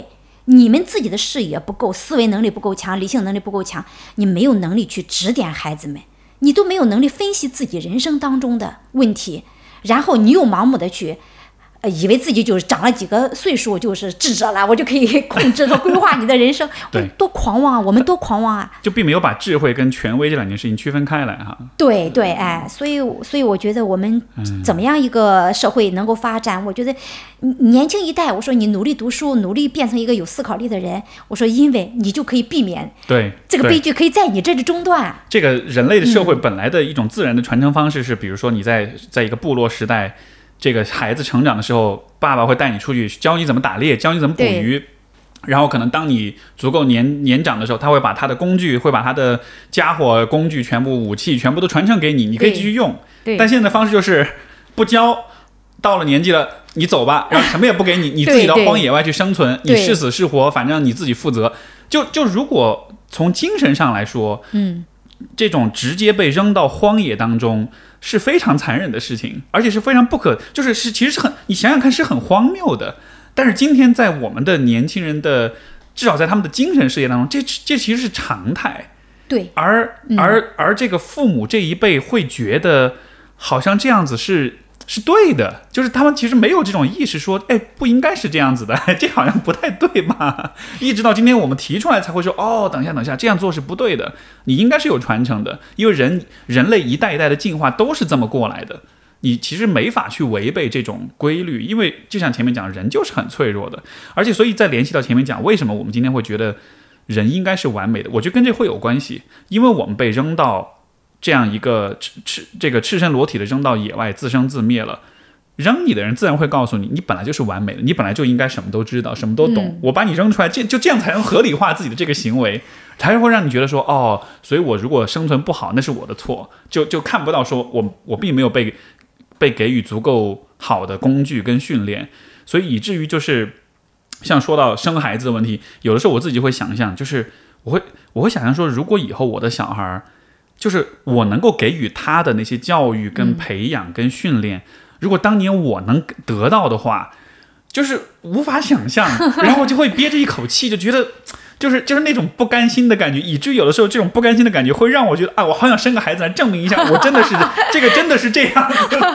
你们自己的视野不够，思维能力不够强，理性能力不够强，你没有能力去指点孩子们，你都没有能力分析自己人生当中的问题，然后你又盲目的去以为自己就是长了几个岁数就是智者了，我就可以控制和规划你的人生。 对， 多狂妄啊，我们多狂妄啊， 就并没有把智慧跟权威这两件事情区分开来哈。 对对，哎，所以我觉得我们怎么样一个社会能够发展，我觉得年轻一代，我说你努力读书，努力变成一个有思考力的人，我说因为你就可以避免对这个悲剧可以在你这里中断。 这个人类的社会本来的一种自然的传承方式是，比如说你在一个部落时代，这个孩子成长的时候，爸爸会带你出去教你怎么打猎，教你怎么捕鱼，然后可能当你足够年长的时候，他会把他的工具，会把他的家伙工具全部武器全部都传承给你，你可以继续用。但现在的方式就是不教，到了年纪了你走吧，然后什么也不给你，你自己到荒野外去生存，你是死是活反正你自己负责。就如果从精神上来说，这种直接被扔到荒野当中是非常残忍的事情，而且是非常不可，其实是很，你想想看是很荒谬的。但是今天在我们的年轻人的，至少在他们的精神世界当中，这其实是常态。 对， 而这个父母这一辈会觉得好像这样子是对的，就是他们其实没有这种意识说，哎，不应该是这样子的，这好像不太对吧？一直到今天我们提出来才会说，哦，等一下，这样做是不对的，你应该是有传承的，因为人类一代一代的进化都是这么过来的，你其实没法去违背这种规律，因为就像前面讲，人就是很脆弱的，而且所以再联系到前面讲，为什么我们今天会觉得人应该是完美的，我觉得跟这会有关系，因为我们被扔到这样一个赤身裸体的扔到野外，自生自灭了。扔你的人自然会告诉你，你本来就是完美的，你本来就应该什么都知道，什么都懂。我把你扔出来，就这样才能合理化自己的这个行为，才会让你觉得说，哦，所以我如果生存不好，那是我的错，就看不到说我并没有被给予足够好的工具跟训练，所以以至于就是像说到生孩子的问题，有的时候我自己会想象，就是我会想象说，如果以后我的小孩，就是我能够给予他的那些教育跟培养跟训练，如果当年我能得到的话，就是无法想象，然后就会憋着一口气，就觉得就是那种不甘心的感觉，以至于有的时候这种不甘心的感觉会让我觉得啊，我好想生个孩子来证明一下，我真的是这个真的是这样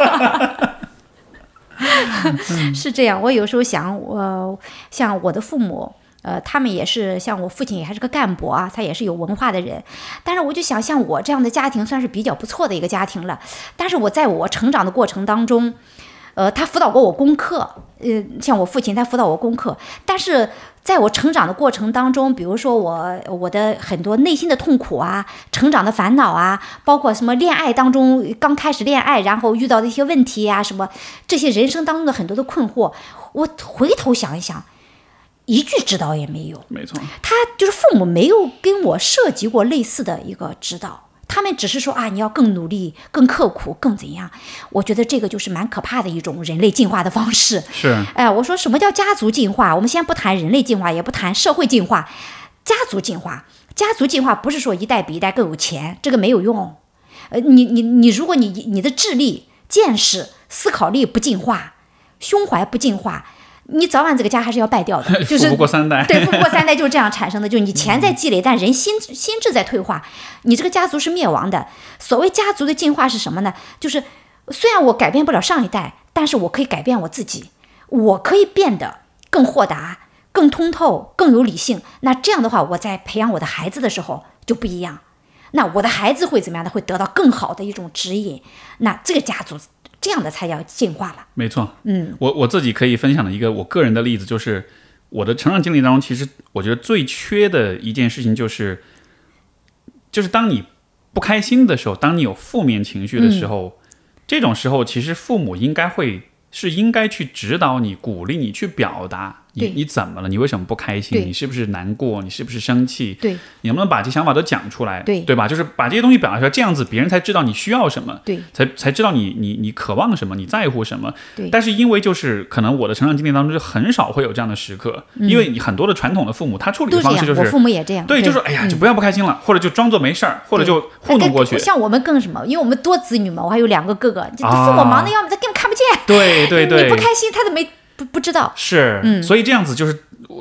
是这样。我有时候想，像我的父母。他们也是，像我父亲也还是个干部啊，他也是有文化的人。但是我就想，像我这样的家庭算是比较不错的一个家庭了。但是我在我成长的过程当中，他辅导过我功课，像我父亲他辅导我功课。但是在我成长的过程当中，比如说我的很多内心的痛苦啊，成长的烦恼啊，包括什么恋爱当中刚开始恋爱，然后遇到的一些问题啊，什么这些人生当中的很多的困惑，我回头想一想。一句指导也没有， 没错， 他就是父母没有跟我涉及过类似的一个指导，他们只是说啊，你要更努力、更刻苦、更怎样。我觉得这个就是蛮可怕的一种人类进化的方式。 是， 我说什么叫家族进化？我们先不谈人类进化，也不谈社会进化，家族进化不是说一代比一代更有钱，这个没有用。你如果你的智力、见识、思考力不进化，胸怀不进化。你早晚这个家还是要败掉的，就是富不过三代。 对，富不过三代就是这样产生的。就是你钱在积累，但人心智在退化，你这个家族是灭亡的。所谓家族的进化是什么呢？就是虽然我改变不了上一代，但是我可以改变我自己，我可以变得更豁达、更通透、更有理性。那这样的话，我在培养我的孩子的时候就不一样。那我的孩子会怎么样呢？会得到更好的一种指引。那这个家族。这样的才叫进化了。没错，我自己可以分享的一个我个人的例子，就是我的成长经历当中，其实我觉得最缺的一件事情就是当你不开心的时候，当你有负面情绪的时候，这种时候其实父母应该去指导你、鼓励你去表达。你怎么了？你为什么不开心？你是不是难过？你是不是生气？ 对， 你能不能把这想法都讲出来？ 对吧？就是把这些东西表达出来，这样子别人才知道你需要什么， 对， 才知道你渴望什么，你在乎什么。 对。 但是因为就是可能我的成长经历当中就很少会有这样的时刻，因为你很多的传统的父母他处理的方式就是， 我父母也这样， 对，就是哎呀，就不要不开心了，或者就装作没事儿，或者就糊弄过去。 像我们更什么？因为我们多子女嘛，我还有2个哥哥，父母忙的要么他根本看不见。 对， 你不开心，他都不知道。 是，所以这样子就是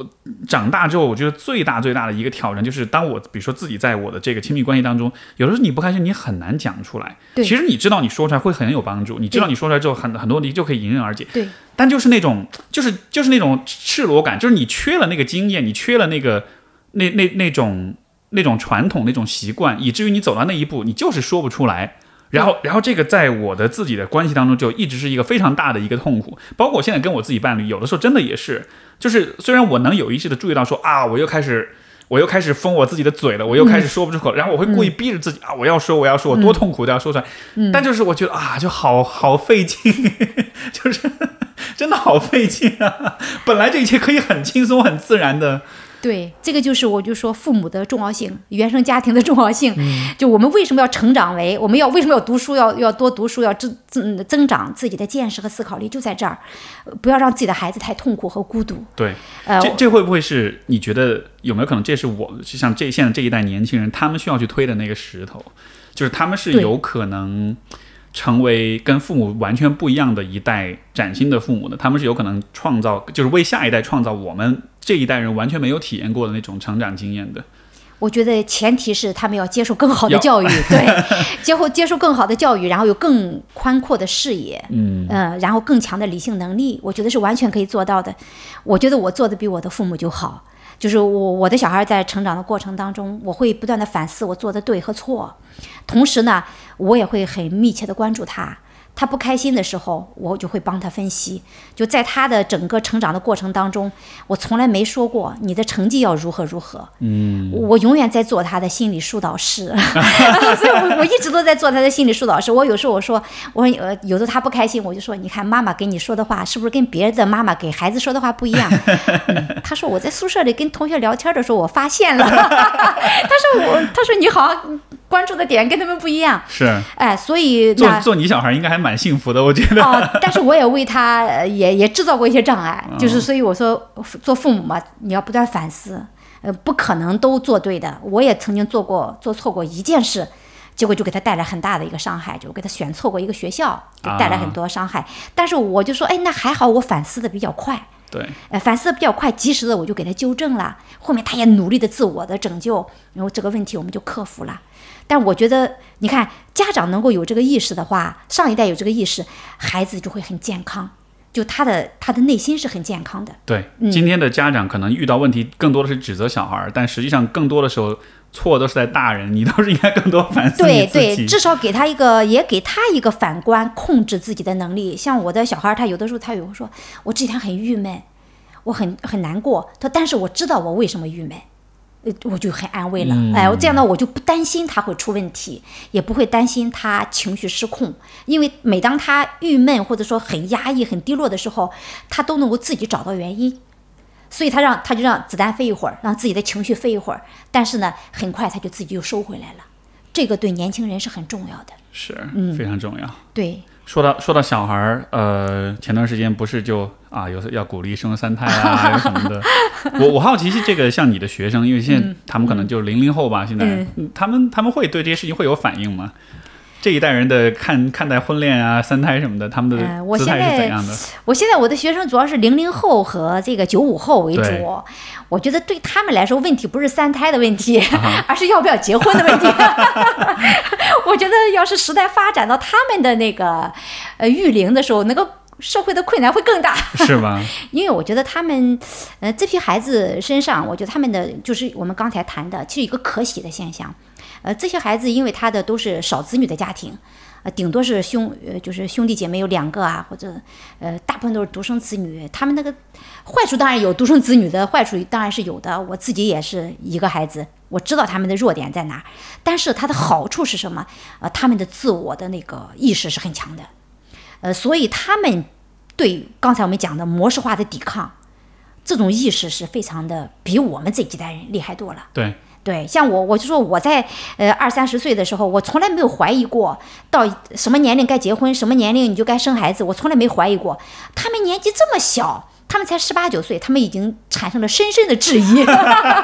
长大之后，我觉得最大的一个挑战就是，当我比如说自己在我的这个亲密关系当中，有的时候你不开心，你很难讲出来。其实你知道你说出来会很有帮助，你知道你说出来之后很多问题就可以迎刃而解。 对。 但就是那种那种赤裸感，就是你缺了那个经验，你缺了那个那种传统那种习惯，以至于你走到那一步，你就是说不出来。然后这个在我的自己的关系当中就一直是一个非常大的一个痛苦，包括我现在跟我自己伴侣，有的时候真的也是，就是虽然我能有意识的注意到说啊，我又开始封我自己的嘴了，我又开始说不出口，然后我会故意逼着自己啊，我要说，我多痛苦都要说出来，但就是我觉得啊，就好费劲，就是真的好费劲啊！本来这一切可以很轻松、很自然的。 对，这个就是我就说父母的重要性，原生家庭的重要性。就我们为什么要成长为，我们为什么要读书，要多读书，要增长自己的见识和思考力，就在这儿，不要让自己的孩子太痛苦和孤独。 对，这会不会是你觉得有没有可能，这是我就像现在这一代年轻人，他们需要去推的那个石头，就是他们是有可能成为跟父母完全不一样的一代崭新的父母的，他们是有可能创造，就是为下一代创造我们这一代人完全没有体验过的那种成长经验的。 我觉得前提是他们要接受更好的教育，对，接受更好的教育，然后有更宽阔的视野，然后更强的理性能力，我觉得是完全可以做到的。我觉得我做的比我的父母就好，就是我的小孩在成长的过程当中，我会不断的反思我做的对和错，同时呢，我也会很密切的关注他不开心的时候，我就会帮他分析。就在他的整个成长的过程当中，我从来没说过你的成绩要如何如何。我永远在做他的心理疏导师，所以我一直都在做他的心理疏导师。我有时候有的他不开心，我就说，你看妈妈给你说的话是不是跟别的妈妈给孩子说的话不一样？他说我在宿舍里跟同学聊天的时候，我发现了。他说你好像关注的点跟他们不一样。 是， 所以做你小孩应该还蛮幸福的，我觉得。 但是我也为他也制造过一些障碍，就是所以我说做父母嘛，你要不断反思，不可能都做对的。我也曾经做错过一件事，结果就给他带来很大的一个伤害，就给他选错过一个学校，就带来很多伤害。但是我就说，那还好，我反思的比较快。 对， 反思的比较快，及时的我就给他纠正了。后面他也努力的自我的拯救，然后这个问题我们就克服了。但我觉得，你看，家长能够有这个意识的话，上一代有这个意识，孩子就会很健康，就他的内心是很健康的。 对，今天的家长可能遇到问题更多的是指责小孩，但实际上更多的时候错都是在大人，你都是应该更多反思你自己。 对，至少给他一个反观，控制自己的能力。像我的小孩，他有的时候他有说，我这几天很郁闷，我很难过，但是我知道我为什么郁闷。我就很安慰了，这样呢，我就不担心他会出问题，也不会担心他情绪失控，因为每当他郁闷或者说很压抑、很低落的时候，他都能够自己找到原因，所以他就让子弹飞一会儿，让自己的情绪飞一会儿，但是呢，很快他就自己又收回来了。这个对年轻人是很重要的， 是非常重要。 对。 说到小孩前段时间不是就要鼓励生3胎啊，有什么的。我好奇是这个，像你的学生，因为现在他们可能就是00后吧，现在他们会对这些事情会有反应吗？这一代人的看待婚恋啊、3胎什么的，他们的姿态是怎样的？ 我的学生主要是00后和这个95后为主。我觉得对他们来说，问题不是3胎的问题，而是要不要结婚的问题。我觉得要是时代发展到他们的那个育龄的时候，那个社会的困难会更大， 是吧？ 因为我觉得他们这批孩子身上，我觉得他们的就是我们刚才谈的，其实一个可喜的现象。这些孩子因为他的都是少子女的家庭，顶多是就是兄弟姐妹有2个啊，或者大部分都是独生子女。他们那个坏处当然有，独生子女的坏处当然是有的。我自己也是一个孩子，我知道他们的弱点在哪，但是他的好处是什么？他们的自我的那个意识是很强的，所以他们对刚才我们讲的模式化的抵抗，这种意识是非常的比我们这几代人厉害多了。对，像我就说我在20-30岁的时候，我从来没有怀疑过到什么年龄该结婚，什么年龄你就该生孩子，我从来没怀疑过。他们年纪这么小，他们才18、19岁，他们已经产生了深深的质疑。所以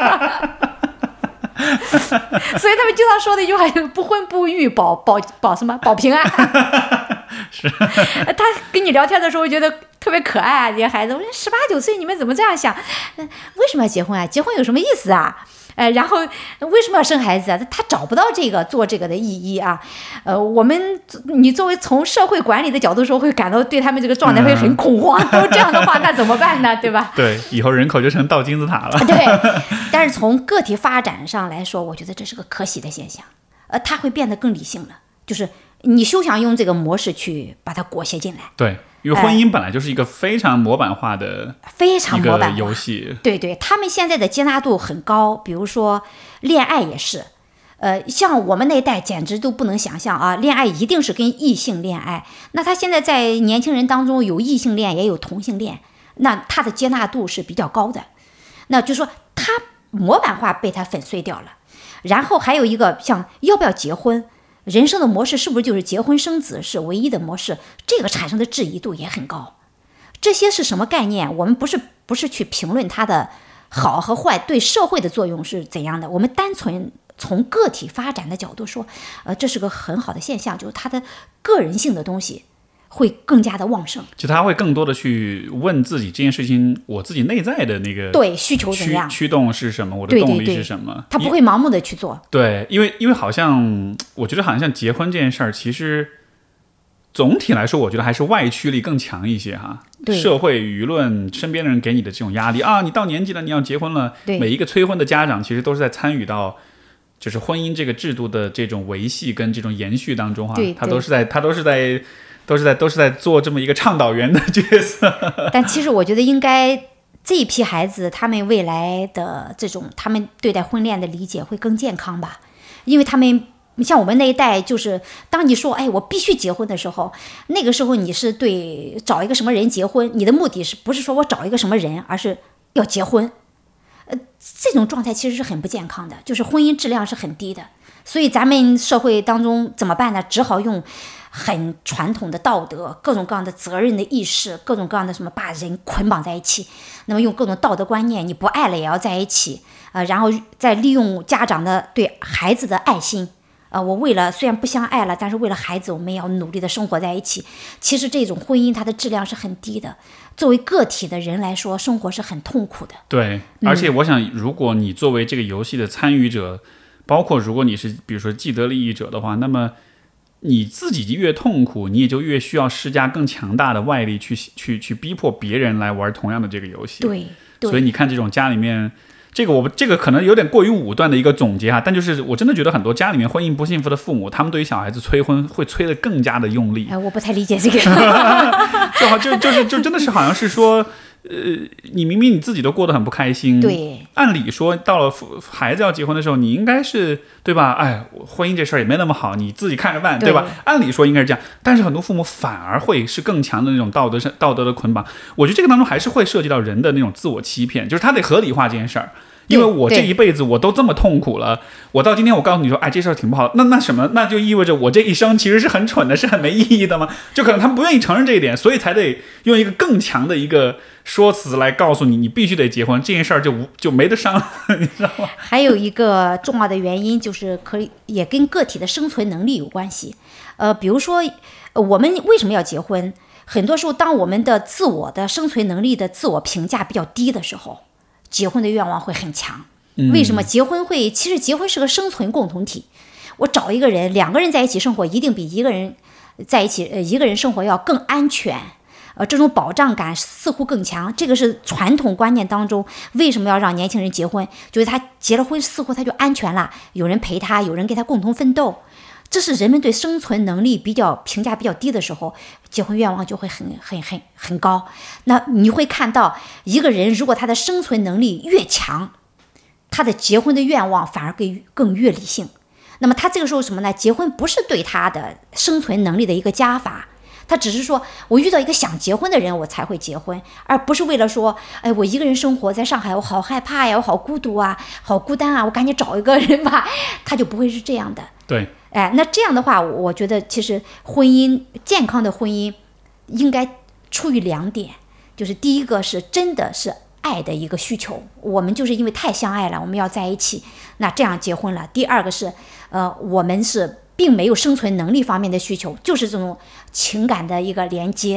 他们经常说的一句话就是不婚不育保什么保平安。 是。 他跟你聊天的时候，觉得特别可爱啊，这些孩子。我说18、9岁你们怎么这样想？为什么要结婚啊？结婚有什么意思啊？然后为什么要生孩子啊？他找不到这个做这个的意义啊。你作为从社会管理的角度说，会感到对他们这个状态会很恐慌。都这样的话，那怎么办呢？对吧？ 对，以后人口就成倒金字塔了。 对，但是从个体发展上来说，我觉得这是个可喜的现象。他会变得更理性了，就是你休想用这个模式去把它裹挟进来。 对。因为婚姻本来就是一个非常模板化的一个游戏， 对对，他们现在的接纳度很高，比如说恋爱也是，像我们那一代简直都不能想象啊，恋爱一定是跟异性恋爱。那他现在在年轻人当中有异性恋也有同性恋，那他的接纳度是比较高的，那就说他模板化被他粉碎掉了。然后还有一个像要不要结婚。人生的模式是不是就是结婚生子是唯一的模式？这个产生的质疑度也很高。这些是什么概念？我们不是去评论它的好和坏，对社会的作用是怎样的。我们单纯从个体发展的角度说，这是个很好的现象，就是它的个人性的东西会更加的旺盛， 就他会更多的去问自己这件事情，我自己内在的那个对需求怎么样， 驱动是什么，我的动力是什么， 他不会盲目的去做。 对，因为好像我觉得好像结婚这件事儿，其实总体来说，我觉得还是外驱力更强一些哈。社会舆论、身边的人给你的这种压力啊，你到年纪了，你要结婚了，每一个催婚的家长其实都是在参与到。就是婚姻这个制度的这种维系跟这种延续当中哈，他都是在做这么一个倡导员的角色。 但其实我觉得应该这一批孩子，他们未来的这种他们对待婚恋的理解会更健康吧，因为他们像我们那一代，就是当你说我必须结婚的时候，那个时候你是对找一个什么人结婚，你的目的是不是说我找一个什么人，而是要结婚。这种状态其实是很不健康的，就是婚姻质量是很低的。所以咱们社会当中怎么办呢？只好用很传统的道德，各种各样的责任的意识，各种各样的什么把人捆绑在一起，那么用各种道德观念，你不爱了也要在一起，然后再利用家长的对孩子的爱心，我为了虽然不相爱了，但是为了孩子我们也要努力的生活在一起。其实这种婚姻它的质量是很低的，作为个体的人来说，生活是很痛苦的。 对，而且我想如果你作为这个游戏的参与者，包括如果你是比如说既得利益者的话，那么你自己越痛苦，你也就越需要施加更强大的外力去逼迫别人来玩同样的这个游戏。 对， 所以你看这种家里面，这个可能有点过于武断的一个总结哈，但就是我真的觉得很多家里面婚姻不幸福的父母，他们对于小孩子催婚会催得更加的用力。 我不太理解这个， 就真的是好像是说。你明明你自己都过得很不开心， 对， 按理说到了孩子要结婚的时候，你应该是对吧？婚姻这事儿也没那么好，你自己看着办，对吧？按理说应该是这样，但是很多父母反而会是更强的那种道德的捆绑。我觉得这个当中还是会涉及到人的那种自我欺骗，就是他得合理化这件事儿。因为我这一辈子我都这么痛苦了，我到今天我告诉你说，这事儿挺不好，那就意味着我这一生其实是很蠢的，是很没意义的吗？就可能他们不愿意承认这一点，所以才得用一个更强的一个说辞来告诉你，你必须得结婚，这件事儿就没得商量，你知道吗？ 还有一个重要的原因就是也跟个体的生存能力有关系。比如说我们为什么要结婚？很多时候，当我们的自我的生存能力的自我评价比较低的时候，结婚的愿望会很强。为什么其实结婚是个生存共同体。我找一个人，2个人在一起生活，一定比一个人在一起一个人生活要更安全。这种保障感似乎更强。这个是传统观念当中为什么要让年轻人结婚，就是他结了婚似乎他就安全了，有人陪他，有人跟他共同奋斗。这是人们对生存能力评价比较低的时候，结婚愿望就会很高。那你会看到一个人如果他的生存能力越强，他的结婚的愿望反而更越理性。那么他这个时候什么呢？结婚不是对他的生存能力的一个加法，他只是说我遇到一个想结婚的人我才会结婚，而不是为了说我一个人生活在上海，我好害怕呀，我好孤独啊，好孤单啊，我赶紧找一个人吧。他就不会是这样的。 对， 那这样的话，我觉得其实健康的婚姻应该出于2点，就是第一个是真的是爱的一个需求，我们就是因为太相爱了，我们要在一起，那这样结婚了。第二个是我们是并没有生存能力方面的需求，就是这种情感的一个连接，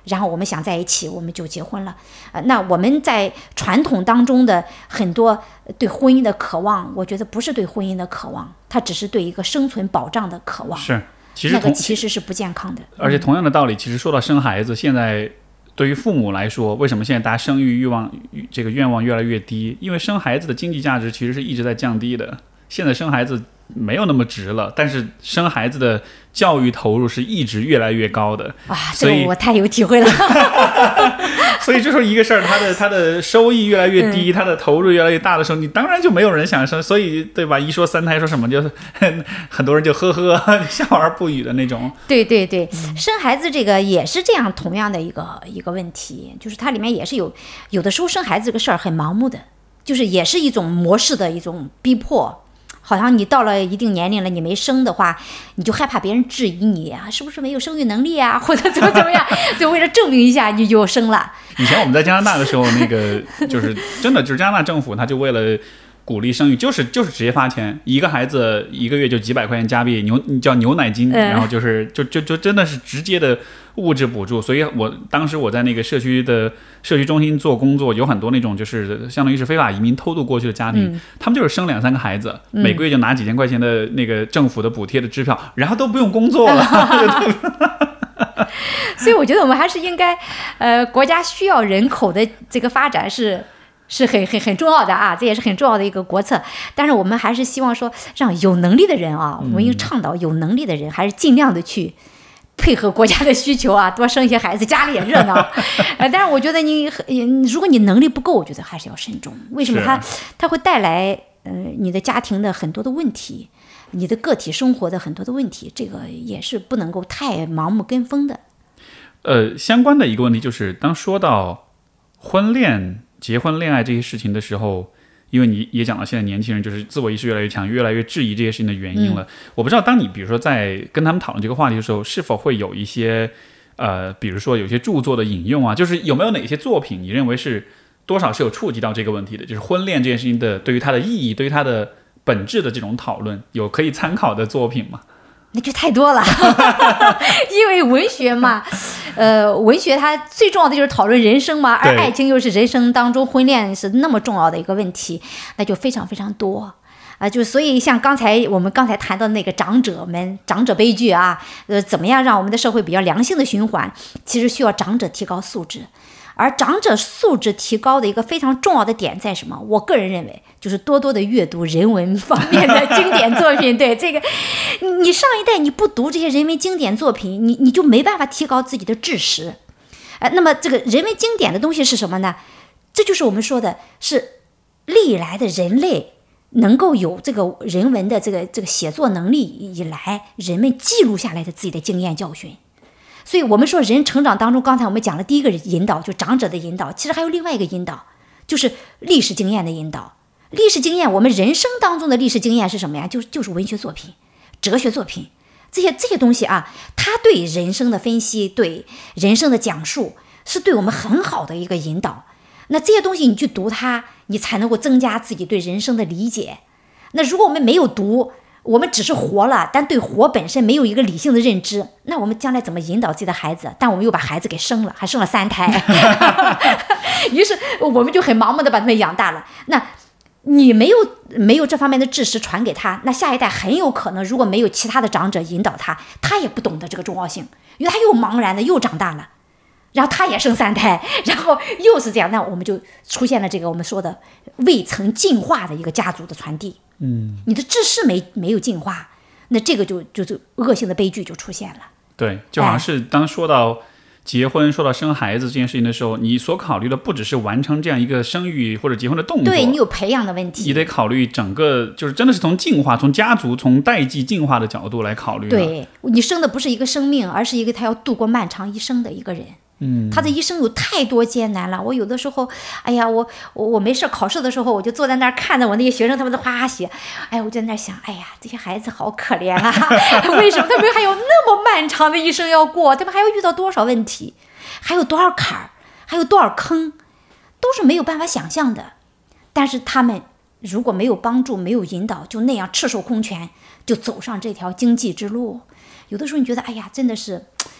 然后我们想在一起，我们就结婚了。那我们在传统当中的很多对婚姻的渴望，我觉得不是对婚姻的渴望，它只是对一个生存保障的渴望。 是， 那个其实是不健康的。 而且同样的道理，其实说到生孩子，现在对于父母来说，为什么现在大家生育欲望这个愿望越来越低？因为生孩子的经济价值其实是一直在降低的。现在生孩子没有那么值了，但是生孩子的教育投入是一直越来越高的。 哇，这个我太有体会了。 所以就说一个事儿，它的收益越来越低，它的投入越来越大的时候，你当然就没有人想生，所以对吧？一说三胎说什么，就是很多人就呵呵笑而不语的那种。 对对对，生孩子这个也是这样，同样的一个问题，就是它里面也是有的时候生孩子这个事儿很盲目的，就是也是一种模式的一种逼迫。好像你到了一定年龄了，你没生的话，你就害怕别人质疑你啊，是不是没有生育能力啊，或者怎么样，就为了证明一下你就生了。 以前我们在加拿大的时候，那个就是真的就是加拿大政府，他就为了鼓励生育，就是直接发钱，一个孩子1个月就几百块钱加币，叫牛奶金，然后就真的是直接的物质补助。所以当时我在那个社区中心做工作，有很多那种就是相当于是非法移民偷渡过去的家庭，他们就是生2-3个孩子，每个月就拿几千块钱的那个政府的补贴的支票，然后都不用工作了。 所以我觉得我们还是应该，国家需要人口的这个发展是很重要的啊，这也是很重要的一个国策。但是我们还是希望说，让有能力的人啊，我们应倡导有能力的人还是尽量的去配合国家的需求啊，多生一些孩子，家里也热闹。但是我觉得如果你能力不够，我觉得还是要慎重。为什么它会带来你的家庭的很多的问题，你的个体生活的很多的问题，这个也是不能够太盲目跟风的。 相关的一个问题就是，当说到婚恋、结婚、恋爱这些事情的时候，因为你也讲了，现在年轻人就是自我意识越来越强，越来越质疑这些事情的原因了。我不知道，当你比如说在跟他们讨论这个话题的时候，是否会有一些比如说有些著作的引用啊，就是有没有哪些作品你认为是多少是有触及到这个问题的，就是婚恋这件事情的对于它的意义、对于它的本质的这种讨论，有可以参考的作品吗？ 那就太多了。因为文学嘛，文学它最重要的就是讨论人生嘛，而爱情又是人生当中，婚恋是那么重要的一个问题，那就非常非常多就所以像我们刚才谈到那个长者悲剧啊，怎么样让我们的社会比较良性的循环，其实需要长者提高素质。而长者素质提高的一个非常重要的点在什么？我个人认为就是多多的阅读人文方面的经典作品。对这个，你上一代你不读这些人文经典作品，你就没办法提高自己的知识。那么这个人文经典的东西是什么呢？这就是我们说的是历来的人类能够有这个人文的这个写作能力以来，人们记录下来的自己的经验教训。所以我们说人成长当中，刚才我们讲了第一个引导，就长者的引导，其实还有另外一个引导，就是历史经验的引导。历史经验，我们人生当中的历史经验是什么呀？就是文学作品、哲学作品，这些东西啊，它对人生的分析、对人生的讲述，是对我们很好的一个引导。那这些东西你去读它，你才能够增加自己对人生的理解。那如果我们没有读，我们只是活了，但对活本身没有一个理性的认知，那我们将来怎么引导自己的孩子？但我们又把孩子给生了，还生了3胎。于是我们就很盲目的把他们养大了。那你没有这方面的知识传给他，那下一代很有可能如果没有其他的长者引导他，他也不懂得这个重要性，因为他又茫然的又长大了，然后他也生3胎，然后又是这样，那我们就出现了这个我们说的未曾进化的一个家族的传递。你的知识没有进化，那这个就是恶性的悲剧就出现了。对， 就好像是当说到结婚、说到生孩子这件事情的时候，你所考虑的不只是完成这样一个生育或者结婚的动作， 对，你有培养的问题， 你得考虑整个，就是真的是从进化、从家族、从代际进化的角度来考虑。 对，你生的不是一个生命，而是一个他要度过漫长一生的一个人。他的一生有太多艰难了。我有的时候，哎呀，我没事考试的时候，我就坐在那儿看着我那些学生，他们在哗哗写，哎，我就在那儿想，哎呀，这些孩子好可怜啊！为什么他们还有那么漫长的一生要过？他们还要遇到多少问题，还有多少坎儿，还有多少坑，都是没有办法想象的。但是他们如果没有帮助，没有引导，就那样赤手空拳就走上这条经济之路，有的时候你觉得，哎呀，真的是。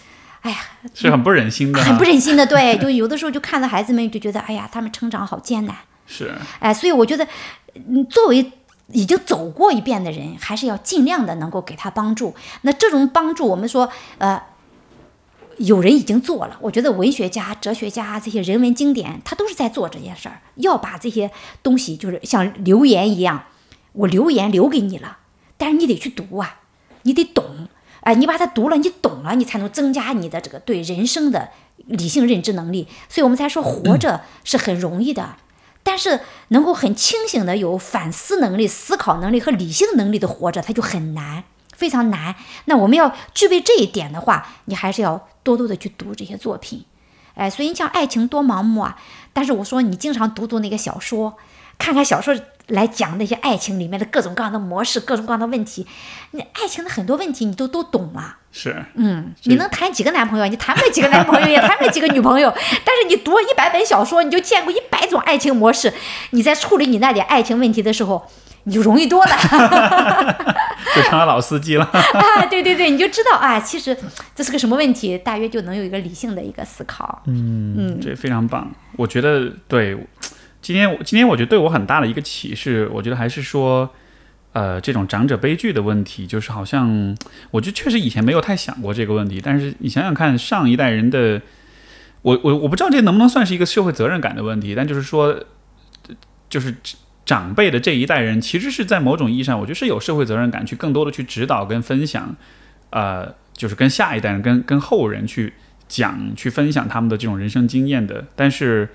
哎呀， 是很不忍心的， 很不忍心的。对，就有的时候就看着孩子们就觉得，哎呀，他们成长好艰难。 是， 哎，所以我觉得，作为已经走过一遍的人，还是要尽量的能够给他帮助。那这种帮助，我们说，有人已经做了。我觉得文学家、哲学家这些人文经典，他都是在做这件事儿，要把这些东西，就是像留言一样，我留言留给你了，但是你得去读啊，你得懂。你把它读了，你懂了，你才能增加你的这个对人生的理性认知能力。所以我们才说活着是很容易的，但是能够很清醒的有反思能力、思考能力和理性能力的活着，它就很难，非常难。那我们要具备这一点的话，你还是要多多的去读这些作品。所以你像爱情多盲目啊，但是我说你经常读那个小说，看看小说来讲那些爱情里面的各种各样的模式、各种各样的问题，你爱情的很多问题你都懂了。 是， 你能谈几个男朋友？你谈没几个男朋友，也谈没几个女朋友。但是你读了100本小说，你就见过100种爱情模式。你在处理你那点爱情问题的时候，你就容易多了， 就成了老司机了。 对对对，你就知道啊，其实这是个什么问题，大约就能有一个理性的一个思考。 这非常棒。我觉得对。今天我觉得对我很大的一个启示，我觉得还是说，这种长者悲剧的问题，就是好像我觉得确实以前没有太想过这个问题，但是你想想看，上一代人的，我不知道这能不能算是一个社会责任感的问题，但就是说，就是长辈的这一代人，其实是在某种意义上，我觉得是有社会责任感，去更多的去指导跟分享，就是跟下一代人、跟后人去讲、去分享他们的这种人生经验的，但是，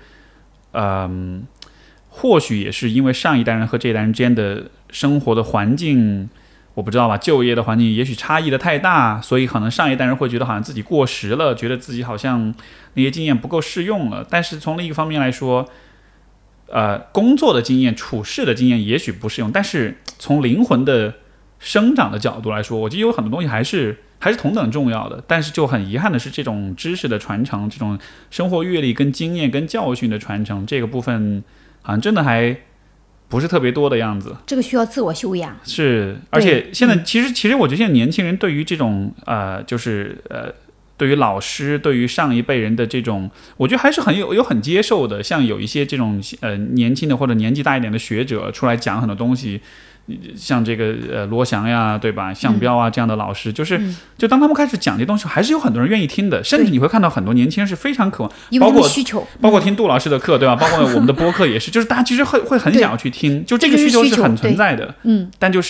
或许也是因为上一代人和这一代人之间的生活的环境，我不知道吧，就业的环境也许差异的太大，所以可能上一代人会觉得好像自己过时了，觉得自己好像那些经验不够适用了。但是从另一方面来说，工作的经验、处事的经验也许不适用，但是从灵魂的生长的角度来说，我觉得有很多东西还是同等重要的。但是就很遗憾的是，这种知识的传承、这种生活阅历跟经验跟教训的传承，这个部分好像真的还不是特别多的样子。 这个需要自我修养。 是，而且现在其实我觉得现在年轻人对于这种对于老师，对于上一辈人的这种，我觉得还是很接受的。像有一些这种年轻的或者年纪大一点的学者出来讲很多东西，像这个罗翔呀，对吧？项彪啊这样的老师，就当他们开始讲这东西，还是有很多人愿意听的，甚至你会看到很多年轻人是非常渴望，包括听杜老师的课，对吧？包括我们的播客也是，就是大家其实会很想要去听，就这个需求是很存在的。但就是，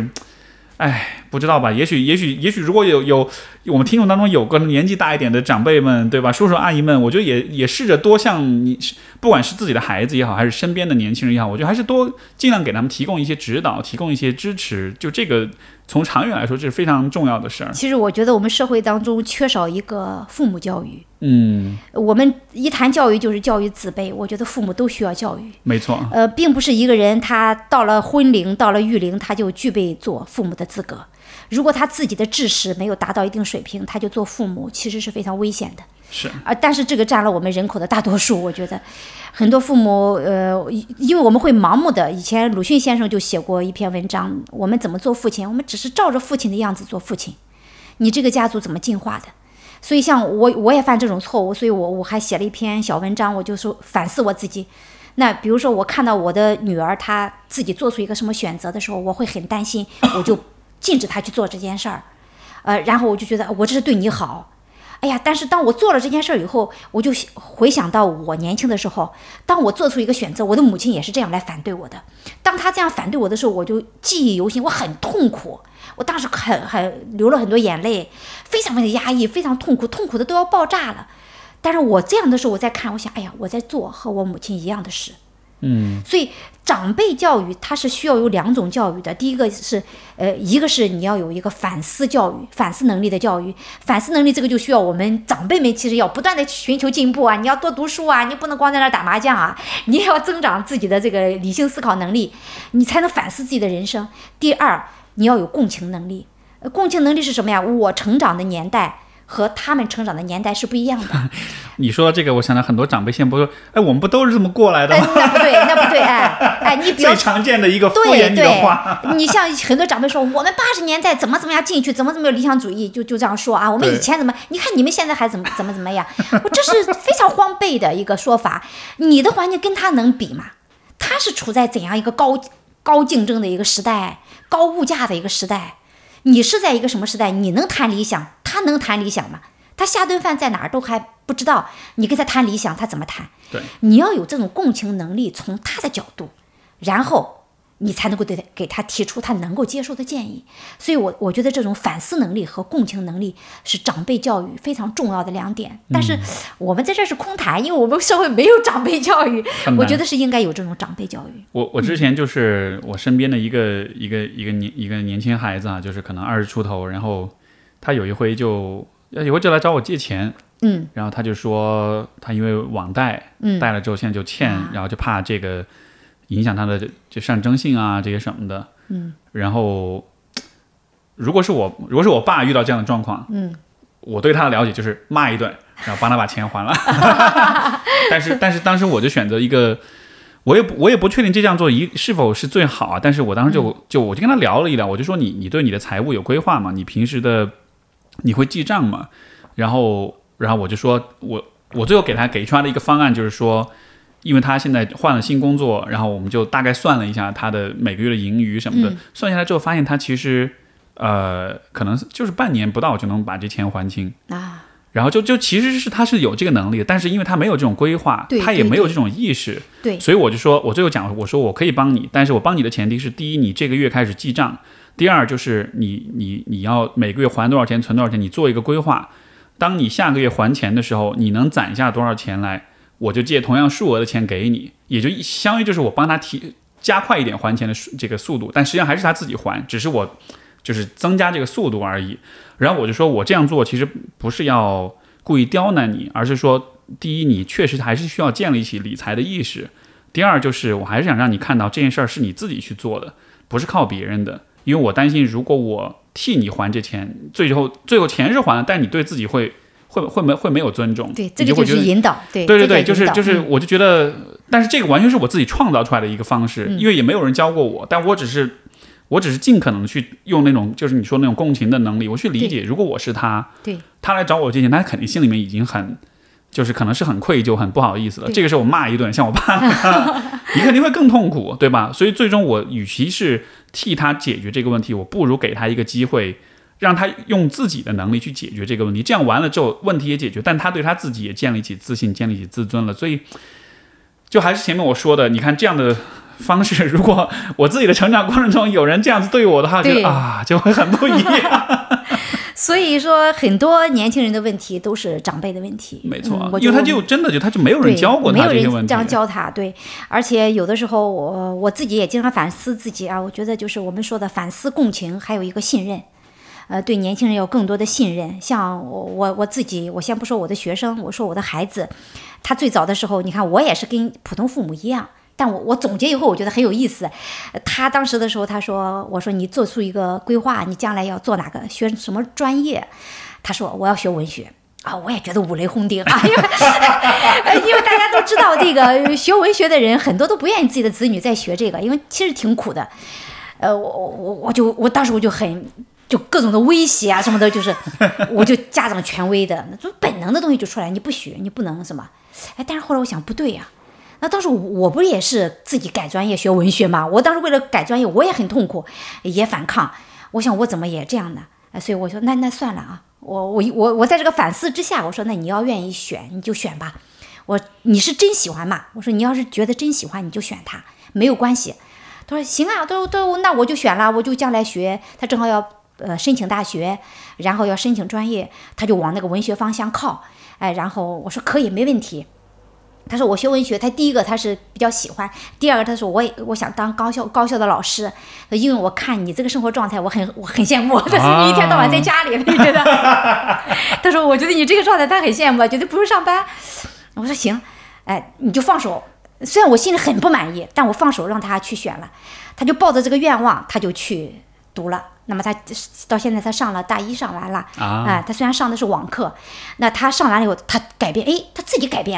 不知道吧？也许，如果有我们听众当中有个年纪大一点的长辈们，对吧？叔叔阿姨们，我觉得也试着多向你，不管是自己的孩子也好，还是身边的年轻人也好，我觉得还是多尽量给他们提供一些指导，提供一些支持。就这个从长远来说，这是非常重要的事儿。 其实我觉得我们社会当中缺少一个父母教育。我们一谈教育就是教育子辈，我觉得父母都需要教育。 没错。 并不是一个人他到了婚龄、到了育龄，他就具备做父母的资格。如果他自己的知识没有达到一定水平，他就做父母，其实是非常危险的。 是。 但是这个占了我们人口的大多数，我觉得很多父母，因为我们会盲目的。以前鲁迅先生就写过一篇文章，我们怎么做父亲？我们只是照着父亲的样子做父亲，你这个家族怎么进化的？所以像我也犯这种错误，所以我还写了一篇小文章，我就说反思我自己。那比如说我看到我的女儿她自己做出一个什么选择的时候，我会很担心，我就禁止她去做这件事儿，然后我就觉得我这是对你好。但是当我做了这件事以后，我就回想到我年轻的时候，当我做出一个选择，我的母亲也是这样来反对我的。当她这样反对我的时候，我就记忆犹新，我很痛苦。我当时很流了很多眼泪，非常非常压抑，非常痛苦，痛苦的都要爆炸了。但是我这样的时候，我在看，我想，我在做和我母亲一样的事。所以长辈教育它是需要有2种教育的。第一个是一个是你要有一个反思教育，反思能力的教育。反思能力这个就需要我们长辈们其实要不断的寻求进步啊，你要多读书啊，你不能光在那打麻将啊，你也要增长自己的这个理性思考能力，你才能反思自己的人生。第二，你要有共情能力。共情能力是什么呀？我成长的年代和他们成长的年代是不一样的。 你说到这个，我想到很多长辈现在不说，我们不都是这么过来的吗？ 那不对， 哎，你比如最常见的一个敷衍你的话。 对，你像很多长辈说，我们80年代怎么样进去，怎么有理想主义，就这样说啊。我们以前怎么，你看你们现在还怎么样？这是非常荒悖的一个说法。你的环境跟他能比吗？他是处在怎样一个高竞争的一个时代，高物价的一个时代？你是在一个什么时代？你能谈理想，他能谈理想吗？他下顿饭在哪儿都还不知道，你跟他谈理想，他怎么谈？ 对， 你要有这种共情能力，从他的角度，然后你才能够给他提出他能够接受的建议。所以我觉得这种反思能力和共情能力是长辈教育非常重要的2点。但是我们在这是空谈，因为我们社会没有长辈教育，我觉得是应该有这种长辈教育。 我之前就是我身边的一个年轻孩子啊，就是可能20出头，然后他有一回就来找我借钱。然后他就说他因为网贷，贷了之后现在就欠，然后就怕这个影响他的就象征性啊这些什么的。然后如果是我爸遇到这样的状况，我对他的了解就是骂一顿，然后帮他把钱还了。但是当时我就选择一个，我也不确定这样做是否是最好啊。但是我当时我就跟他聊了一聊，我就说你对你的财务有规划吗？你平时你会记账吗？然后我就说我最后给出来的一个方案就是说，因为他现在换了新工作，然后我们就大概算了一下他的每个月的盈余什么的，算下来之后发现他其实可能就是半年不到就能把这钱还清啊。然后就其实是他是有这个能力的，但是因为他没有这种规划，他也没有这种意识， 对， 所以我就说，我最后讲，我说我可以帮你，但是我帮你的前提是，第一，你这个月开始记账；第二，就是你要每个月还多少钱，存多少钱，你做一个规划。当你下个月还钱的时候，你能攒下多少钱来，我就借同样数额的钱给你，也就相当于就是我帮他加快一点还钱的这个速度，但实际上还是他自己还，只是我就是增加这个速度而已。然后我就说我这样做其实不是要故意刁难你，而是说第一，你确实还是需要建立起理财的意识；第二，就是我还是想让你看到这件事儿是你自己去做的，不是靠别人的。因为我担心，如果我替你还这钱，最后钱是还了，但你对自己会没有尊重。 对，这个就是引导。对， 就是我就觉得，但是这个完全是我自己创造出来的一个方式，因为也没有人教过我，但我只是尽可能去用那种就是你说那种共情的能力，我去理解，如果我是他，他来找我借钱，他肯定心里面已经就是可能是很愧疚、很不好意思了。这个时候我骂一顿，像我爸你肯定会更痛苦，对吧？所以最终我与其是替他解决这个问题，我不如给他一个机会，让他用自己的能力去解决这个问题。这样完了之后，问题也解决，但他对他自己也建立起自信，建立起自尊了。所以，就还是前面我说的，你看这样的方式，如果我自己的成长过程中有人这样子对我的话，就会很不一样。 所以说，很多年轻人的问题都是长辈的问题。 没错，因为他就没有人教过他这些问题， 没有人这样教他。对，而且有的时候我自己也经常反思自己啊。我觉得就是我们说的反思、共情，还有一个信任。对年轻人有更多的信任。像我自己，我先不说我的学生，我说我的孩子，他最早的时候，你看我也是跟普通父母一样。但我总结以后，我觉得很有意思。他当时的时候，我说你做出一个规划，你将来要做哪个，学什么专业？他说我要学文学啊，我也觉得五雷轰顶啊，因为大家都知道这个学文学的人很多都不愿意自己的子女再学这个，因为其实挺苦的。我当时我就各种的威胁啊什么的，就是我就家长权威的，就本能的东西就出来，你不学，你不能什么。但是后来我想不对呀。那当时我不也是自己改专业学文学吗？我当时为了改专业，我也很痛苦，也反抗。我想我怎么也这样呢？所以我说那算了啊。我在这个反思之下，我说那你要愿意选你就选吧。你是真喜欢嘛？我说你要是觉得真喜欢你就选它，没有关系。他说行啊，都那我就选了，我就将来学。他正好要申请大学，然后要申请专业，他就往那个文学方向靠。然后我说可以，没问题。他说我学文学，他第一个他是比较喜欢，第二个他说我想当高校的老师，因为我看你这个生活状态，我很羡慕。但是你一天到晚在家里，你觉得？他说我觉得你这个状态他很羡慕，觉得不用上班。我说行，你就放手。虽然我心里很不满意，但我放手让他去选了，他就抱着这个愿望，他就去读了。那么他到现在他上了大一上完了他虽然上的是网课，那他上完了以后他改变，他自己改变了。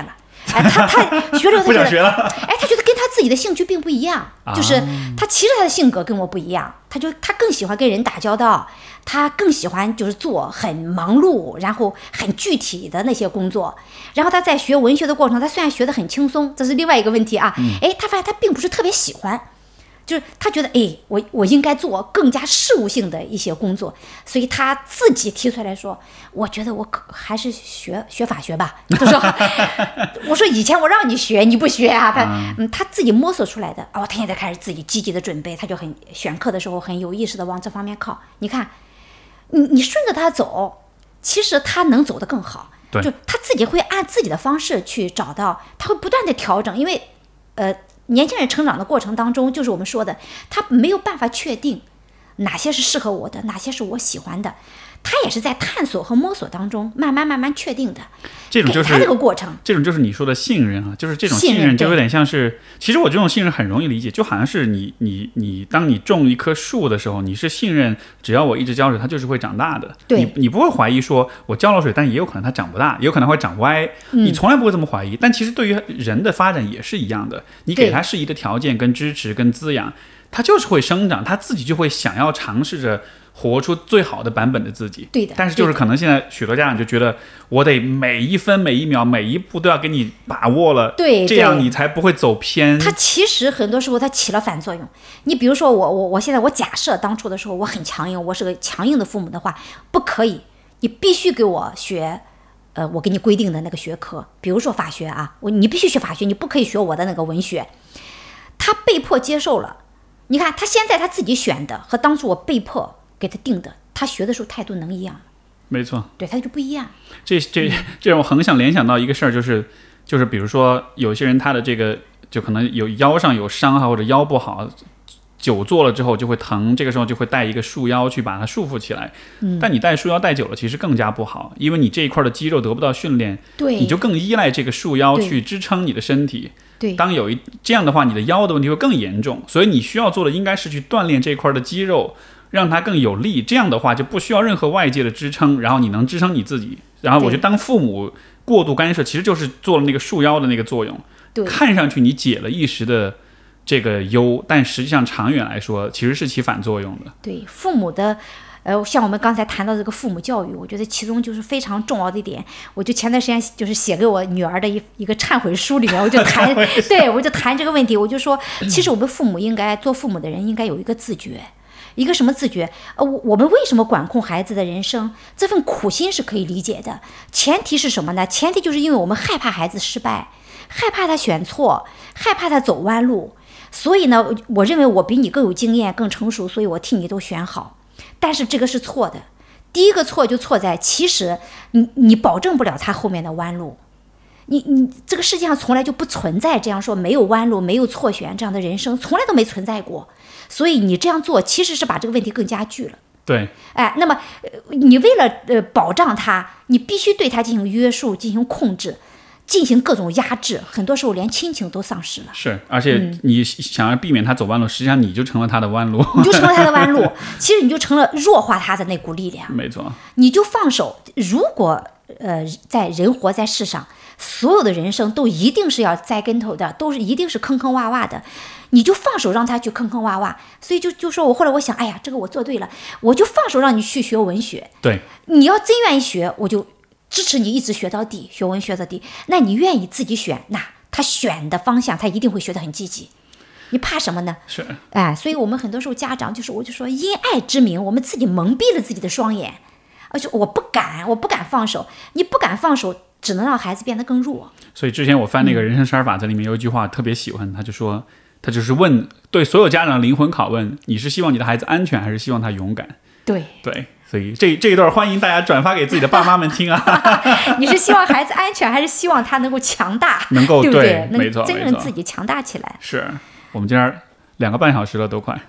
哎，他学了以后不想学了， 哎，他觉得跟他自己的兴趣并不一样，就是他其实他的性格跟我不一样，他更喜欢跟人打交道，他更喜欢就是做很忙碌，然后很具体的那些工作。然后他在学文学的过程，他虽然学得很轻松，这是另外一个问题啊。哎，他发现他并不是特别喜欢。就是他觉得，哎，我应该做更加事务性的一些工作，所以他自己提出来说，我觉得我还是学法学吧。就说，我说以前我让你学，你不学啊？他自己摸索出来的。哦，他现在开始自己积极的准备，他就很选课的时候很有意识的往这方面靠。你看，你顺着他走，其实他能走得更好。就他自己会按自己的方式去找到，他会不断的调整，因为年轻人成长的过程当中，就是我们说的，他没有办法确定哪些是适合我的，哪些是我喜欢的，他也是在探索和摸索当中慢慢确定的。 这种就是他这个过程， 这种就是你说的信任啊，就是这种信任就有点像是，其实我这种信任很容易理解，就好像是你当你种一棵树的时候，你是信任只要我一直浇水，它就是会长大的。 对， 你不会怀疑说我浇了水，但也有可能它长不大，也有可能会长歪，你从来不会这么怀疑。但其实对于人的发展也是一样的，你给它适宜的条件跟支持跟滋养，它就是会生长，它自己就会想要尝试着活出最好的版本的自己。 对的。 但是就是可能现在许多家长就觉得，我得每一分每一秒每一步都要给你把握了， 对， 这样你才不会走偏。 它其实很多时候它起了反作用。你比如说我现在我假设当初的时候我很强硬，我是个强硬的父母的话，不可以，你必须给我学。我给你规定的那个学科，比如说法学啊，你必须学法学，你不可以学我的那个文学。他被迫接受了。你看他现在他自己选的和当初我被迫给他定的，他学的时候态度能一样吗？ 没错， 对，他就不一样。 这让我很想联想到一个事儿，就是比如说有些人他的这个就可能有腰上有伤啊，或者腰不好，久坐了之后就会疼，这个时候就会带一个束腰去把它束缚起来。但你带束腰带久了，其实更加不好，因为你这一块的肌肉得不到训练， 对， 你就更依赖这个束腰去支撑你的身体。 对， 当有这样的话，你的腰的问题会更严重，所以你需要做的应该是去锻炼这块的肌肉，让它更有力。这样的话就不需要任何外界的支撑，然后你能支撑你自己。然后我觉得当父母过度干涉，其实就是做了那个束腰的那个作用。 对， 看上去你解了一时的这个忧，但实际上长远来说其实是起反作用的。 对，父母的像我们刚才谈到这个父母教育，我觉得其中就是非常重要的一点。我就前段时间就是写给我女儿的一个忏悔书里面，我就谈对，我就谈这个问题。我就说，其实我们父母应该做父母的人应该有一个自觉，一个什么自觉？我们为什么管控孩子的人生？这份苦心是可以理解的。前提是什么呢？前提就是因为我们害怕孩子失败，害怕他选错，害怕他走弯路。所以呢，我认为我比你更有经验、更成熟，所以我替你都选好。但是这个是错的。第一个错就错在，其实你保证不了他后面的弯路。你这个世界上从来就不存在这样说没有弯路、没有错选这样的人生，从来都没存在过。所以你这样做其实是把这个问题更加剧了。 对， 哎，那么你为了保障他，你必须对他进行约束、进行控制。进行各种压制，很多时候连亲情都丧失了。 是，而且你想要避免他走弯路，实际上你就成了他的弯路， 你就成了他的弯路。其实你就成了弱化他的那股力量。 没错， 你就放手。如果在人活在世上，所有的人生都一定是要栽跟头的，都是一定是坑坑洼洼的，你就放手让他去坑坑洼洼。所以就说我后来我想，哎呀，这个我做对了，我就放手让你去学文学。 对， 你要真愿意学，我就支持你一直学到底，学文学到底。那你愿意自己选，那他选的方向他一定会学得很积极。你怕什么呢？ 是， 哎，所以我们很多时候家长我就说因爱之名，我们自己蒙蔽了自己的双眼，就我不敢放手。你不敢放手，只能让孩子变得更弱。 所以之前我翻那个人生12法则里面有一句话特别喜欢，他就说，他就是问对所有家长的灵魂拷问：你是希望你的孩子安全，还是希望他勇敢？ 对。 所以这一段欢迎大家转发给自己的爸妈们听啊！ 你是希望孩子安全，还是希望他能够强大？ 能够对不对？ 没错， 能真正自己强大起来。 是我们今天2个半小时了，都快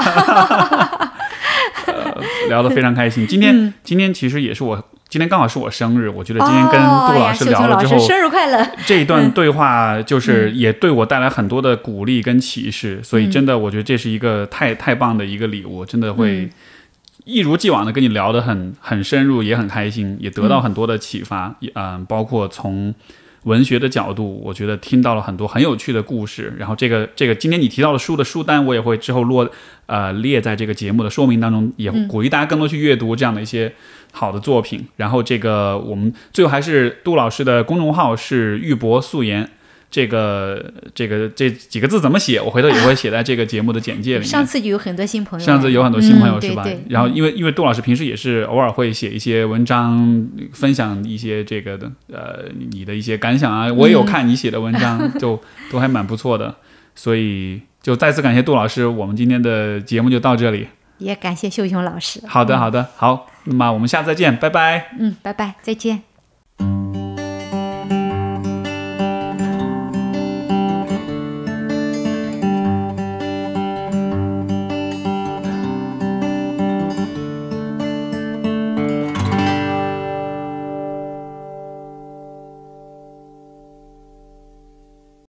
聊得非常开心。今天其实也是今天刚好是我生日，我觉得今天跟杜老师聊了之后， 生日快乐！ 这一段对话就是也对我带来很多的鼓励跟启示，所以真的我觉得这是一个太棒的一个礼物，真的会一如既往的跟你聊得很深入，也很开心，也得到很多的启发。包括从文学的角度，我觉得听到了很多很有趣的故事。然后这个今天你提到的书的书单，我也会之后列在这个节目的说明当中，也鼓励大家更多去阅读这样的一些好的作品。然后这个我们最后还是杜老师的公众号是玉博素颜。这几个字怎么写？我回头也会写在这个节目的简介里面。 上次就有很多新朋友， 是吧？ 对。 然后因为杜老师平时也是偶尔会写一些文章，分享一些这个的你的一些感想啊。我也有看你写的文章，就都还蛮不错的。所以就再次感谢杜老师，我们今天的节目就到这里。 也感谢秀雄老师。 好的，好，那么我们下次再见，拜拜。 拜拜，再见。